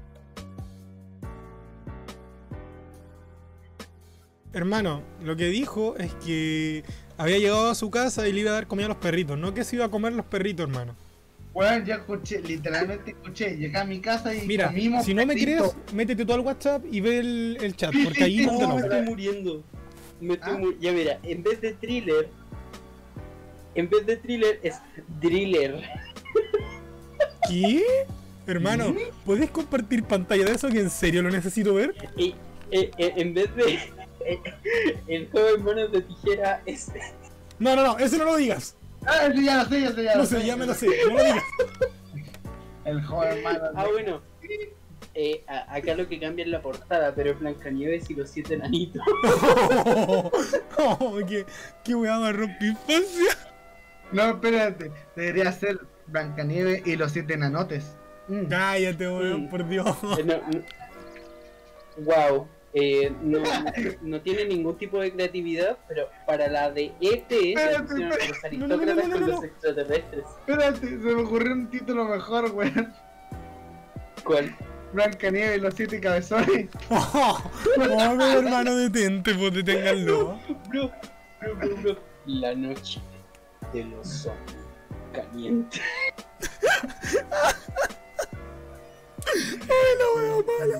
[SPEAKER 2] Hermano, lo que dijo es que había llegado a su casa y le iba a dar comida a los perritos, no que se iba a comer los perritos, hermano.
[SPEAKER 1] Bueno, ya escuché, literalmente escuché. Llegué a mi casa y
[SPEAKER 2] Mira,
[SPEAKER 1] comimos
[SPEAKER 2] si no me
[SPEAKER 1] perrito.
[SPEAKER 2] crees, métete tú al WhatsApp y ve el, el chat,
[SPEAKER 1] Sí,
[SPEAKER 2] porque
[SPEAKER 1] sí,
[SPEAKER 2] ahí
[SPEAKER 1] sí,
[SPEAKER 2] no te
[SPEAKER 3] Oh,
[SPEAKER 2] lo
[SPEAKER 3] me
[SPEAKER 2] veo.
[SPEAKER 3] estoy muriendo. Me estoy
[SPEAKER 1] ¿Ah?
[SPEAKER 3] mu- Ya mira, en vez de thriller, en vez de thriller es driller.
[SPEAKER 2] ¿Qué? Hermano, ¿podés compartir pantalla de eso que en serio lo necesito ver?
[SPEAKER 3] Y, eh, eh, en vez de eh, el joven manos de tijera es
[SPEAKER 2] No, no, no, ese no lo digas.
[SPEAKER 1] Ah, sí, ya lo sé, ya sé, ya lo
[SPEAKER 2] No sé,
[SPEAKER 1] sé.
[SPEAKER 2] ya me lo sé, no lo digas.
[SPEAKER 1] El joven malo.
[SPEAKER 3] ah bueno eh, a- acá lo que cambia es la portada, pero es Blancanieves y los siete enanitos.
[SPEAKER 2] Oh, oh, qué, qué weá más rompe infancia.
[SPEAKER 1] No, espérate. Debería ser Blancanieves y los siete enanotes. Mm.
[SPEAKER 2] Cállate, weón,
[SPEAKER 3] Mm.
[SPEAKER 2] por Dios.
[SPEAKER 3] Eh, no, no- wow, eh, no, no tiene ningún tipo de creatividad, pero para la de E T le
[SPEAKER 1] Espérate,
[SPEAKER 3] pusieron a los
[SPEAKER 2] espérate. No, no, no, no,
[SPEAKER 3] aristócratas
[SPEAKER 2] no,
[SPEAKER 3] con
[SPEAKER 2] no,
[SPEAKER 3] los
[SPEAKER 2] no.
[SPEAKER 3] extraterrestres.
[SPEAKER 1] Espérate, se me ocurrió un título mejor, weón.
[SPEAKER 3] ¿Cuál?
[SPEAKER 1] Blancanieves y los siete cabezones.
[SPEAKER 2] Oh, oh, mi hermano, detente, pues deténganlo.
[SPEAKER 3] Bro, bro, bro, bro. La noche de los zombies caliente.
[SPEAKER 2] Ay, la wea mala.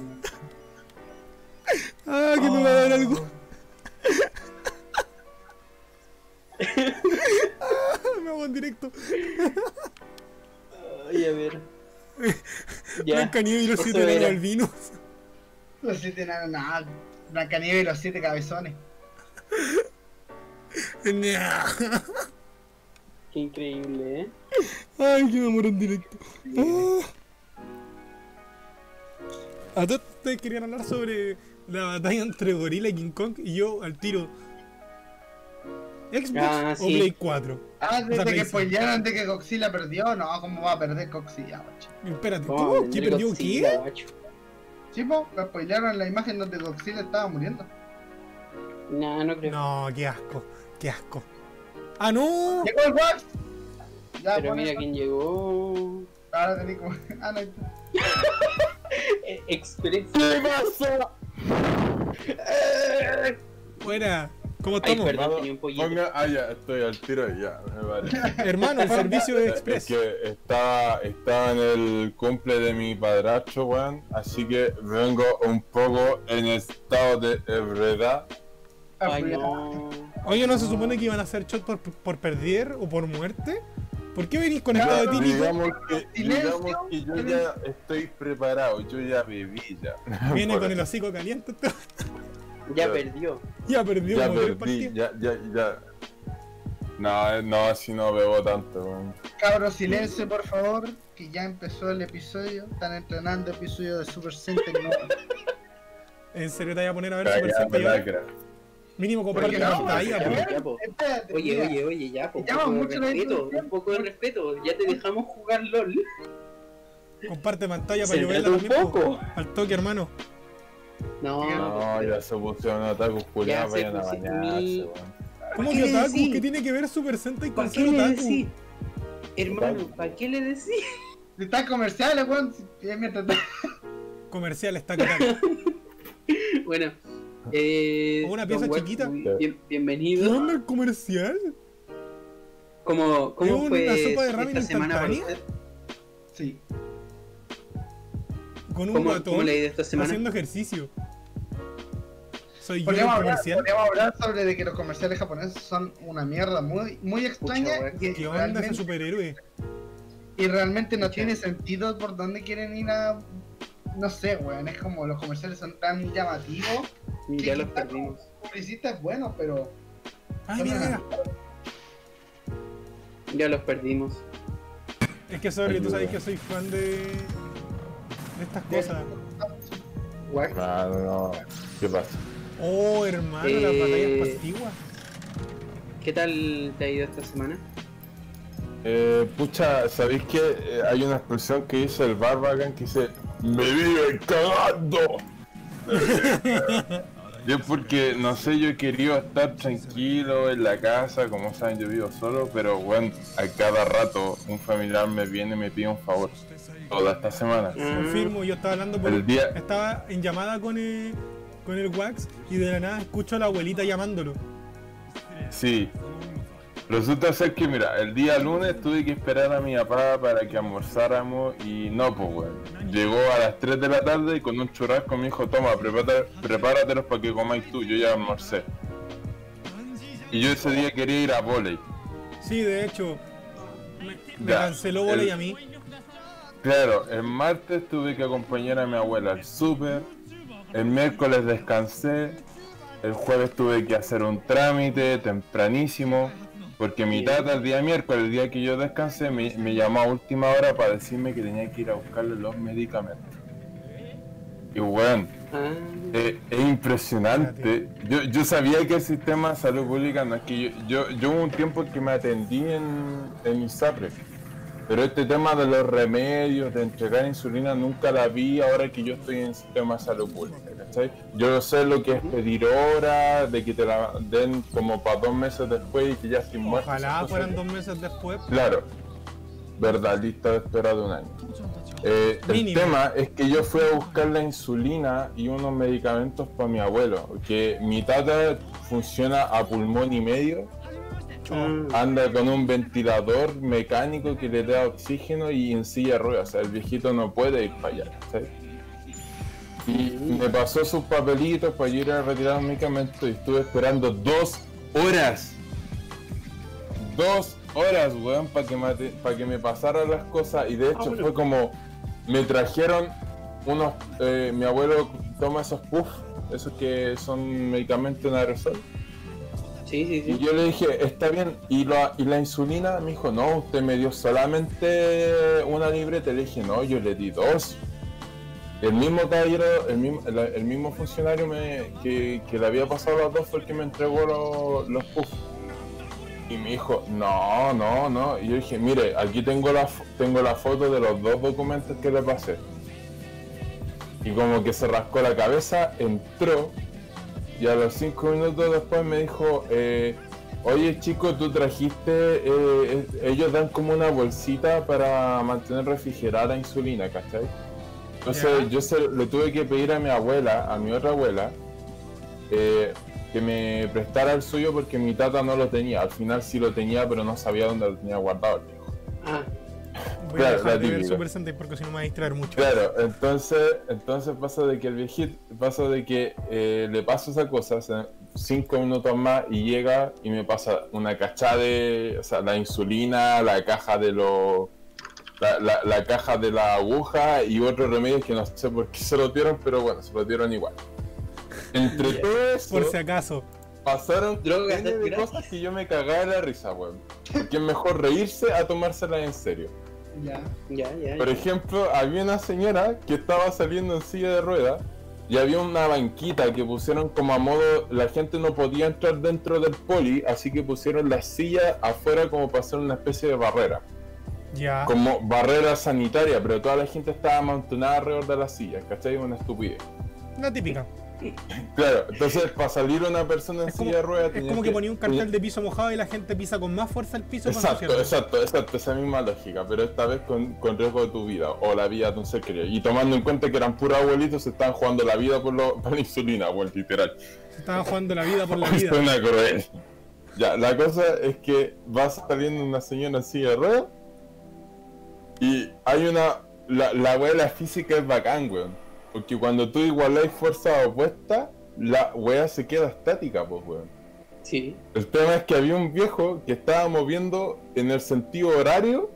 [SPEAKER 2] Ah, que me va a dar algo. Ah, me hago en directo.
[SPEAKER 3] Ay, a ver. Ya.
[SPEAKER 2] Blancanieves y los
[SPEAKER 3] eso
[SPEAKER 2] siete enanos
[SPEAKER 3] era.
[SPEAKER 2] albinos.
[SPEAKER 1] Los siete enanos, nada. Blancanieves y los siete cabezones.
[SPEAKER 2] Nah.
[SPEAKER 3] Qué increíble, ¿eh?
[SPEAKER 2] Ay, que me muero en directo. Ah. A todos ustedes querían hablar sobre la batalla entre Gorilla y King Kong y yo al tiro. ¿Xbox
[SPEAKER 3] Ah,
[SPEAKER 2] o
[SPEAKER 3] sí.
[SPEAKER 2] Play cuatro?
[SPEAKER 1] Ah,
[SPEAKER 2] O sea,
[SPEAKER 1] desde
[SPEAKER 2] Play
[SPEAKER 1] que
[SPEAKER 2] cinco.
[SPEAKER 1] spoilearon de que Godzilla perdió. No, ¿cómo va a perder Godzilla, macho?
[SPEAKER 2] Espérate,
[SPEAKER 3] Vamos a
[SPEAKER 2] ¿cómo? ¿Qué
[SPEAKER 3] vender
[SPEAKER 2] perdió
[SPEAKER 3] Godzilla,
[SPEAKER 2] qué?
[SPEAKER 3] guacho.
[SPEAKER 1] Sí, po, me spoilearon la imagen donde Godzilla estaba muriendo.
[SPEAKER 3] No, no creo.
[SPEAKER 2] No, qué asco, qué asco. ¡Ah, no!
[SPEAKER 1] ¡Llegó el Wax! Ya,
[SPEAKER 3] Pero
[SPEAKER 1] pon
[SPEAKER 3] mira
[SPEAKER 1] eso.
[SPEAKER 3] quién llegó.
[SPEAKER 1] Ahora tenés como. Ah, no, ahí está.
[SPEAKER 3] Eh, Express.
[SPEAKER 4] ¿Qué pasa?
[SPEAKER 2] Buena, ¿cómo
[SPEAKER 3] Ay,
[SPEAKER 2] estamos?
[SPEAKER 3] perdón, tenía un pollito.
[SPEAKER 4] Ponga, ah, ya, estoy al tiro y ya, me vale.
[SPEAKER 2] Hermano, el servicio de
[SPEAKER 4] Es
[SPEAKER 2] Express.
[SPEAKER 4] que estaba, estaba en el cumple de mi padrastro, weón, así que vengo un poco en estado de ebriedad.
[SPEAKER 3] Ay, no.
[SPEAKER 2] Oye, ¿no se supone que iban a hacer shot por, por perder o por muerte? ¿Por qué venís con
[SPEAKER 1] Ya,
[SPEAKER 2] estado
[SPEAKER 4] Ya,
[SPEAKER 2] etílico?
[SPEAKER 4] digamos que,
[SPEAKER 1] Silencio.
[SPEAKER 4] digamos que yo ya estoy preparado, yo ya bebí ya.
[SPEAKER 2] Viene
[SPEAKER 4] Por
[SPEAKER 2] con el
[SPEAKER 4] eso.
[SPEAKER 2] hocico caliente. este-
[SPEAKER 3] Ya perdió.
[SPEAKER 2] Ya perdió
[SPEAKER 4] Ya
[SPEAKER 2] como tres
[SPEAKER 4] perdí,
[SPEAKER 2] partidas.
[SPEAKER 4] ya, ya, ya. No, no, así no bebo tanto, weón.
[SPEAKER 1] Cabros, silencio, por favor. Que ya empezó el episodio. Están entrenando episodio de Super Sentai. ¿No?
[SPEAKER 2] ¿En serio te voy a poner a ver Super
[SPEAKER 4] Cállate,
[SPEAKER 2] Sentai ahora?
[SPEAKER 4] lacra.
[SPEAKER 2] Mínimo comparte
[SPEAKER 1] Porque no,
[SPEAKER 2] pantalla,
[SPEAKER 3] porque-
[SPEAKER 2] po.
[SPEAKER 3] Ya, po.
[SPEAKER 1] Espérate,
[SPEAKER 3] Oye,
[SPEAKER 1] mira.
[SPEAKER 3] oye, oye, ya, po, un
[SPEAKER 1] Llama
[SPEAKER 3] poco de
[SPEAKER 1] mucho la
[SPEAKER 3] respeto,
[SPEAKER 1] atención.
[SPEAKER 3] un poco de respeto. Ya te dejamos jugar LOL.
[SPEAKER 2] Comparte pantalla para yo
[SPEAKER 3] Céntrate
[SPEAKER 2] verla
[SPEAKER 3] un
[SPEAKER 2] también, po.
[SPEAKER 3] poco.
[SPEAKER 2] Al toque, hermano.
[SPEAKER 3] No,
[SPEAKER 4] No, ya se pusieron otakus culiados,
[SPEAKER 3] Ya se
[SPEAKER 4] vayan a
[SPEAKER 3] pusi-
[SPEAKER 4] bañarse,
[SPEAKER 3] mi-
[SPEAKER 4] weón.
[SPEAKER 2] ¿Cómo
[SPEAKER 3] qué
[SPEAKER 2] que
[SPEAKER 3] le
[SPEAKER 2] otaku?
[SPEAKER 3] decís?
[SPEAKER 2] ¿Qué tiene que ver Super Sentai con
[SPEAKER 3] ¿para
[SPEAKER 2] ser
[SPEAKER 3] qué le
[SPEAKER 2] otaku?
[SPEAKER 3] decís? Hermano, ¿para qué le decís?
[SPEAKER 1] Están comerciales, weón. Si- eh, mientras-
[SPEAKER 2] Comercial está acá.
[SPEAKER 3] Bueno, eh.
[SPEAKER 2] Como una pieza
[SPEAKER 3] don Wax,
[SPEAKER 2] chiquita.
[SPEAKER 3] muy bien-
[SPEAKER 2] ¿Qué
[SPEAKER 3] bienvenido.
[SPEAKER 2] onda el comercial?
[SPEAKER 3] ¿Cómo, cómo
[SPEAKER 2] ¿Es
[SPEAKER 3] fue
[SPEAKER 2] una sopa de ramen
[SPEAKER 3] esta semana para
[SPEAKER 2] instantánea?
[SPEAKER 3] usted?
[SPEAKER 1] Sí.
[SPEAKER 2] Con un
[SPEAKER 3] ¿Cómo,
[SPEAKER 2] guatón
[SPEAKER 3] ¿Cómo le ha ido esta semana?
[SPEAKER 2] haciendo ejercicio. Soy yo el
[SPEAKER 1] Podríamos hablar,
[SPEAKER 2] comercial.
[SPEAKER 1] podríamos hablar sobre de que los comerciales japoneses son una mierda muy, muy extraña.
[SPEAKER 3] weón.
[SPEAKER 1] y,
[SPEAKER 2] ¿Qué onda ese
[SPEAKER 1] realmente,
[SPEAKER 2] superhéroe?
[SPEAKER 1] y realmente no
[SPEAKER 3] Pucha.
[SPEAKER 1] tiene sentido por dónde quieren ir a. No sé, weón. Es como los comerciales son tan llamativos.
[SPEAKER 3] Ya
[SPEAKER 1] Sí,
[SPEAKER 3] los
[SPEAKER 1] está
[SPEAKER 3] perdimos.
[SPEAKER 1] Publicistas buenos, pero.
[SPEAKER 2] Ay, mira, mira.
[SPEAKER 3] Ya los perdimos.
[SPEAKER 2] Es que sorry, tú
[SPEAKER 4] Ayuda.
[SPEAKER 2] sabes que soy fan de. de estas cosas.
[SPEAKER 3] Wax.
[SPEAKER 4] Ah, no, no. ¿Qué pasa?
[SPEAKER 2] Oh, hermano,
[SPEAKER 3] Eh,
[SPEAKER 2] las batallas pastigua.
[SPEAKER 3] ¿Qué tal te ha ido esta semana?
[SPEAKER 4] Eh, pucha, ¿sabéis que eh, hay una expresión que dice el Barbagan que dice ¡Me vive cagando! Yo porque, no sé, yo he querido estar tranquilo en la casa, como saben yo vivo solo, pero bueno, a cada rato un familiar me viene y me pide un favor. Toda esta semana.
[SPEAKER 3] Mm.
[SPEAKER 2] Confirmo, yo estaba hablando por.
[SPEAKER 4] El día-
[SPEAKER 2] Estaba en llamada con el. con el Wax y de la nada escucho a la abuelita llamándolo.
[SPEAKER 4] Sí. Resulta ser que, mira, el día lunes tuve que esperar a mi papá para que almorzáramos y no, pues, weón. Llegó a las tres de la tarde y con un churrasco me dijo, toma, prepárate, prepáratelos para que comáis tú, yo ya almorcé. Y yo ese día quería ir a volei.
[SPEAKER 2] Sí, de hecho, me, me
[SPEAKER 4] Ya,
[SPEAKER 2] canceló
[SPEAKER 4] el-
[SPEAKER 2] volei a mí.
[SPEAKER 4] claro, el martes tuve que acompañar a mi abuela al súper, el miércoles descansé, el jueves tuve que hacer un trámite tempranísimo, porque mi tata el día miércoles, el día que yo descansé, me, me llamó a última hora para decirme que tenía que ir a buscarle los medicamentos. Y bueno,
[SPEAKER 3] Ah,
[SPEAKER 4] eh, es impresionante. Yo, yo sabía que el sistema de salud pública no es que yo, yo, yo hubo un tiempo que me atendí en, en ISAPRE, pero este tema de los remedios, de entregar insulina, nunca la vi ahora que yo estoy en el sistema de salud pública, ¿cachai? Yo sé lo que es pedir horas, de que te la den como para dos meses después y que ya estoy muerto.
[SPEAKER 2] Ojalá fueran dos meses después.
[SPEAKER 4] Claro, verdad, lista de espera de un año. Eh, el
[SPEAKER 2] Mínimo.
[SPEAKER 4] tema es que yo fui a buscar la insulina y unos medicamentos para mi abuelo, que mi tata funciona a pulmón y medio,
[SPEAKER 3] ah,
[SPEAKER 4] anda con un ventilador mecánico que le da oxígeno y en silla de ruedas, o sea, el viejito no puede ir para allá, ¿sabes? Y me pasó sus papelitos para ir a retirar los medicamentos y estuve esperando dos horas. Dos horas, weón, para que, me ate- pa' que me pasaran las cosas. Y de hecho
[SPEAKER 3] bueno.
[SPEAKER 4] fue como, me trajeron unos, eh, mi abuelo toma esos puffs, esos que son medicamentos en aerosol.
[SPEAKER 3] sí, sí,
[SPEAKER 4] Y
[SPEAKER 3] sí.
[SPEAKER 4] yo le dije, está bien, ¿y la, y la insulina? Me dijo, no, usted me dio solamente una libreta. Le dije, no, yo le di dos. El mismo caballero, el mismo, el, el mismo funcionario me, que, que le había pasado las dos fue el que me entregó los, los puffs. Y me dijo, no, no, no. Y yo dije, mire, aquí tengo la, fo- tengo la foto de los dos documentos que le pasé. Y como que se rascó la cabeza, entró. Y a los cinco minutos después me dijo, eh, oye chico, tú trajiste, eh, eh, ellos dan como una bolsita para mantener refrigerada la insulina, ¿cachai? Entonces
[SPEAKER 2] Ya.
[SPEAKER 4] yo se, le tuve que pedir a mi abuela, a mi otra abuela, eh, que me prestara el suyo porque mi tata no lo tenía. Al final sí lo tenía, pero no sabía dónde lo tenía guardado el viejo.
[SPEAKER 3] Ah,
[SPEAKER 2] Voy
[SPEAKER 4] Claro,
[SPEAKER 2] a dejar
[SPEAKER 4] la
[SPEAKER 2] de ver
[SPEAKER 4] típica.
[SPEAKER 2] Super Sentai porque si no me va a distraer mucho.
[SPEAKER 4] Claro, entonces, entonces pasa de que el viejito, pasa de que eh, le paso esa cosa, hace cinco minutos más y llega y me pasa una cachada de, o sea, la insulina, la caja de los, la, la, la caja de la aguja y otros remedios que no sé por qué se lo dieron, pero bueno, se lo dieron igual. Entre
[SPEAKER 3] Ya.
[SPEAKER 4] todo eso,
[SPEAKER 2] Por si acaso.
[SPEAKER 4] pasaron
[SPEAKER 3] Drogas
[SPEAKER 4] N de
[SPEAKER 3] gratis.
[SPEAKER 4] cosas que yo me cagaba de la risa, weón. Porque es mejor reírse a tomárselas en serio.
[SPEAKER 1] Ya.
[SPEAKER 3] ya, ya.
[SPEAKER 4] Por
[SPEAKER 3] ya.
[SPEAKER 4] ejemplo, había una señora que estaba saliendo en silla de ruedas y había una banquita que pusieron como a modo, la gente no podía entrar dentro del poli, así que pusieron las sillas afuera como para hacer una especie de barrera,
[SPEAKER 2] Ya.
[SPEAKER 4] como barrera sanitaria, pero toda la gente estaba amontonada alrededor de las sillas, ¿cachai? Una estupidez.
[SPEAKER 2] La típica.
[SPEAKER 4] Claro, entonces para salir una persona en
[SPEAKER 2] Es como,
[SPEAKER 4] silla de ruedas
[SPEAKER 2] es
[SPEAKER 4] tenía
[SPEAKER 2] como que ponía un cartel de piso mojado y la gente pisa con más fuerza el piso para
[SPEAKER 4] Exacto,
[SPEAKER 2] ensuciarlo.
[SPEAKER 4] exacto, exacto, esa misma lógica, pero esta vez con, con riesgo de tu vida o la vida de un ser querido. Y tomando en cuenta que eran puros abuelitos, se estaban jugando la vida por, lo, por la insulina, weón, literal.
[SPEAKER 2] Estaban jugando la vida por la vida.
[SPEAKER 4] Suena cruel. Ya, la cosa es que va saliendo una señora en silla de ruedas y hay una... La, la wea de la física es bacán, weón. Porque cuando tú igualáis fuerza opuesta, la wea se queda estática, pues, weón.
[SPEAKER 3] Sí.
[SPEAKER 4] El tema es que había un viejo que estaba moviendo en el sentido horario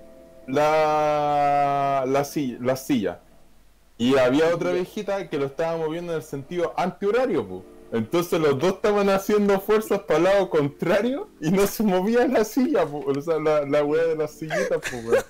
[SPEAKER 4] la, la, silla, la silla. Y había otra viejita que lo estaba moviendo en el sentido antihorario, pues. Entonces los dos estaban haciendo fuerzas para el lado contrario y no se movía la silla, pues. O sea, la, la wea de las sillitas, pues, weón.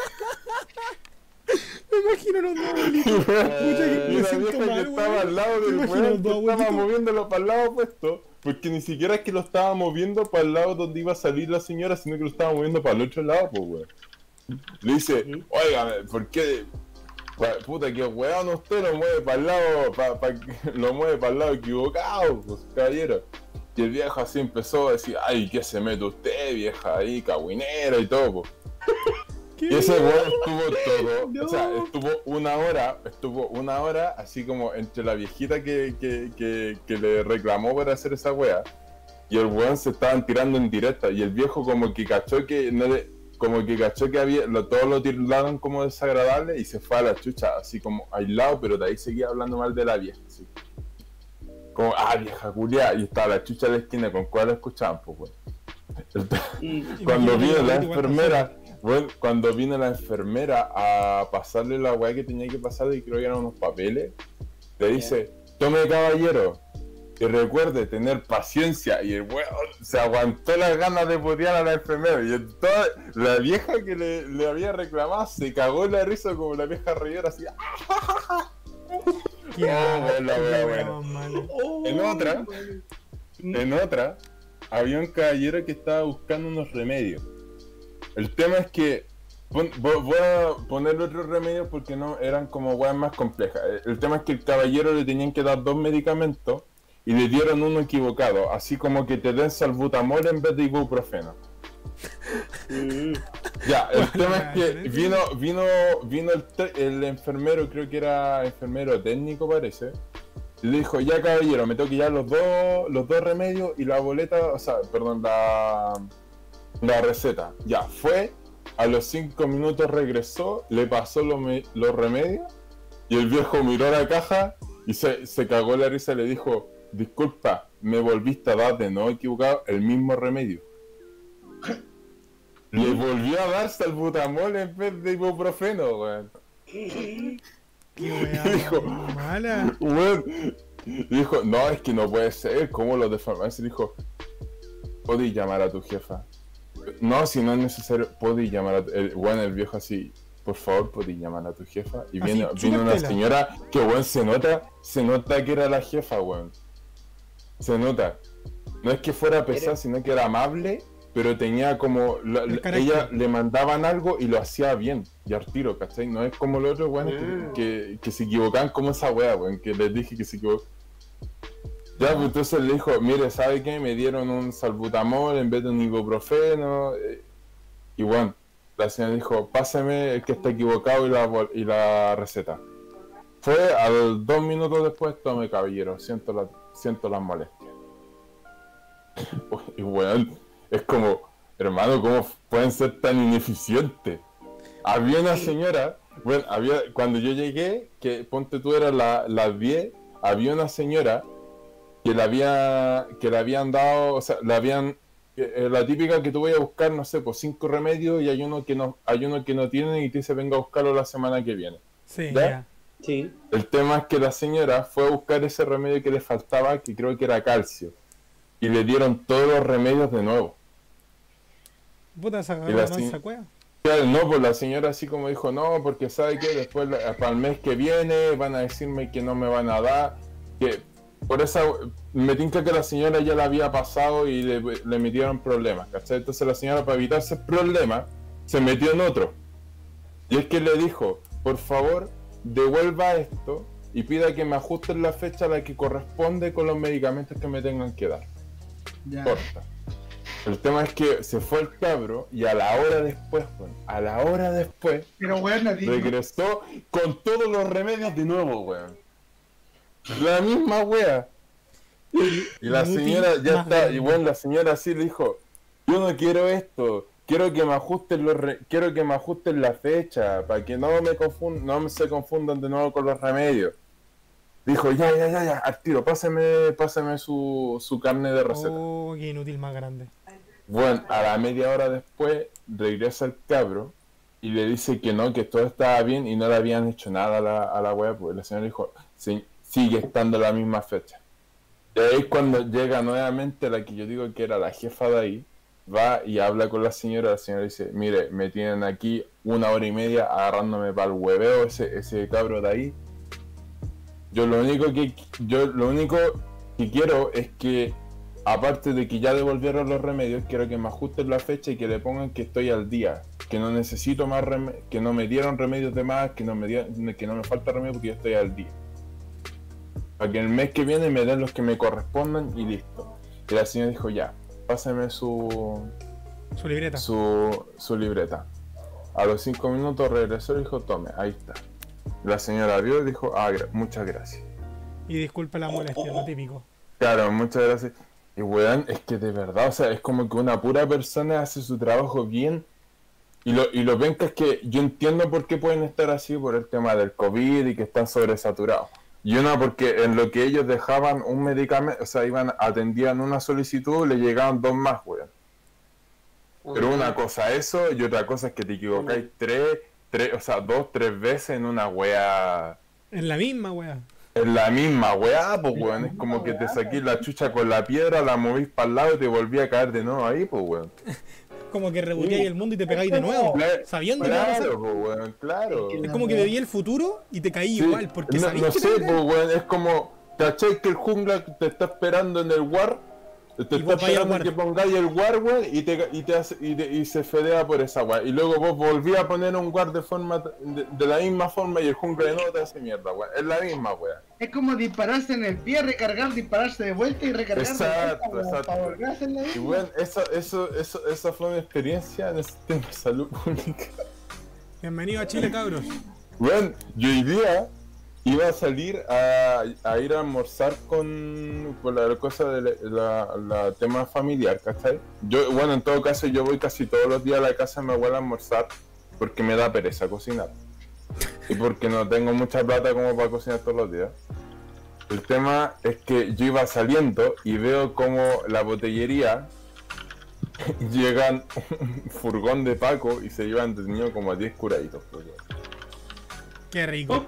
[SPEAKER 2] Me imagino los dos abuelitos.
[SPEAKER 4] Y
[SPEAKER 2] Pucha, que
[SPEAKER 4] y
[SPEAKER 2] me
[SPEAKER 4] la
[SPEAKER 2] siento
[SPEAKER 4] vieja que
[SPEAKER 2] mal,
[SPEAKER 4] estaba
[SPEAKER 2] weón.
[SPEAKER 4] al lado
[SPEAKER 2] Me
[SPEAKER 4] del
[SPEAKER 2] imagino
[SPEAKER 4] weón
[SPEAKER 2] los dos
[SPEAKER 4] que estaba
[SPEAKER 2] abuelitos.
[SPEAKER 4] moviéndolo para el lado opuesto, porque ni siquiera es que lo estaba moviendo para el lado donde iba a salir la señora, sino que lo estaba moviendo para el otro lado, pues weón. Le dice,
[SPEAKER 3] Ujú.
[SPEAKER 4] óigame, ¿por qué? Pa- Puta, que weón usted lo mueve para el lado, pa- pa- lo mueve para el lado equivocado, pues, caballero. Y el viejo así empezó a decir, ay, ¿qué se mete usted, vieja, ahí, cagüinera y todo, pues.
[SPEAKER 2] ¿Qué?
[SPEAKER 4] Y ese weón estuvo todo,
[SPEAKER 2] No.
[SPEAKER 4] o sea, estuvo una hora, estuvo una hora así como entre la viejita que, que, que, que le reclamó por hacer esa wea y el weón se estaban tirando en directa y el viejo como que cachó que no le, como que cachó que había, lo, todos lo tildaron como desagradable y se fue a la chucha así como aislado, pero de ahí seguía hablando mal de la vieja, así. Como, ah, vieja culiá, y estaba la chucha de la esquina con cuál escuchaban, pues weón.
[SPEAKER 3] Mm.
[SPEAKER 4] Cuando
[SPEAKER 2] Imagínate
[SPEAKER 4] vino
[SPEAKER 2] que
[SPEAKER 4] la
[SPEAKER 2] igual
[SPEAKER 4] enfermera, bueno, cuando vino la enfermera a pasarle la weá que tenía que pasarle, y creo que eran unos papeles, le dice, tome caballero, y recuerde tener paciencia. Y el weón se aguantó las ganas de putear a la enfermera. Y toda, la vieja que le, le había reclamado se cagó en la risa como la vieja reíra así.
[SPEAKER 2] Qué
[SPEAKER 4] Oh, la wea buena.
[SPEAKER 2] wea mala.
[SPEAKER 4] En otra, en otra, había un caballero que estaba buscando unos remedios. El tema es que pon- vo- voy a poner otros remedios porque no eran como weas más complejas. El, el tema es que el caballero le tenían que dar dos medicamentos y le dieron uno equivocado, así como que te den salbutamol en vez de ibuprofeno.
[SPEAKER 3] Mm.
[SPEAKER 4] Ya, el
[SPEAKER 2] Bueno,
[SPEAKER 4] tema es
[SPEAKER 2] ya,
[SPEAKER 4] que
[SPEAKER 2] ¿sí?
[SPEAKER 4] vino, vino, vino el, te- el enfermero, creo que era enfermero técnico parece, y le dijo, ya caballero, me tengo que llevar los dos, los dos remedios y la boleta, o sea, perdón, la, la receta. Ya, fue, a los cinco minutos regresó, le pasó los, me- los remedios, y el viejo miró la caja y se, se cagó la risa y le dijo, disculpa, me volviste a dar de nuevo equivocado el mismo remedio. Le volvió a dar salbutamol en vez de ibuprofeno, weón.
[SPEAKER 2] Qué wea
[SPEAKER 4] Dijo,
[SPEAKER 2] mala.
[SPEAKER 4] weón. Dijo, no, es que no puede ser, ¿cómo los de farmacia? Dijo, podéis llamar a tu jefa. No, si no es necesario, podéis llamar a tu... El, weón, el viejo así, por favor, podéis llamar a tu jefa. Y
[SPEAKER 2] Así,
[SPEAKER 4] viene,
[SPEAKER 2] súper
[SPEAKER 4] viene una
[SPEAKER 2] tela.
[SPEAKER 4] señora que, weón, se nota, se nota que era la jefa, weón. Se nota. No es que fuera pesada,
[SPEAKER 3] Pero-
[SPEAKER 4] sino que era amable, pero tenía como... la-
[SPEAKER 2] El
[SPEAKER 4] la-
[SPEAKER 2] carácter.
[SPEAKER 4] ella le mandaban algo y lo hacía bien, y al tiro, ¿cachai? No es como los otros, weón,
[SPEAKER 3] Ah.
[SPEAKER 4] que, que, que se equivocaban como esa wea, weón, que les dije que se equivocaban. Ya, pues entonces le dijo, mire, ¿sabe qué? Me dieron un salbutamol en vez de un ibuprofeno. eh, Y bueno, la señora dijo, pásame el que está equivocado y la, bol- y la receta. Fue al dos minutos después, tome caballero, siento, la, siento las molestias. Y weón, es como, hermano, ¿cómo pueden ser tan ineficientes? Había una señora, bueno, había, cuando yo llegué, que ponte tú era la- las diez, había una señora que le había, que le habían dado, o sea, le habían, eh, la típica que tú vayas a buscar, no sé, pues cinco remedios y hay uno que no, hay uno que no tiene y te dice venga a buscarlo la semana que viene.
[SPEAKER 2] Sí,
[SPEAKER 4] ¿Ya?
[SPEAKER 2] ya.
[SPEAKER 3] Sí.
[SPEAKER 4] El tema es que la señora fue a buscar ese remedio que le faltaba, que creo que era calcio, y le dieron todos los remedios de nuevo.
[SPEAKER 2] Puta, esa
[SPEAKER 4] Y la
[SPEAKER 2] no
[SPEAKER 4] si-
[SPEAKER 2] esa cueva.
[SPEAKER 4] Claro, no, pues la señora así como dijo, no, porque sabe que después la- para el mes que viene van a decirme que no me van a dar, que por esa, me tinca que la señora ya la había pasado y le, le metieron problemas, ¿cachai? Entonces la señora para evitarse problemas se metió en otro. Y es que le dijo, por favor, devuelva esto y pida que me ajusten la fecha a la que corresponde con los medicamentos que me tengan que dar.
[SPEAKER 1] Ya.
[SPEAKER 4] Corta. El tema es que se fue el cabro y a la hora después, weón, a la hora después,
[SPEAKER 1] Pero weón, así,
[SPEAKER 4] regresó con todos los remedios de nuevo, weón. La misma wea. Y la
[SPEAKER 2] Inútil,
[SPEAKER 4] señora ya
[SPEAKER 2] más
[SPEAKER 4] está,
[SPEAKER 2] grande.
[SPEAKER 4] y bueno, la señora así le dijo, yo no quiero esto, quiero que me ajusten los re- quiero que me ajusten la fecha, para que no me confund no me se confundan de nuevo con los remedios. Dijo, ya, ya, ya, ya, al tiro, pásame, pásame su, su carne de receta.
[SPEAKER 2] Oh, qué inútil más grande.
[SPEAKER 4] Bueno, a la media hora después regresa el cabro y le dice que no, que todo estaba bien y no le habían hecho nada a la, a la wea, pues la señora dijo, sí, sigue estando la misma fecha. Y ahí es cuando llega nuevamente la que yo digo que era la jefa de ahí, va y habla con la señora, la señora dice, mire, me tienen aquí una hora y media agarrándome para el hueveo ese, ese cabro de ahí. Yo lo único que yo lo único que quiero es que aparte de que ya devolvieron los remedios, quiero que me ajusten la fecha y que le pongan que estoy al día, que no necesito más remedios, que no me dieron remedios de más, que no me dieron, que no me falta remedio porque yo estoy al día. Para que el mes que viene me den los que me correspondan y listo. Y la señora dijo, ya, pásame su
[SPEAKER 2] Su libreta.
[SPEAKER 4] su, su libreta. A los cinco minutos regresó y dijo, tome, ahí está. La señora vio y dijo, ah, gra- muchas gracias.
[SPEAKER 2] Y disculpe la molestia, lo típico.
[SPEAKER 4] Claro, muchas gracias. Y weón, es que de verdad, o sea, es como que una pura persona hace su trabajo bien. Y lo, y lo penca es que yo entiendo por qué pueden estar así por el tema del COVID y que están sobresaturados. Y una porque en lo que ellos dejaban un medicamento, o sea, iban, atendían una solicitud, le llegaban dos más, weón. Pero una cosa eso y otra cosa es que te equivocáis tres, tres, o sea, dos, tres veces en una wea.
[SPEAKER 2] En la misma, weá.
[SPEAKER 4] En la misma wea, pues weón. Es como que te saquís la chucha con la piedra, la movís para el lado y te volví a caer de nuevo ahí, pues weón.
[SPEAKER 2] Como que reboteáis el mundo y te pegáis de nuevo,
[SPEAKER 4] Claro,
[SPEAKER 2] sabiendo que va a pasar.
[SPEAKER 4] Claro, pues weón, claro.
[SPEAKER 2] Es como que veía el futuro y te caí
[SPEAKER 4] Sí,
[SPEAKER 2] igual, porque
[SPEAKER 4] no,
[SPEAKER 2] sabís
[SPEAKER 4] no
[SPEAKER 2] que
[SPEAKER 4] sé,
[SPEAKER 2] te va a caer.
[SPEAKER 4] pues weón, es como, ¿cachai que el jungla te está esperando en el war? Te
[SPEAKER 2] Y
[SPEAKER 4] está
[SPEAKER 2] vos vais al
[SPEAKER 4] esperando
[SPEAKER 2] war.
[SPEAKER 4] que pongáis el war, weón, y te, y, te hace, y, te- y se fedea por esa weón. Y luego vos volví a poner un war de forma de, de la misma forma y el jungla de nuevo te hace mierda, weón. Es la misma weón.
[SPEAKER 1] Es como dispararse en el pie, recargar, dispararse de vuelta y recargar
[SPEAKER 4] Exacto,
[SPEAKER 1] de vuelta,
[SPEAKER 4] exacto.
[SPEAKER 1] para volver a hacer la
[SPEAKER 4] Y
[SPEAKER 1] misma.
[SPEAKER 4] weón, eso, eso, eso, esa fue mi experiencia en el sistema de salud pública.
[SPEAKER 2] Bienvenido a Chile, cabros.
[SPEAKER 4] Bueno, yo hoy día iba a salir a, a ir a almorzar con, con la cosa del la, la tema familiar, ¿cachai? Yo, bueno, en todo caso yo voy casi todos los días a la casa de mi abuela a almorzar porque me da pereza cocinar. Y porque no tengo mucha plata como para cocinar todos los días. El tema es que yo iba saliendo y veo como la botellería llegan un furgón de Paco y se llevan detenido como a diez curaditos, pues, weón.
[SPEAKER 2] Qué rico.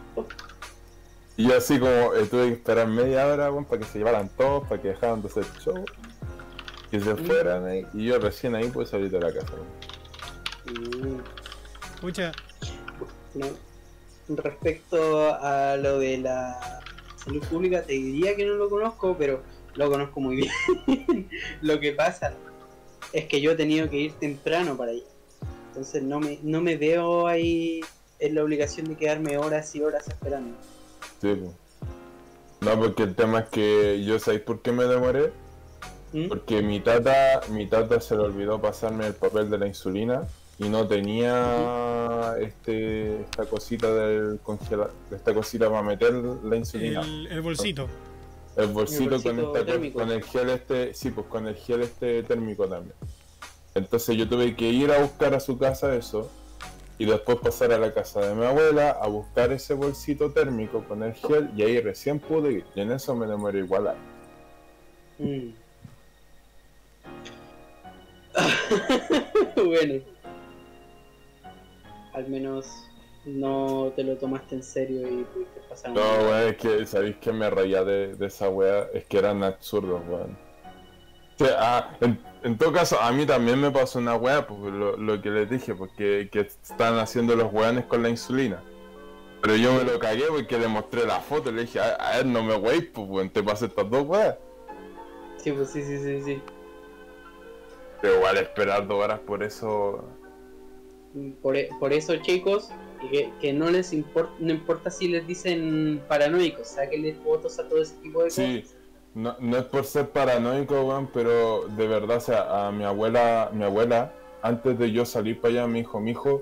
[SPEAKER 4] Y yo así como eh, tuve que esperar media hora, weón, para que se llevaran todos, para que dejaran de hacer show, que se fueran ahí, y yo recién ahí pude salir de la casa, weón.
[SPEAKER 3] Mm,
[SPEAKER 2] Pucha,
[SPEAKER 3] no. Respecto a lo de la salud pública, te diría que no lo conozco, pero lo conozco muy bien. Lo que pasa es que yo he tenido que ir temprano para allá. Entonces no me, no me veo ahí en la obligación de quedarme horas y horas esperando.
[SPEAKER 4] Sí, pues. No, porque el tema es que yo, ¿sabéis por qué me demoré?
[SPEAKER 3] ¿Mm?
[SPEAKER 4] Porque mi tata, mi tata se le olvidó pasarme el papel de la insulina y no tenía este esta cosita del congelador, esta cosita para meter la insulina.
[SPEAKER 2] el, el bolsito.
[SPEAKER 4] El bolsito,
[SPEAKER 3] El bolsito
[SPEAKER 4] con, esta,
[SPEAKER 3] térmico.
[SPEAKER 4] con el gel este, sí, pues con el gel este térmico también. Entonces yo tuve que ir a buscar a su casa eso y después pasar a la casa de mi abuela a buscar ese bolsito térmico con el gel y ahí recién pude ir. Y en eso me demoré igual.
[SPEAKER 3] Mm. Bueno, al menos no te lo tomaste en serio y pudiste pasar.
[SPEAKER 4] No,
[SPEAKER 3] un-
[SPEAKER 4] weón, es que sabéis que me reía de, de esa wea, es que eran absurdos, weón. O sea, ah, en, en todo caso, a mí también me pasó una wea, porque lo, lo que les dije, porque que están haciendo los weones con la insulina. Pero yo me lo cagué porque le mostré la foto y le dije, a, a ver, no me weis, pues weón, te pasé estas dos weas.
[SPEAKER 3] Sí, pues sí, sí, sí, sí.
[SPEAKER 4] Pero igual esperar dos horas por eso.
[SPEAKER 3] Por, e- por eso, chicos, que, que no les importa, no importa si les dicen paranoicos, sáquenle fotos a todo ese tipo de
[SPEAKER 4] Sí,
[SPEAKER 3] cosas.
[SPEAKER 4] no, no es por ser paranoico, weón, pero de verdad, o sea, a mi abuela, mi abuela, antes de yo salir para allá, me dijo, mijo,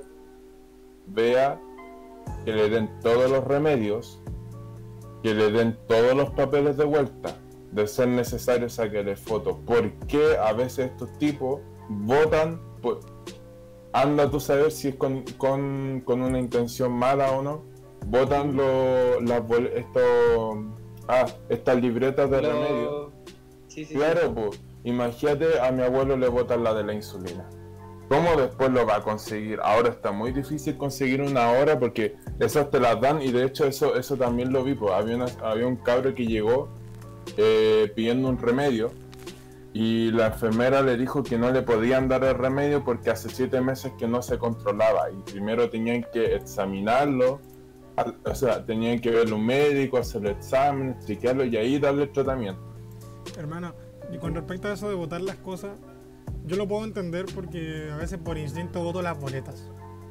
[SPEAKER 4] vea que le den todos los remedios, que le den todos los papeles de vuelta, de ser necesario sacarle fotos, porque a veces estos tipos votan, pues, anda tú a saber si es con, con, con una intención mala o no, votan lo, las bol- estos, ah, estas libretas de
[SPEAKER 3] Lo-
[SPEAKER 4] remedio.
[SPEAKER 3] Sí, sí, sí.
[SPEAKER 4] Claro, pues, imagínate a mi abuelo le botan la de la insulina. ¿Cómo después lo va a conseguir? Ahora está muy difícil conseguir una hora porque esas te las dan y de hecho eso eso también lo vi, pues había, una, había un cabro que llegó eh, pidiendo un remedio y la enfermera le dijo que no le podían dar el remedio porque hace siete meses que no se controlaba y primero tenían que examinarlo, al- o sea, tenían que verlo un médico, hacerle exámenes, chequearlo y ahí darle el tratamiento.
[SPEAKER 2] Hermano, y con respecto a eso de votar las cosas, yo lo puedo entender porque a veces por instinto voto las boletas.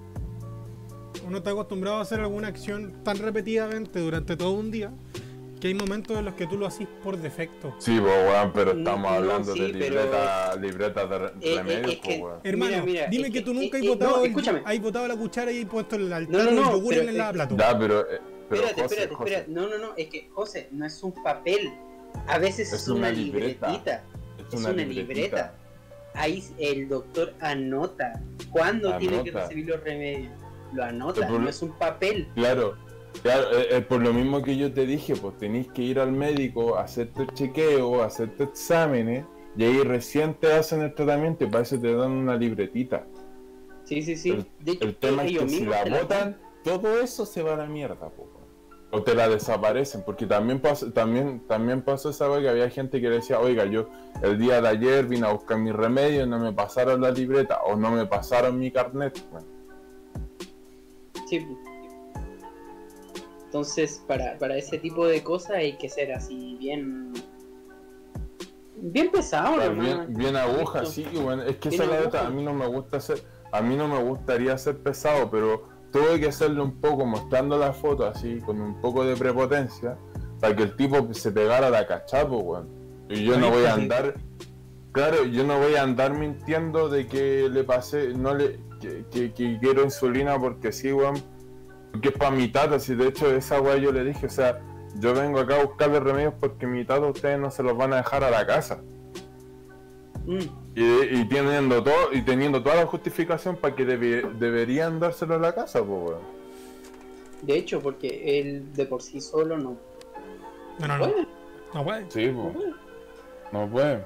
[SPEAKER 2] Uno está acostumbrado a hacer alguna acción tan repetidamente durante todo un día que hay momentos en los que tú lo haces por defecto.
[SPEAKER 4] Sí, pues weón, pero
[SPEAKER 3] No,
[SPEAKER 4] estamos
[SPEAKER 3] no,
[SPEAKER 4] hablando
[SPEAKER 3] sí,
[SPEAKER 4] de
[SPEAKER 3] pero-
[SPEAKER 4] libreta, libretas de re-
[SPEAKER 3] Eh,
[SPEAKER 4] remedios,
[SPEAKER 3] eh, es
[SPEAKER 4] pues
[SPEAKER 3] que-
[SPEAKER 4] weón.
[SPEAKER 2] Hermano,
[SPEAKER 3] Mira, mira,
[SPEAKER 2] dime
[SPEAKER 3] es
[SPEAKER 2] que
[SPEAKER 3] que-
[SPEAKER 2] tú nunca
[SPEAKER 3] eh,
[SPEAKER 2] has
[SPEAKER 3] eh,
[SPEAKER 2] botado,
[SPEAKER 3] no,
[SPEAKER 2] el-
[SPEAKER 3] escúchame.
[SPEAKER 2] has botado la cuchara y has puesto el altar
[SPEAKER 3] No, no,
[SPEAKER 2] con el
[SPEAKER 3] no,
[SPEAKER 2] yogur
[SPEAKER 3] pero
[SPEAKER 2] en el
[SPEAKER 3] es-
[SPEAKER 2] lavaplato.
[SPEAKER 4] Ya, pero, eh, pero
[SPEAKER 3] Espérate,
[SPEAKER 4] José,
[SPEAKER 3] espérate,
[SPEAKER 4] José,
[SPEAKER 3] espérate. No, no, no, es que, José, no es un papel. A veces es,
[SPEAKER 4] Es una
[SPEAKER 3] una,
[SPEAKER 4] libreta.
[SPEAKER 3] libretita.
[SPEAKER 4] es
[SPEAKER 3] Es una, libreta. Ahí el doctor anota cuándo tiene que
[SPEAKER 4] Anota.
[SPEAKER 3] recibir los remedios. Lo anota,
[SPEAKER 4] Pero por-
[SPEAKER 3] no es un papel.
[SPEAKER 4] Claro, claro, eh, eh, por lo mismo que yo te dije, pues tenéis que ir al médico, hacerte chequeo, hacerte exámenes y ahí recién te hacen el tratamiento y para eso te dan una libretita.
[SPEAKER 3] Sí, sí, sí.
[SPEAKER 4] El,
[SPEAKER 3] De hecho,
[SPEAKER 4] el tema es
[SPEAKER 3] ellos
[SPEAKER 4] que si
[SPEAKER 3] mismos
[SPEAKER 4] la
[SPEAKER 3] te la
[SPEAKER 4] botan, todo eso se va a la mierda, po. O te la desaparecen, porque también pasó, también, también pasó esa vez que había gente que decía, oiga, yo el día de ayer vine a buscar mi remedio y no me pasaron la libreta, o no me pasaron mi carnet. Bueno.
[SPEAKER 3] Sí. Entonces, para, para ese tipo de cosas hay que ser así bien... Bien pesado,
[SPEAKER 4] Claro,
[SPEAKER 3] hermano.
[SPEAKER 4] bien, bien aguja,
[SPEAKER 3] Esto.
[SPEAKER 4] sí, bueno, es que
[SPEAKER 3] Bien
[SPEAKER 4] esa es la
[SPEAKER 3] aguja.
[SPEAKER 4] neta, a mí no me gusta ser, a mí no me gustaría ser pesado, pero tuve que hacerlo un poco mostrando la foto así, con un poco de prepotencia, para que el tipo se pegara la cachapo, weón. Y yo no voy a andar, claro, yo no voy a andar mintiendo de que le pasé, no le, que, que, que quiero insulina porque sí, weón, porque es para mi tata, si de hecho esa weá yo le dije, o sea, yo vengo acá a buscarle remedios porque mi tata ustedes no se los van a dejar a la casa.
[SPEAKER 3] Mm.
[SPEAKER 4] Y, y teniendo todo y teniendo toda la justificación para que debe- deberían dárselo a la casa, pues weón.
[SPEAKER 3] De hecho, porque él de por sí solo no
[SPEAKER 2] No, no, no.
[SPEAKER 3] puede.
[SPEAKER 2] No puede.
[SPEAKER 4] Sí,
[SPEAKER 3] No
[SPEAKER 4] pues.
[SPEAKER 3] puede.
[SPEAKER 4] No puede.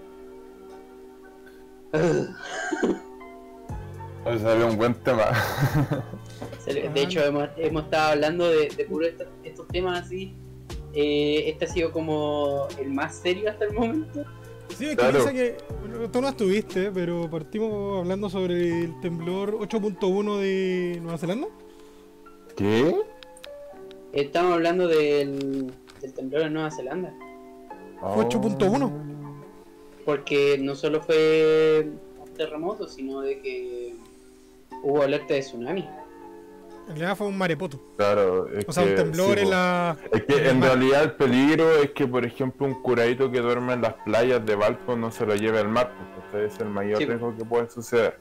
[SPEAKER 4] Hoy salió un buen tema.
[SPEAKER 3] Se- De hecho, hemos, hemos estado hablando de, de puro estos, estos temas así. Eh, este ha sido como el más serio hasta el momento.
[SPEAKER 2] Sí, es que
[SPEAKER 4] Claro.
[SPEAKER 2] piensa que bueno, tú no estuviste, pero partimos hablando sobre el temblor ocho punto uno de Nueva Zelanda.
[SPEAKER 4] ¿Qué?
[SPEAKER 3] Estamos hablando del, del temblor en Nueva Zelanda.
[SPEAKER 2] Fue ocho punto uno.
[SPEAKER 3] Porque no solo fue un terremoto, sino de que hubo alerta de tsunami.
[SPEAKER 2] En realidad fue un marepoto.
[SPEAKER 4] Claro, es
[SPEAKER 2] O sea,
[SPEAKER 4] que,
[SPEAKER 2] un temblor
[SPEAKER 4] sí,
[SPEAKER 2] en
[SPEAKER 4] po.
[SPEAKER 2] la.
[SPEAKER 4] Es que en
[SPEAKER 2] mar.
[SPEAKER 4] realidad el peligro es que, por ejemplo, un curadito que duerme en las playas de Valpo no se lo lleve al mar, porque ese es el mayor
[SPEAKER 3] Sí, po.
[SPEAKER 4] riesgo que puede suceder.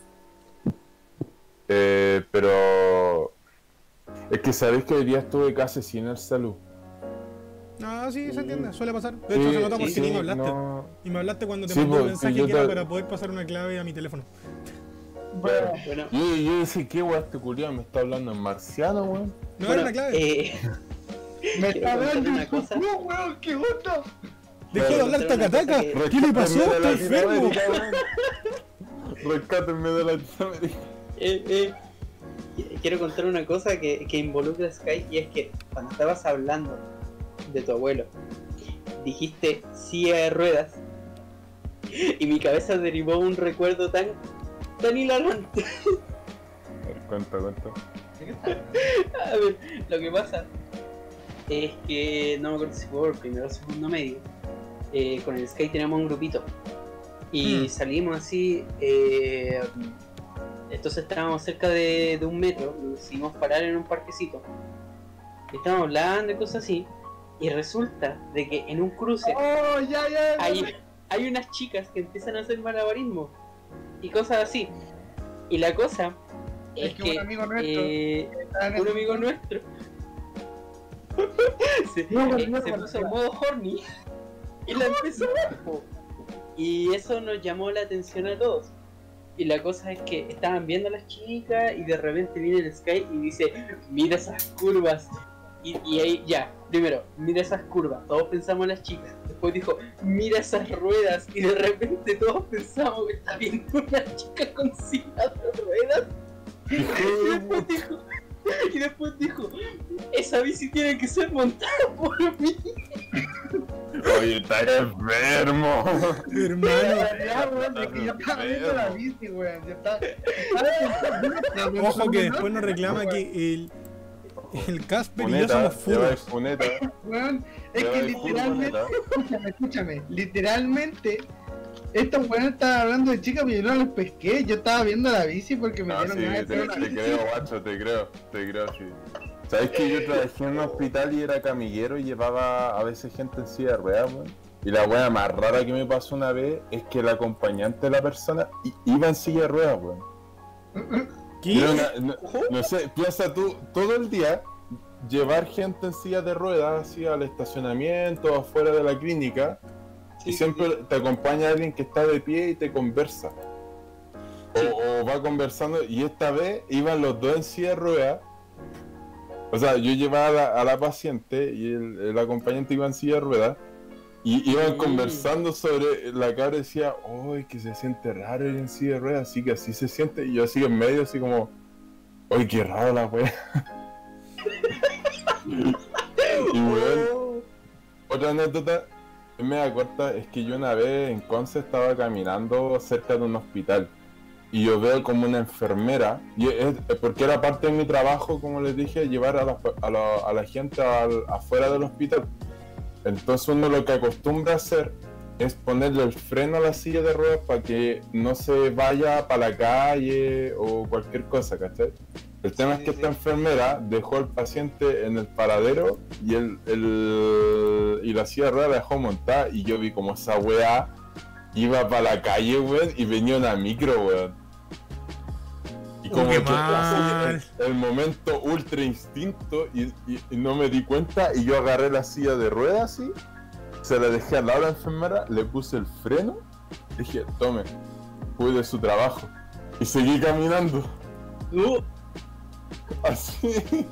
[SPEAKER 4] Eh, pero es que sabéis que hoy día estuve casi sin el salud.
[SPEAKER 2] Ah, sí, se entiende, suele pasar. De
[SPEAKER 4] Sí,
[SPEAKER 2] hecho, se nota porque
[SPEAKER 3] sí,
[SPEAKER 2] ni
[SPEAKER 3] sí,
[SPEAKER 2] me hablaste.
[SPEAKER 4] no.
[SPEAKER 2] Y me hablaste cuando te
[SPEAKER 4] Sí,
[SPEAKER 2] mandé un
[SPEAKER 4] pues,
[SPEAKER 2] mensaje
[SPEAKER 4] yo
[SPEAKER 2] que era
[SPEAKER 4] te-
[SPEAKER 2] para poder pasar una clave a mi teléfono.
[SPEAKER 1] Bueno,
[SPEAKER 3] Bueno,
[SPEAKER 4] Yo, yo decía, ¿qué weá este culiao me está hablando en marciano, weón?
[SPEAKER 2] No
[SPEAKER 3] bueno,
[SPEAKER 2] era una clave.
[SPEAKER 3] eh,
[SPEAKER 1] me
[SPEAKER 3] quiero
[SPEAKER 1] está
[SPEAKER 3] contar
[SPEAKER 1] dando
[SPEAKER 3] una
[SPEAKER 1] un
[SPEAKER 3] cosa.
[SPEAKER 1] cucú, weón, qué gusto.
[SPEAKER 2] Dejó de hablar
[SPEAKER 3] contar una cosa
[SPEAKER 2] tacataca.
[SPEAKER 3] que-
[SPEAKER 2] ¿Qué le pasó?
[SPEAKER 4] Rescátenme de
[SPEAKER 2] Está enfermo.
[SPEAKER 4] Latinoamérica, weón. Rescátenme de Latinoamérica.
[SPEAKER 3] eh, eh, quiero contar una cosa que, que involucra a Sky, y es que cuando estabas hablando de tu abuelo, dijiste silla de ruedas y mi cabeza derivó un recuerdo tan tan hilarante.
[SPEAKER 4] A ver, cuenta, cuenta.
[SPEAKER 3] A ver, lo que pasa es que no me acuerdo si fue por primero o segundo medio. Eh, con el Sky teníamos un grupito y
[SPEAKER 2] Hmm.
[SPEAKER 3] salimos así. Eh, entonces estábamos cerca de, de un metro, nos decidimos parar en un parquecito. Estábamos hablando y cosas así. Y resulta de que en un cruce
[SPEAKER 1] Oh, ya, ya, ya.
[SPEAKER 3] hay, hay unas chicas que empiezan a hacer malabarismo y cosas así. Y la cosa es,
[SPEAKER 1] Es que un amigo nuestro
[SPEAKER 3] eh,
[SPEAKER 1] Está en el-
[SPEAKER 3] un amigo nuestro se,
[SPEAKER 1] No, no,
[SPEAKER 3] eh,
[SPEAKER 1] no,
[SPEAKER 3] se
[SPEAKER 1] no,
[SPEAKER 3] puso en
[SPEAKER 1] no.
[SPEAKER 3] modo horny y la empezó po. Y eso nos llamó la atención a todos. Y la cosa es que estaban viendo a las chicas y de repente viene el Sky y dice, mira esas curvas. Y, y ahí ya, primero, mira esas curvas, todos pensamos en las chicas. Después dijo, mira esas ruedas. Y de repente todos pensamos que está viendo una chica con silla de ruedas. Y después dijo, y después dijo, esa bici tiene que ser montada por mí.
[SPEAKER 4] Oye, está enfermo.
[SPEAKER 2] Hermano.
[SPEAKER 1] Ya, weón, de que yo estaba viendo la bici, weón. Yo estaba- estaba pensando-
[SPEAKER 2] Ojo que después nos reclama que el, el Casper y yo
[SPEAKER 4] Puneta,
[SPEAKER 2] somos
[SPEAKER 4] lleva
[SPEAKER 2] furros.
[SPEAKER 4] puneta.
[SPEAKER 1] Weón, es
[SPEAKER 4] lleva
[SPEAKER 1] que
[SPEAKER 4] el
[SPEAKER 1] literalmente,
[SPEAKER 4] puneta.
[SPEAKER 1] escúchame, escúchame, literalmente, estos weones estaban hablando de chicas, pero yo no los pesqué, yo estaba viendo la bici porque me
[SPEAKER 4] Ah,
[SPEAKER 1] dieron
[SPEAKER 4] sí,
[SPEAKER 1] ganas de
[SPEAKER 4] te,
[SPEAKER 1] hacer la
[SPEAKER 4] te
[SPEAKER 1] bici.
[SPEAKER 4] creo, guacho, te creo, te creo, sí. ¿Sabes que yo trabajé en un hospital y era camillero y llevaba a veces gente en silla de ruedas, weón? Y la weá más rara que me pasó una vez es que el acompañante de la persona i- iba en silla de ruedas, weón.
[SPEAKER 2] ¿Qué?
[SPEAKER 4] Era una- no, no sé, piensa tú, todo el día llevar gente en silla de ruedas así al estacionamiento, afuera de la clínica, y siempre te acompaña alguien que está de pie y te conversa. O, o va conversando, y esta vez iban los dos en silla de ruedas. O sea, yo llevaba a la, a la paciente y el, el acompañante iba en silla de ruedas. Y iban
[SPEAKER 3] Mm.
[SPEAKER 4] conversando sobre la cabra y decía, uy, que se siente raro ir en silla de ruedas, así que así se siente. Y yo así en medio, así como, uy, qué raro la wea. Y weón, otra anécdota, me da corta, es que yo una vez en Conce estaba caminando cerca de un hospital. Y yo veo como una enfermera, y es, porque era parte de mi trabajo, como les dije, llevar a la, a la, a la gente al, afuera del hospital. Entonces uno lo que acostumbra a hacer es ponerle el freno a la silla de ruedas para que no se vaya para la calle o cualquier cosa, ¿cachai? El tema
[SPEAKER 3] Sí,
[SPEAKER 4] es que
[SPEAKER 3] sí,
[SPEAKER 4] esta
[SPEAKER 3] sí.
[SPEAKER 4] enfermera dejó al paciente en el paradero y, el, el, y la silla de ruedas la dejó montada y yo vi como esa weá iba para la calle, weón, y venía una micro, weón. Y
[SPEAKER 2] Uy,
[SPEAKER 4] como
[SPEAKER 2] qué
[SPEAKER 4] que
[SPEAKER 2] mal.
[SPEAKER 4] así, el, el momento ultra instinto y, y- y no me di cuenta y yo agarré la silla de ruedas así, se la dejé al lado de la enfermera, le puse el freno, dije, tome, cuide su trabajo. Y seguí caminando,
[SPEAKER 3] Uh,
[SPEAKER 4] así.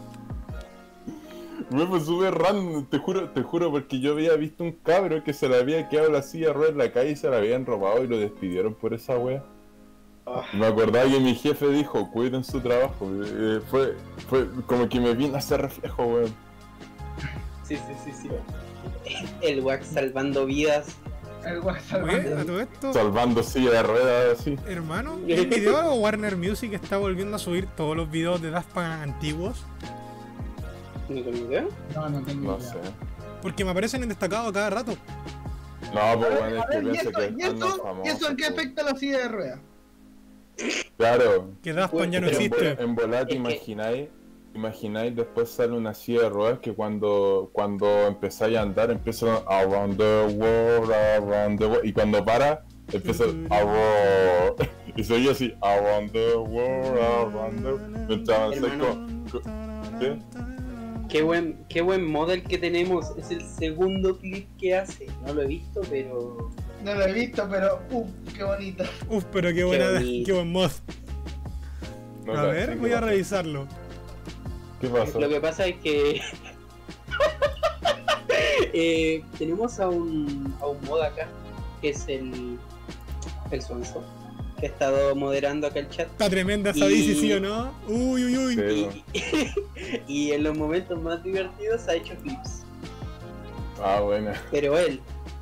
[SPEAKER 4] Me fue súper random, te juro, te juro, porque yo había visto un cabro que se le había quedado la silla de ruedas en la calle y se la habían robado y lo despidieron por esa wea.
[SPEAKER 3] ah,
[SPEAKER 4] Y me acordaba que mi jefe dijo, cuiden su trabajo. Eh, fue, fue como que me vino a hacer reflejo, weón.
[SPEAKER 3] sí, sí, sí, sí. El wax salvando vidas.
[SPEAKER 1] El WhatsApp.
[SPEAKER 2] Oye, a todo esto,
[SPEAKER 4] Salvando silla de ruedas así.
[SPEAKER 2] hermano, el video de Warner Music está volviendo a subir todos los videos de Daft Punk antiguos.
[SPEAKER 3] ¿No tengo idea?
[SPEAKER 1] No, no tengo
[SPEAKER 4] No
[SPEAKER 1] idea.
[SPEAKER 4] sé.
[SPEAKER 2] Porque me aparecen en destacado cada rato.
[SPEAKER 4] No, pues
[SPEAKER 1] A
[SPEAKER 4] bueno,
[SPEAKER 1] ver,
[SPEAKER 4] es
[SPEAKER 1] a
[SPEAKER 4] que
[SPEAKER 1] ver, ¿y
[SPEAKER 4] pienso
[SPEAKER 1] eso,
[SPEAKER 4] que
[SPEAKER 1] y
[SPEAKER 4] están más
[SPEAKER 1] eso,
[SPEAKER 4] famosos.
[SPEAKER 1] ¿y eso en qué
[SPEAKER 4] pues.
[SPEAKER 1] afecta a la silla de ruedas?
[SPEAKER 4] Claro.
[SPEAKER 2] Que Daft Punk ya no
[SPEAKER 3] Pero
[SPEAKER 2] existe.
[SPEAKER 4] En volar,
[SPEAKER 3] Es que-
[SPEAKER 4] imagináis, imagináis después sale una silla de ruedas que cuando, cuando empezáis a andar empieza around the world, around the world, y cuando para empieza around, y se oye así, around the world, around the world, mientras avanzáis
[SPEAKER 3] Hermano.
[SPEAKER 4] con- ¿qué?
[SPEAKER 3] Qué buen, qué buen model que tenemos. Es el segundo clip que hace. No lo he visto, pero.
[SPEAKER 1] No lo he visto, pero uff, qué bonito.
[SPEAKER 2] Uf, pero qué buena,
[SPEAKER 3] bonito.
[SPEAKER 2] qué buen mod.
[SPEAKER 4] No
[SPEAKER 2] A
[SPEAKER 4] caché,
[SPEAKER 2] ver,
[SPEAKER 4] ¿qué
[SPEAKER 2] voy a
[SPEAKER 4] pasó?
[SPEAKER 2] revisarlo.
[SPEAKER 4] ¿Qué pasó?
[SPEAKER 3] Lo que pasa es que. eh, tenemos a un, a un mod acá, que es el. El Suanzo, que ha estado moderando acá el chat.
[SPEAKER 2] Está tremenda esa
[SPEAKER 3] Y-
[SPEAKER 2] bici, ¿sí o no? Uy, uy, uy.
[SPEAKER 4] Sí,
[SPEAKER 3] Y, y en los momentos más divertidos ha hecho clips.
[SPEAKER 4] Ah, bueno.
[SPEAKER 3] Pero él,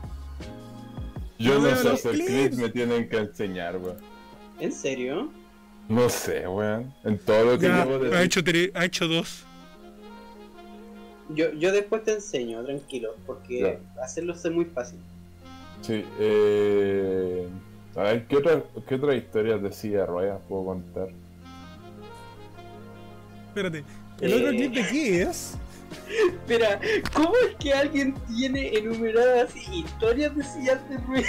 [SPEAKER 4] Yo
[SPEAKER 2] No
[SPEAKER 4] no
[SPEAKER 2] veo
[SPEAKER 4] sé
[SPEAKER 2] los
[SPEAKER 4] hacer
[SPEAKER 2] clips.
[SPEAKER 4] clips, me tienen que enseñar, weón.
[SPEAKER 3] ¿en serio?
[SPEAKER 4] No sé, weón. En todo lo que
[SPEAKER 2] Ya,
[SPEAKER 4] llevo de
[SPEAKER 2] ha hecho, tre- ha hecho dos.
[SPEAKER 3] Yo, yo después te enseño, tranquilo, porque hacerlo es muy fácil.
[SPEAKER 4] Sí, eh... A ver, ¿qué otra, qué otra historia de silla de ruedas puedo contar?
[SPEAKER 2] Espérate, ¿el
[SPEAKER 3] Eh.
[SPEAKER 2] otro clip de qué es?
[SPEAKER 3] Espera, ¿cómo es que alguien tiene enumeradas historias de sillas de ruedas?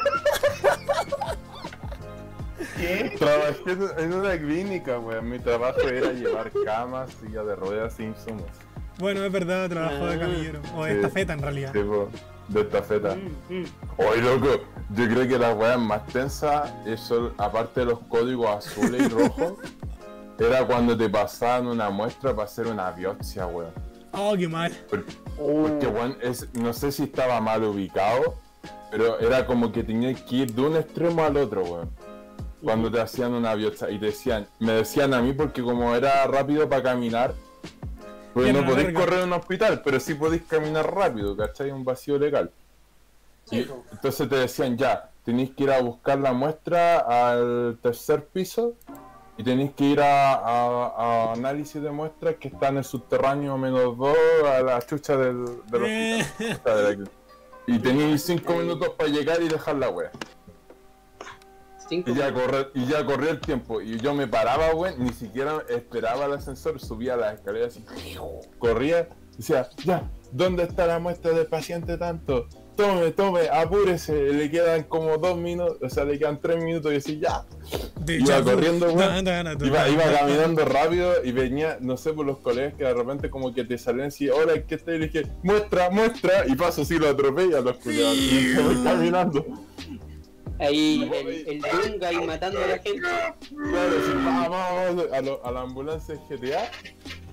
[SPEAKER 1] ¿Qué?
[SPEAKER 4] Trabajé en- en una clínica, weón. Mi trabajo era llevar camas, silla de ruedas e insumos.
[SPEAKER 2] Bueno, es verdad, trabajo de
[SPEAKER 3] Ah.
[SPEAKER 2] camillero. O de
[SPEAKER 4] Sí.
[SPEAKER 2] estafeta en realidad.
[SPEAKER 4] Tipo, de estafeta.
[SPEAKER 3] Mm, mm.
[SPEAKER 4] Oye, loco, yo creo que las weas más tensas, eso, aparte de los códigos azules y rojos, era cuando te pasaban una muestra para hacer una biopsia, weón.
[SPEAKER 2] Oh, qué mal.
[SPEAKER 4] Porque, weón, es, no sé si estaba mal ubicado, pero era como que tenías que ir de un extremo al otro, weón. Cuando te hacían una biopsia y te decían, me decían a mí porque como era rápido para caminar, pues
[SPEAKER 2] Pierna
[SPEAKER 4] no podéis
[SPEAKER 2] larga.
[SPEAKER 4] correr en un hospital, pero sí podéis caminar rápido, ¿cachai? Un vacío legal.
[SPEAKER 3] Sí,
[SPEAKER 4] Y
[SPEAKER 3] po.
[SPEAKER 4] entonces te decían, ya, tenéis que ir a buscar la muestra al tercer piso y tenéis que ir a, a- a análisis de muestras que está en el subterráneo menos dos a la chucha del, del
[SPEAKER 2] Eh.
[SPEAKER 4] hospital. De la- Y tenéis cinco minutos para llegar y dejar la wea.
[SPEAKER 3] Cinco
[SPEAKER 4] Y ya,
[SPEAKER 3] minutos.
[SPEAKER 4] corre, y ya corría el tiempo. Y yo me paraba, güey, ni siquiera esperaba el ascensor, subía las escaleras y corría. Decía, ya, ¿dónde está la muestra del paciente tanto? Tome, tome, apúrese, le quedan como dos minutos, o sea, le quedan tres minutos y decía, ya.
[SPEAKER 2] De
[SPEAKER 4] Iba
[SPEAKER 2] Jabu.
[SPEAKER 4] corriendo, güey.
[SPEAKER 2] Da, da, da, da,
[SPEAKER 4] Iba,
[SPEAKER 2] da,
[SPEAKER 4] iba
[SPEAKER 2] da.
[SPEAKER 4] caminando rápido y venía, no sé, por los colegas que de repente como que te salían así, hola, ¿qué está? Y le dije, muestra, muestra, y paso así, lo atropella a los culiados. Y me voy caminando.
[SPEAKER 3] Ahí el, el Dunga ahí matando a la gente.
[SPEAKER 4] Claro, sí, vamos, vamos, a, lo- a la ambulancia de G T A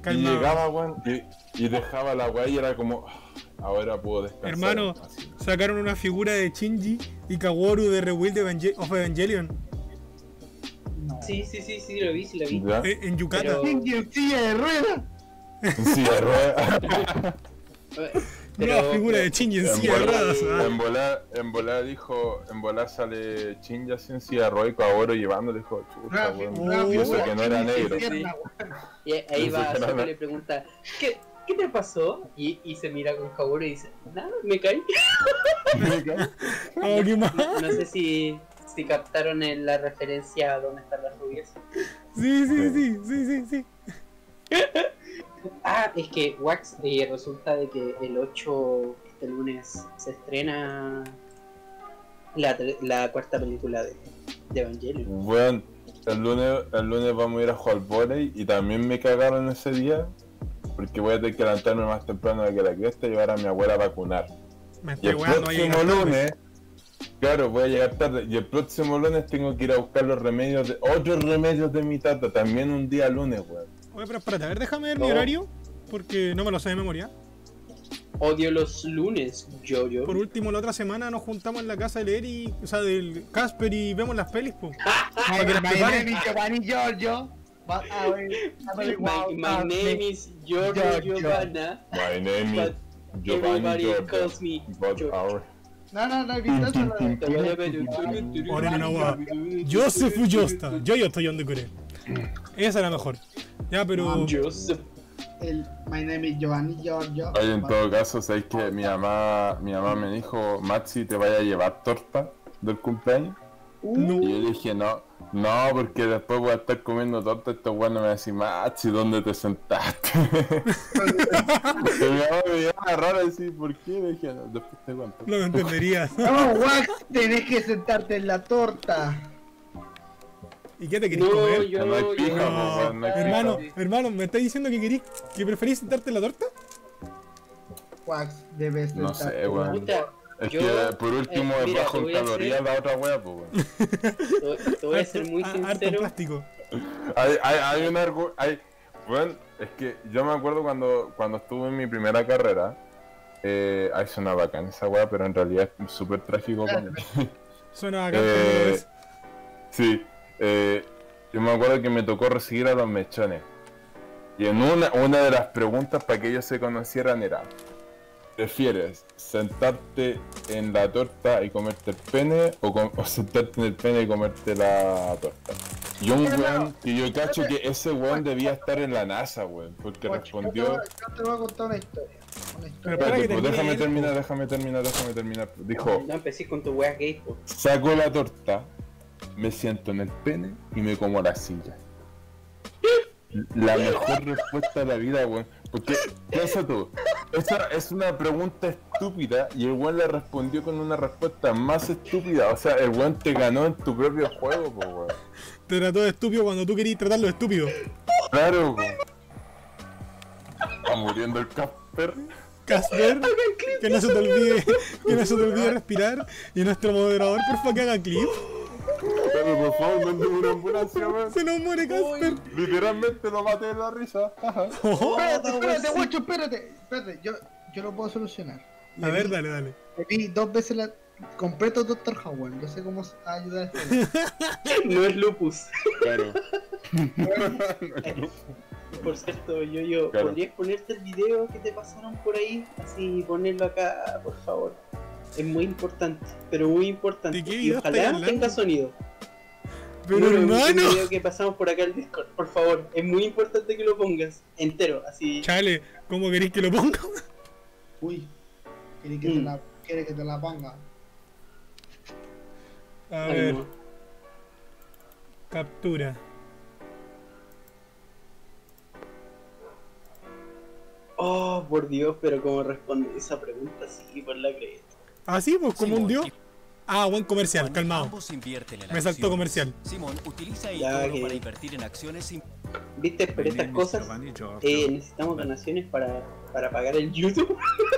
[SPEAKER 2] Calma.
[SPEAKER 4] llegaba, weón, y, y dejaba la weá y era como, "Ah, ahora puedo descansar".
[SPEAKER 2] Hermano,
[SPEAKER 4] Así.
[SPEAKER 2] sacaron una figura de Shinji y Kaworu de Rebuild Evangel- of Evangelion
[SPEAKER 1] No.
[SPEAKER 3] Sí, sí, sí, sí, lo vi, sí lo vi.
[SPEAKER 4] ¿Ya?
[SPEAKER 2] eh, en Yucata.
[SPEAKER 3] Pero-
[SPEAKER 1] Shinji en silla de ruedas.
[SPEAKER 4] Sí, de rueda.
[SPEAKER 2] Una figura de Shinji en
[SPEAKER 4] En
[SPEAKER 2] silla de
[SPEAKER 4] bola-
[SPEAKER 2] ruedas. ah.
[SPEAKER 4] En volar, en volar dijo, en volar sale Chinja sin silla de rueda y Kaworu llevándole, dijo, chucha,
[SPEAKER 1] Una,
[SPEAKER 4] weón.
[SPEAKER 1] una
[SPEAKER 2] Oh,
[SPEAKER 4] Y eso
[SPEAKER 1] figura
[SPEAKER 4] que no era
[SPEAKER 1] Shinji sin
[SPEAKER 4] negro.
[SPEAKER 1] pierna, weón.
[SPEAKER 3] Y ahí
[SPEAKER 4] Eso
[SPEAKER 3] va
[SPEAKER 4] que no,
[SPEAKER 3] Soko
[SPEAKER 4] no.
[SPEAKER 3] y le pregunta, ¿qué, ¿qué te pasó? Y, y se mira con Kaworu y dice, nada, me caí.
[SPEAKER 2] Oh, qué mal.
[SPEAKER 3] No, no sé si, si captaron en la referencia a dónde están las rubias.
[SPEAKER 2] Sí, sí, sí, sí, sí, sí.
[SPEAKER 3] Ah, es que Wax eh, resulta de que el ocho, este lunes, se estrena la, tre- la cuarta película de, de Evangelion.
[SPEAKER 4] Bueno, el lunes, el lunes vamos a ir a jugar volei y también me cagaron ese día porque voy a tener que levantarme más temprano de que la cresta y llevar a mi abuela a vacunar.
[SPEAKER 2] Me
[SPEAKER 4] Y
[SPEAKER 2] estoy
[SPEAKER 4] el
[SPEAKER 2] weando, vaya a
[SPEAKER 4] próximo
[SPEAKER 2] llegar tarde.
[SPEAKER 4] lunes, claro, voy a llegar tarde. Y el próximo lunes tengo que ir a buscar los remedios de otros remedios de mi tata, también un día lunes, weón.
[SPEAKER 2] Oye, pero espérate, a ver, déjame ver mi
[SPEAKER 4] No.
[SPEAKER 2] horario, porque no me lo sé de memoria.
[SPEAKER 3] Odio los lunes, yo, yo.
[SPEAKER 2] Por último, la otra semana nos juntamos en la casa de leer y, o sea, del Casper y vemos las pelis, po. Para que las
[SPEAKER 1] My
[SPEAKER 2] preparen.
[SPEAKER 1] name is Giovanni Giorgio. Va- a ver, a ver, wow,
[SPEAKER 3] My, my
[SPEAKER 1] ah,
[SPEAKER 3] name is Giorgio
[SPEAKER 1] Giorgio.
[SPEAKER 3] Giovanna,
[SPEAKER 4] My name is
[SPEAKER 3] but
[SPEAKER 4] Giovanni
[SPEAKER 3] everybody
[SPEAKER 4] Giorgio,
[SPEAKER 3] calls me
[SPEAKER 4] but
[SPEAKER 3] Giorgio.
[SPEAKER 4] our...
[SPEAKER 1] No, no, no, he visto eso. lo-
[SPEAKER 2] Ahora no va. Joseph Josta, yo yo estoy donde curé. Esa era mejor. Ya, pero.
[SPEAKER 3] Joseph.
[SPEAKER 1] El My name is Giovanni Giorgio.
[SPEAKER 4] Oye, en todo caso, sabéis que mi mamá, mi mamá me dijo, Maxi, ¿te vaya a llevar torta del cumpleaños?
[SPEAKER 2] No.
[SPEAKER 4] Y yo le dije, no, no, porque después voy a estar comiendo torta, este weón me va a decir, Maxi, ¿dónde te sentaste? Y mi mamá me llama raro y decir, ¿por qué? Le dije, no, después te cuento.
[SPEAKER 2] No me entenderías.
[SPEAKER 1] No, Wax, tenés que sentarte en la torta.
[SPEAKER 2] ¿Y qué te querés
[SPEAKER 3] No,
[SPEAKER 2] comer?
[SPEAKER 3] yo,
[SPEAKER 4] No hay
[SPEAKER 3] yo-
[SPEAKER 4] pija,
[SPEAKER 2] No,
[SPEAKER 4] po, weón, no hay pija.
[SPEAKER 2] hermano, hermano, ¿me estás diciendo que querís, que preferís sentarte en la torta?
[SPEAKER 1] Wax, debes
[SPEAKER 4] No
[SPEAKER 1] sentarte.
[SPEAKER 4] sé, weón.
[SPEAKER 3] Puta,
[SPEAKER 4] Es
[SPEAKER 3] yo-
[SPEAKER 4] que por último
[SPEAKER 3] eh,
[SPEAKER 4] es
[SPEAKER 3] mira,
[SPEAKER 4] bajo
[SPEAKER 3] te
[SPEAKER 4] en
[SPEAKER 3] voy a hacer-
[SPEAKER 4] calorías la otra wea, pues weón.
[SPEAKER 3] te, te voy a ser muy
[SPEAKER 2] Harto- harto
[SPEAKER 3] sincero.
[SPEAKER 2] plástico.
[SPEAKER 4] Hay, hay, hay un argu... hay... Bueno, es que yo me acuerdo cuando, cuando estuve en mi primera carrera, eh, ay, suena bacán esa weá, pero en realidad es súper trágico para mí.
[SPEAKER 2] Suena bacán cuando lo
[SPEAKER 4] Eh,
[SPEAKER 2] ves.
[SPEAKER 4] sí, eh, yo me acuerdo que me tocó recibir a los mechones. Y en una, una de las preguntas para que ellos se conocieran era, ¿prefieres sentarte en la torta y comerte el pene o, com- o sentarte en el pene y comerte la torta? Y un
[SPEAKER 1] Pero no,
[SPEAKER 4] weón, que yo cacho que ese weón debía estar en la NASA, weón, porque
[SPEAKER 1] Wax,
[SPEAKER 4] respondió...
[SPEAKER 1] Yo te, yo te voy a contar una historia. Una historia.
[SPEAKER 2] Pero para
[SPEAKER 4] Espérate,
[SPEAKER 2] que
[SPEAKER 4] pues,
[SPEAKER 2] termine
[SPEAKER 4] déjame
[SPEAKER 2] él,
[SPEAKER 4] terminar,
[SPEAKER 2] po.
[SPEAKER 4] déjame terminar, déjame terminar. Dijo,
[SPEAKER 3] No empecé con tu wea gay, po.
[SPEAKER 4] saco la torta, me siento en el pene y me como la silla. La mejor respuesta de la vida, weón. Porque, piensa tú, esa es una pregunta estúpida y el weón le respondió con una respuesta más estúpida. O sea, el weón te ganó en tu propio juego, po, weón.
[SPEAKER 2] Te trató de estúpido cuando tú querías tratarlo de estúpido.
[SPEAKER 4] Claro, weón. Va muriendo el Casper.
[SPEAKER 2] Casper, que no se te olvide, que no se te olvide respirar. Y nuestro moderador, por favor, que haga clip.
[SPEAKER 4] Pero por favor, mándame una ambulancia, weón.
[SPEAKER 2] Se nos muere Casper.
[SPEAKER 4] Literalmente lo maté de la risa. Ajá.
[SPEAKER 1] Espérate, espérate, guacho, espérate. Espérate, yo, yo lo puedo solucionar.
[SPEAKER 2] A ver, dale, dale.
[SPEAKER 1] Me vi dos veces la. Completo Doctor Howard. Yo sé cómo ayudar a este.
[SPEAKER 3] No es lupus.
[SPEAKER 4] Claro.
[SPEAKER 3] Por cierto, yo, yo,
[SPEAKER 4] Claro.
[SPEAKER 3] ¿podrías ponerte el video que te pasaron por ahí? Así, ponerlo acá, por favor. Es muy importante, pero muy importante.
[SPEAKER 2] ¿De qué
[SPEAKER 3] Y
[SPEAKER 2] video estáis
[SPEAKER 3] ojalá
[SPEAKER 2] hablando?
[SPEAKER 3] tenga sonido.
[SPEAKER 2] Pero
[SPEAKER 3] No, no,
[SPEAKER 2] hermano.
[SPEAKER 3] El video que pasamos por acá al Discord, por favor. Es muy importante que lo pongas entero, así.
[SPEAKER 2] Chale, ¿cómo queréis que lo ponga?
[SPEAKER 1] Uy, quiere que, te
[SPEAKER 3] Mm.
[SPEAKER 1] la, quiere que te la ponga.
[SPEAKER 2] A
[SPEAKER 3] Ay,
[SPEAKER 2] ver,
[SPEAKER 3] no.
[SPEAKER 2] captura.
[SPEAKER 3] Oh, por Dios, pero cómo responde esa pregunta, sí, por la cresta.
[SPEAKER 2] Ah, sí, pues como un dios.
[SPEAKER 5] y-
[SPEAKER 2] Ah, buen comercial,
[SPEAKER 5] Cuando
[SPEAKER 2] calmado.
[SPEAKER 5] ambos invierten en
[SPEAKER 2] Me saltó
[SPEAKER 5] acciones,
[SPEAKER 2] comercial.
[SPEAKER 5] Simón utiliza el
[SPEAKER 3] Ya
[SPEAKER 5] toro
[SPEAKER 3] que-
[SPEAKER 5] para invertir en acciones sin
[SPEAKER 3] ¿Viste? Pero estas cosas, eh, necesitamos donaciones para, para pagar el YouTube.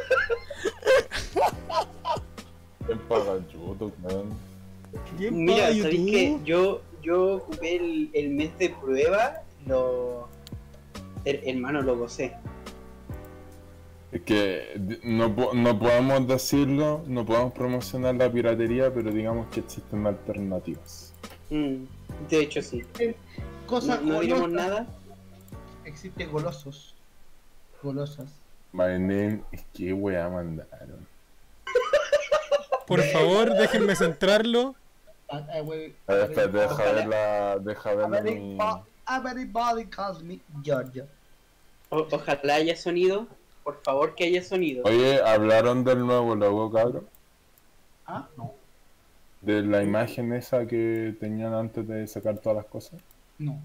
[SPEAKER 4] ¿Quién paga el YouTube, man?
[SPEAKER 2] ¿Quién
[SPEAKER 3] Mira,
[SPEAKER 2] paga
[SPEAKER 3] ¿sabéis
[SPEAKER 2] YouTube?
[SPEAKER 3] que yo, yo ocupé el, el mes de prueba, lo, Her- hermano, lo gocé.
[SPEAKER 4] Es que d- no, po- no podemos decirlo, no podemos promocionar la piratería, pero digamos que existen alternativas.
[SPEAKER 3] Mm, de hecho, sí.
[SPEAKER 1] Cosas
[SPEAKER 3] No, no diremos
[SPEAKER 1] golosas.
[SPEAKER 3] nada.
[SPEAKER 1] Existen golosos. Golosas.
[SPEAKER 4] My name es que wea mandaron.
[SPEAKER 2] Por favor, déjenme centrarlo.
[SPEAKER 1] Ah, ah, wey,
[SPEAKER 4] A ver, espérate, deja
[SPEAKER 3] Ojalá.
[SPEAKER 4] verla, deja verla mi...
[SPEAKER 1] Everybody, everybody calls me Georgia.
[SPEAKER 3] O- ojalá haya sonido. Por favor, que haya sonido.
[SPEAKER 4] Oye, ¿hablaron del nuevo logo, cabrón?
[SPEAKER 1] Ah, no.
[SPEAKER 4] De la imagen esa que tenían antes de sacar todas las cosas.
[SPEAKER 1] No.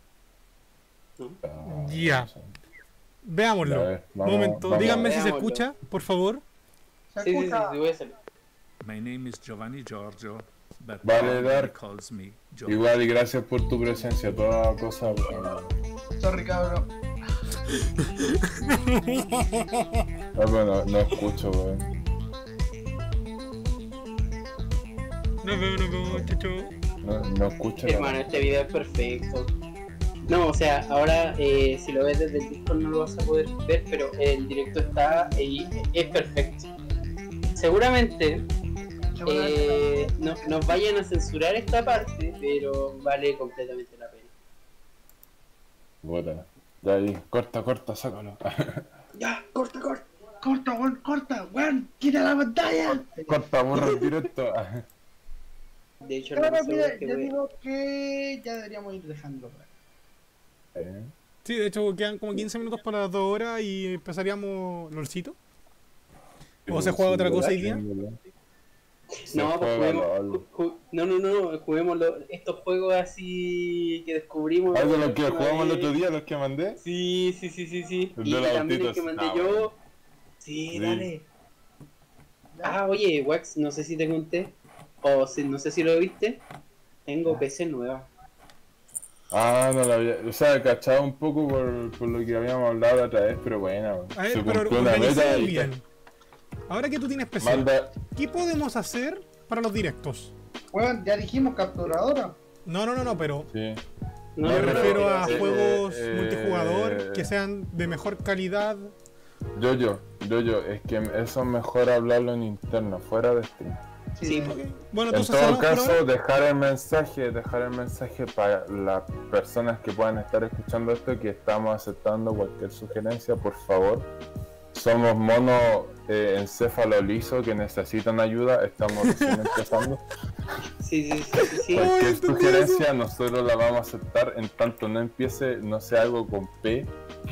[SPEAKER 4] Ah,
[SPEAKER 2] Ya.
[SPEAKER 4] no sé.
[SPEAKER 2] Veámoslo.
[SPEAKER 4] A ver, vamos-
[SPEAKER 2] Momento,
[SPEAKER 4] vamos
[SPEAKER 2] díganme
[SPEAKER 4] a
[SPEAKER 2] si se
[SPEAKER 3] Veámoslo.
[SPEAKER 2] escucha, por favor.
[SPEAKER 1] ¿Se
[SPEAKER 3] Sí, sí, sí,
[SPEAKER 1] escucha?
[SPEAKER 3] sí, voy a hacer.
[SPEAKER 6] My name is Giovanni Giorgio, but
[SPEAKER 4] Vale,
[SPEAKER 6] everybody
[SPEAKER 4] Dark.
[SPEAKER 6] calls me Giorgio.
[SPEAKER 4] Igual, y gracias por tu presencia, toda cosa. ah,
[SPEAKER 1] Sorry, cabrón.
[SPEAKER 4] Ah, bueno, no escucho, weón.
[SPEAKER 2] Nos vemos, nos vemos, chao, chao.
[SPEAKER 4] No, no escucho
[SPEAKER 3] Hermano,
[SPEAKER 4] nada.
[SPEAKER 3] este video es perfecto. No, o sea, ahora eh, si lo ves desde el Discord no lo vas a poder ver, pero el directo está y es perfecto. Seguramente eh, no, nos vayan a censurar esta parte, pero vale completamente la pena.
[SPEAKER 4] Bota. Ya ahí, corta, corta, sácalo.
[SPEAKER 3] Ya, corta, corta.
[SPEAKER 1] Corta, weón, corta, weón. Quita la pantalla.
[SPEAKER 4] Corta, borra el directo.
[SPEAKER 3] De hecho, lo
[SPEAKER 1] Ahora,
[SPEAKER 3] más seguro
[SPEAKER 1] mira,
[SPEAKER 3] es que
[SPEAKER 1] yo
[SPEAKER 3] voy-
[SPEAKER 1] digo que ya deberíamos ir dejando. weón.
[SPEAKER 4] Eh,
[SPEAKER 2] Sí, de hecho quedan como quince minutos para las dos horas y empezaríamos LOLcito. ¿O se juega otra cosa hoy día?
[SPEAKER 4] Se
[SPEAKER 3] No, pues
[SPEAKER 4] juega
[SPEAKER 3] juguemos.
[SPEAKER 4] LOL.
[SPEAKER 3] ju- ju- No, no, no, juguemos lo- estos juegos así que descubrimos.
[SPEAKER 4] Ah, de
[SPEAKER 3] la
[SPEAKER 4] los que
[SPEAKER 3] última
[SPEAKER 4] jugamos el
[SPEAKER 3] vez.
[SPEAKER 4] otro día, los que mandé.
[SPEAKER 3] Sí, sí, sí, sí, sí.
[SPEAKER 4] El
[SPEAKER 3] Y
[SPEAKER 4] de los
[SPEAKER 3] también el
[SPEAKER 4] autitos.
[SPEAKER 3] que mandé
[SPEAKER 4] Ah,
[SPEAKER 3] yo.
[SPEAKER 4] bueno.
[SPEAKER 3] Sí,
[SPEAKER 4] Sí.
[SPEAKER 3] dale. Ah, oye, Wax, no sé si te conté. O si, no sé si lo viste. Tengo P C nueva.
[SPEAKER 4] Ah, no la había. O sea, cachado un poco por, por lo que habíamos hablado la otra vez, pero bueno.
[SPEAKER 2] A ver,
[SPEAKER 4] Se
[SPEAKER 2] pero
[SPEAKER 4] cumplió una meta
[SPEAKER 2] organicemos
[SPEAKER 4] y
[SPEAKER 2] bien. Ahora que tú tienes P C,
[SPEAKER 4] manda.
[SPEAKER 2] ¿qué podemos hacer para los directos?
[SPEAKER 1] Weón, ya dijimos capturadora.
[SPEAKER 2] No, no, no, no, pero
[SPEAKER 4] Sí.
[SPEAKER 3] No,
[SPEAKER 2] me
[SPEAKER 3] no, no,
[SPEAKER 2] refiero a
[SPEAKER 3] pero-
[SPEAKER 4] eh,
[SPEAKER 2] juegos
[SPEAKER 4] eh,
[SPEAKER 2] multijugador que sean de mejor calidad.
[SPEAKER 4] Yo, yo, yo, yo. Es que eso es mejor hablarlo en interno, fuera de stream.
[SPEAKER 3] Sí,
[SPEAKER 2] Bueno,
[SPEAKER 4] En
[SPEAKER 2] entonces
[SPEAKER 4] todo
[SPEAKER 2] cerramos por ahora.
[SPEAKER 4] caso, dejar el mensaje, dejar el mensaje para las personas que puedan estar escuchando esto, que estamos aceptando cualquier sugerencia, por favor. Somos monos eh, encéfalo liso que necesitan ayuda, estamos recién empezando.
[SPEAKER 3] sí, sí, sí, sí, sí.
[SPEAKER 4] Cualquier
[SPEAKER 2] entendí
[SPEAKER 4] sugerencia nosotros la vamos a aceptar en tanto no empiece, no sé, algo con P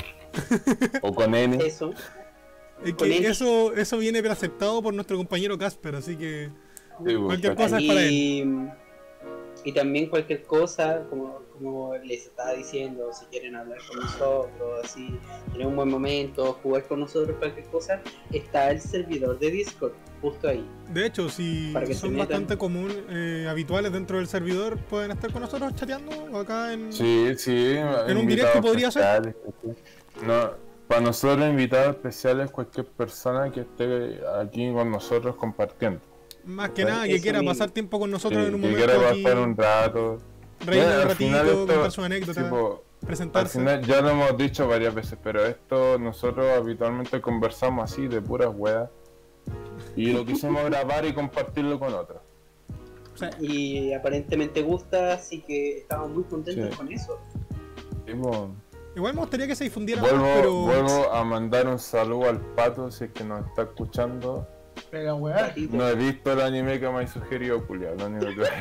[SPEAKER 4] o con N.
[SPEAKER 3] Eso.
[SPEAKER 2] Es
[SPEAKER 3] con
[SPEAKER 2] que
[SPEAKER 3] él.
[SPEAKER 2] eso, eso viene aceptado por nuestro compañero Casper, así que
[SPEAKER 4] Sí, pues,
[SPEAKER 2] cualquier cosa es
[SPEAKER 3] Y,
[SPEAKER 2] para él.
[SPEAKER 3] y también cualquier cosa, como, como les estaba diciendo, si quieren hablar con nosotros, así, tener un buen momento, jugar con nosotros, cualquier cosa, está el servidor de Discord, justo ahí.
[SPEAKER 2] De hecho, si
[SPEAKER 3] Para que se
[SPEAKER 2] son
[SPEAKER 3] metan.
[SPEAKER 2] bastante común, eh, habituales dentro del servidor, pueden estar con nosotros chateando acá en...
[SPEAKER 4] Sí, sí.
[SPEAKER 2] ¿En un
[SPEAKER 4] invitados
[SPEAKER 2] directo podría ser?
[SPEAKER 4] especiales, ¿cachai? No, para nosotros invitados especiales cualquier persona que esté aquí con nosotros compartiendo.
[SPEAKER 2] Más que
[SPEAKER 4] Eso
[SPEAKER 2] nada, que quiera
[SPEAKER 3] mismo.
[SPEAKER 2] pasar tiempo con nosotros
[SPEAKER 4] Sí,
[SPEAKER 2] en un
[SPEAKER 4] que
[SPEAKER 2] momento
[SPEAKER 4] quiera
[SPEAKER 2] aquí,
[SPEAKER 4] pasar un rato.
[SPEAKER 2] reírnos
[SPEAKER 4] Bueno,
[SPEAKER 2] un
[SPEAKER 4] al final
[SPEAKER 2] ratito,
[SPEAKER 4] esto,
[SPEAKER 2] contar sus anécdotas,
[SPEAKER 4] tipo, al
[SPEAKER 2] presentarse.
[SPEAKER 4] final ya lo hemos dicho varias veces, pero esto nosotros habitualmente conversamos así de puras weas. Y lo quisimos grabar y compartirlo con otros.
[SPEAKER 2] O sea,
[SPEAKER 3] Y aparentemente gusta, así que estamos muy contentos
[SPEAKER 4] Sí.
[SPEAKER 3] con eso.
[SPEAKER 4] Tipo,
[SPEAKER 2] igual me gustaría que se difundiera
[SPEAKER 4] vuelvo,
[SPEAKER 2] más, pero...
[SPEAKER 4] vuelvo a mandar un saludo al Pato si es que nos está escuchando.
[SPEAKER 1] Pero weón.
[SPEAKER 4] No he visto el anime que me ha sugerido, culiao, lo único que voy a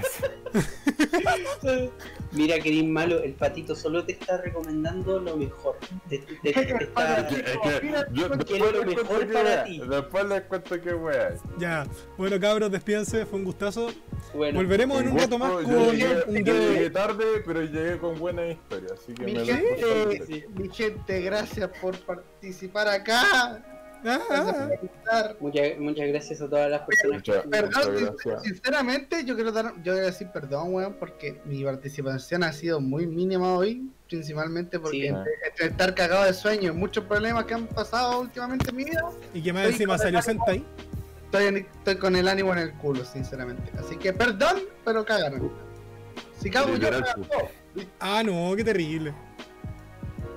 [SPEAKER 4] decir.
[SPEAKER 3] Mira, querido malo, el patito solo te está recomendando lo mejor. Te, te- te- te está-
[SPEAKER 4] Es que, es que yo
[SPEAKER 3] ¿Qué es
[SPEAKER 4] después
[SPEAKER 3] lo
[SPEAKER 4] les
[SPEAKER 3] mejor
[SPEAKER 4] cuento qué
[SPEAKER 3] para
[SPEAKER 4] wea,
[SPEAKER 3] ti?
[SPEAKER 4] después les cuento qué wea es.
[SPEAKER 2] Ya, bueno cabros, despídense, fue un gustazo.
[SPEAKER 3] Bueno,
[SPEAKER 2] Volveremos en un rato más
[SPEAKER 4] Gusto,
[SPEAKER 2] con
[SPEAKER 4] yo llegué,
[SPEAKER 2] un
[SPEAKER 4] yo
[SPEAKER 2] gameplay.
[SPEAKER 4] llegué tarde, pero llegué con buena historia, así que
[SPEAKER 1] Mi
[SPEAKER 4] me
[SPEAKER 1] gente,
[SPEAKER 4] lo
[SPEAKER 3] sí.
[SPEAKER 1] mi gente, gracias por participar acá.
[SPEAKER 2] Ah,
[SPEAKER 1] Gracias
[SPEAKER 2] ah,
[SPEAKER 1] por estar.
[SPEAKER 3] muchas, muchas gracias a todas las personas
[SPEAKER 4] Muchas-
[SPEAKER 3] que...
[SPEAKER 1] Perdón,
[SPEAKER 4] Muchas
[SPEAKER 1] sin-
[SPEAKER 4] gracias.
[SPEAKER 1] sinceramente, yo quiero dar, yo quiero decir perdón, weón, porque mi participación ha sido muy mínima hoy, principalmente porque
[SPEAKER 3] Sí.
[SPEAKER 1] entre, entre estar cagado de sueño y muchos problemas que han pasado últimamente en mi vida,
[SPEAKER 2] y que más
[SPEAKER 1] Estoy
[SPEAKER 2] encima
[SPEAKER 1] con
[SPEAKER 2] salió
[SPEAKER 1] el
[SPEAKER 2] Sentai.
[SPEAKER 1] estoy, en- estoy con el ánimo en el culo, sinceramente. Así que perdón, pero cagaron. Si cago yo,
[SPEAKER 4] Literal,
[SPEAKER 1] cago.
[SPEAKER 2] Ah, no, qué terrible.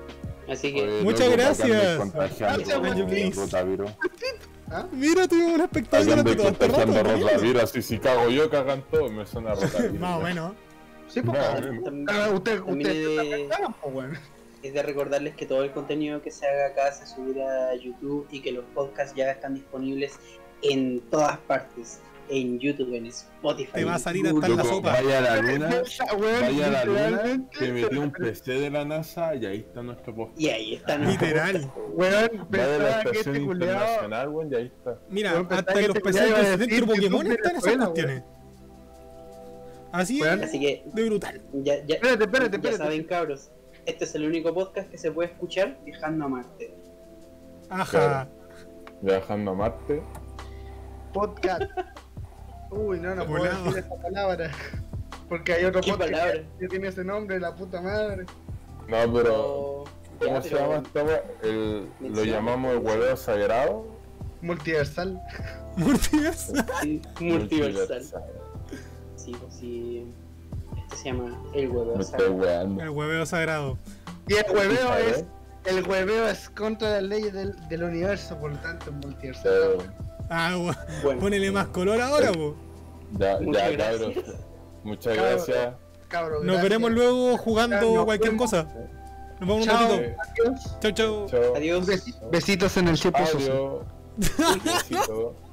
[SPEAKER 3] Así que,
[SPEAKER 4] Oye,
[SPEAKER 2] Muchas
[SPEAKER 4] loco,
[SPEAKER 2] gracias.
[SPEAKER 4] acá andan contagiando
[SPEAKER 1] Gracias,
[SPEAKER 2] Benji, please.
[SPEAKER 4] rotavirus.
[SPEAKER 2] Mira, tuvimos una
[SPEAKER 4] Acá
[SPEAKER 2] espectáculo
[SPEAKER 4] andan
[SPEAKER 2] durante todo este
[SPEAKER 4] contagiando
[SPEAKER 2] rato.
[SPEAKER 4] rotavirus, así si cago yo, cagan todos, me suena rotavirus.
[SPEAKER 2] Más o menos.
[SPEAKER 1] Sí, pues,
[SPEAKER 4] No,
[SPEAKER 1] cabrón.
[SPEAKER 3] tam-
[SPEAKER 1] Ah, usted,
[SPEAKER 3] también
[SPEAKER 1] usted,
[SPEAKER 3] es de,
[SPEAKER 1] cagan, pues, weón.
[SPEAKER 3] es de recordarles que todo el contenido que se haga acá se subirá a YouTube y que los podcasts ya están disponibles en todas partes. En YouTube, en Spotify.
[SPEAKER 2] Te va a
[SPEAKER 3] en
[SPEAKER 2] salir
[SPEAKER 3] Google.
[SPEAKER 2] hasta en la
[SPEAKER 4] Loco,
[SPEAKER 2] sopa.
[SPEAKER 4] vaya a la luna,
[SPEAKER 1] Weón,
[SPEAKER 4] vaya a la luna,
[SPEAKER 1] literalmente.
[SPEAKER 4] que metió un P C de la NASA y ahí está nuestro podcast.
[SPEAKER 3] Y ahí está nuestro
[SPEAKER 2] Literal.
[SPEAKER 3] podcast.
[SPEAKER 1] Weón,
[SPEAKER 4] Va de la
[SPEAKER 1] pensaba que
[SPEAKER 4] estación
[SPEAKER 1] este culiao.
[SPEAKER 4] internacional, weón, y ahí está.
[SPEAKER 2] Mira,
[SPEAKER 1] Weón, pensaba
[SPEAKER 2] hasta
[SPEAKER 1] que
[SPEAKER 2] en los
[SPEAKER 1] este
[SPEAKER 2] P C
[SPEAKER 1] culiao iba a
[SPEAKER 2] del
[SPEAKER 1] decir
[SPEAKER 2] centro Pokémon
[SPEAKER 1] YouTube
[SPEAKER 2] están esas
[SPEAKER 1] Venezuela,
[SPEAKER 2] cuestiones. Así
[SPEAKER 1] Weón.
[SPEAKER 3] Así que,
[SPEAKER 2] de brutal.
[SPEAKER 3] ya, ya,
[SPEAKER 1] Espérate, espérate,
[SPEAKER 3] ya
[SPEAKER 1] espérate.
[SPEAKER 3] saben, cabros. Este es el único podcast que se puede escuchar viajando a Marte.
[SPEAKER 2] Ajá.
[SPEAKER 4] Viajando a Marte.
[SPEAKER 1] Podcast. Uy, no, no puedo
[SPEAKER 2] Volado.
[SPEAKER 1] decir esa palabra. Porque hay otro
[SPEAKER 3] ¿Qué
[SPEAKER 1] podcast
[SPEAKER 3] palabra?
[SPEAKER 1] que- que tiene ese nombre, la puta madre.
[SPEAKER 4] No, pero.
[SPEAKER 3] Oh,
[SPEAKER 4] ¿Cómo
[SPEAKER 3] ya,
[SPEAKER 4] se
[SPEAKER 3] pero-
[SPEAKER 4] llama esta weá? El- Lo
[SPEAKER 3] Mencionamos.
[SPEAKER 4] llamamos el hueveo sagrado.
[SPEAKER 1] Multiversal.
[SPEAKER 2] Multiverso.
[SPEAKER 3] Sí, multiversal. Sí, pues sí. Este se llama El Huevo.
[SPEAKER 4] Me estoy weando.
[SPEAKER 2] El hueveo sagrado.
[SPEAKER 1] Y el hueveo
[SPEAKER 4] ¿Sabes?
[SPEAKER 1] es. El hueveo es contra las leyes del, del universo, por lo tanto es multiversal.
[SPEAKER 4] Eh,
[SPEAKER 2] Ah, gua-
[SPEAKER 3] Bueno,
[SPEAKER 2] ponele más color ahora, po.
[SPEAKER 4] Ya,
[SPEAKER 3] Muchas
[SPEAKER 4] ya, cabros.
[SPEAKER 3] gracias.
[SPEAKER 4] Muchas
[SPEAKER 1] Cabros.
[SPEAKER 4] gracias.
[SPEAKER 1] Cabrón,
[SPEAKER 2] Nos
[SPEAKER 1] gracias.
[SPEAKER 2] veremos luego jugando
[SPEAKER 1] Nos
[SPEAKER 2] cualquier
[SPEAKER 1] vemos.
[SPEAKER 2] cosa. Nos vemos un
[SPEAKER 1] Chao.
[SPEAKER 2] ratito.
[SPEAKER 1] Adiós.
[SPEAKER 2] Chau, chau.
[SPEAKER 4] Chao.
[SPEAKER 3] adiós.
[SPEAKER 1] Besi- Besitos en el chepo.
[SPEAKER 4] Adiós. Un besito.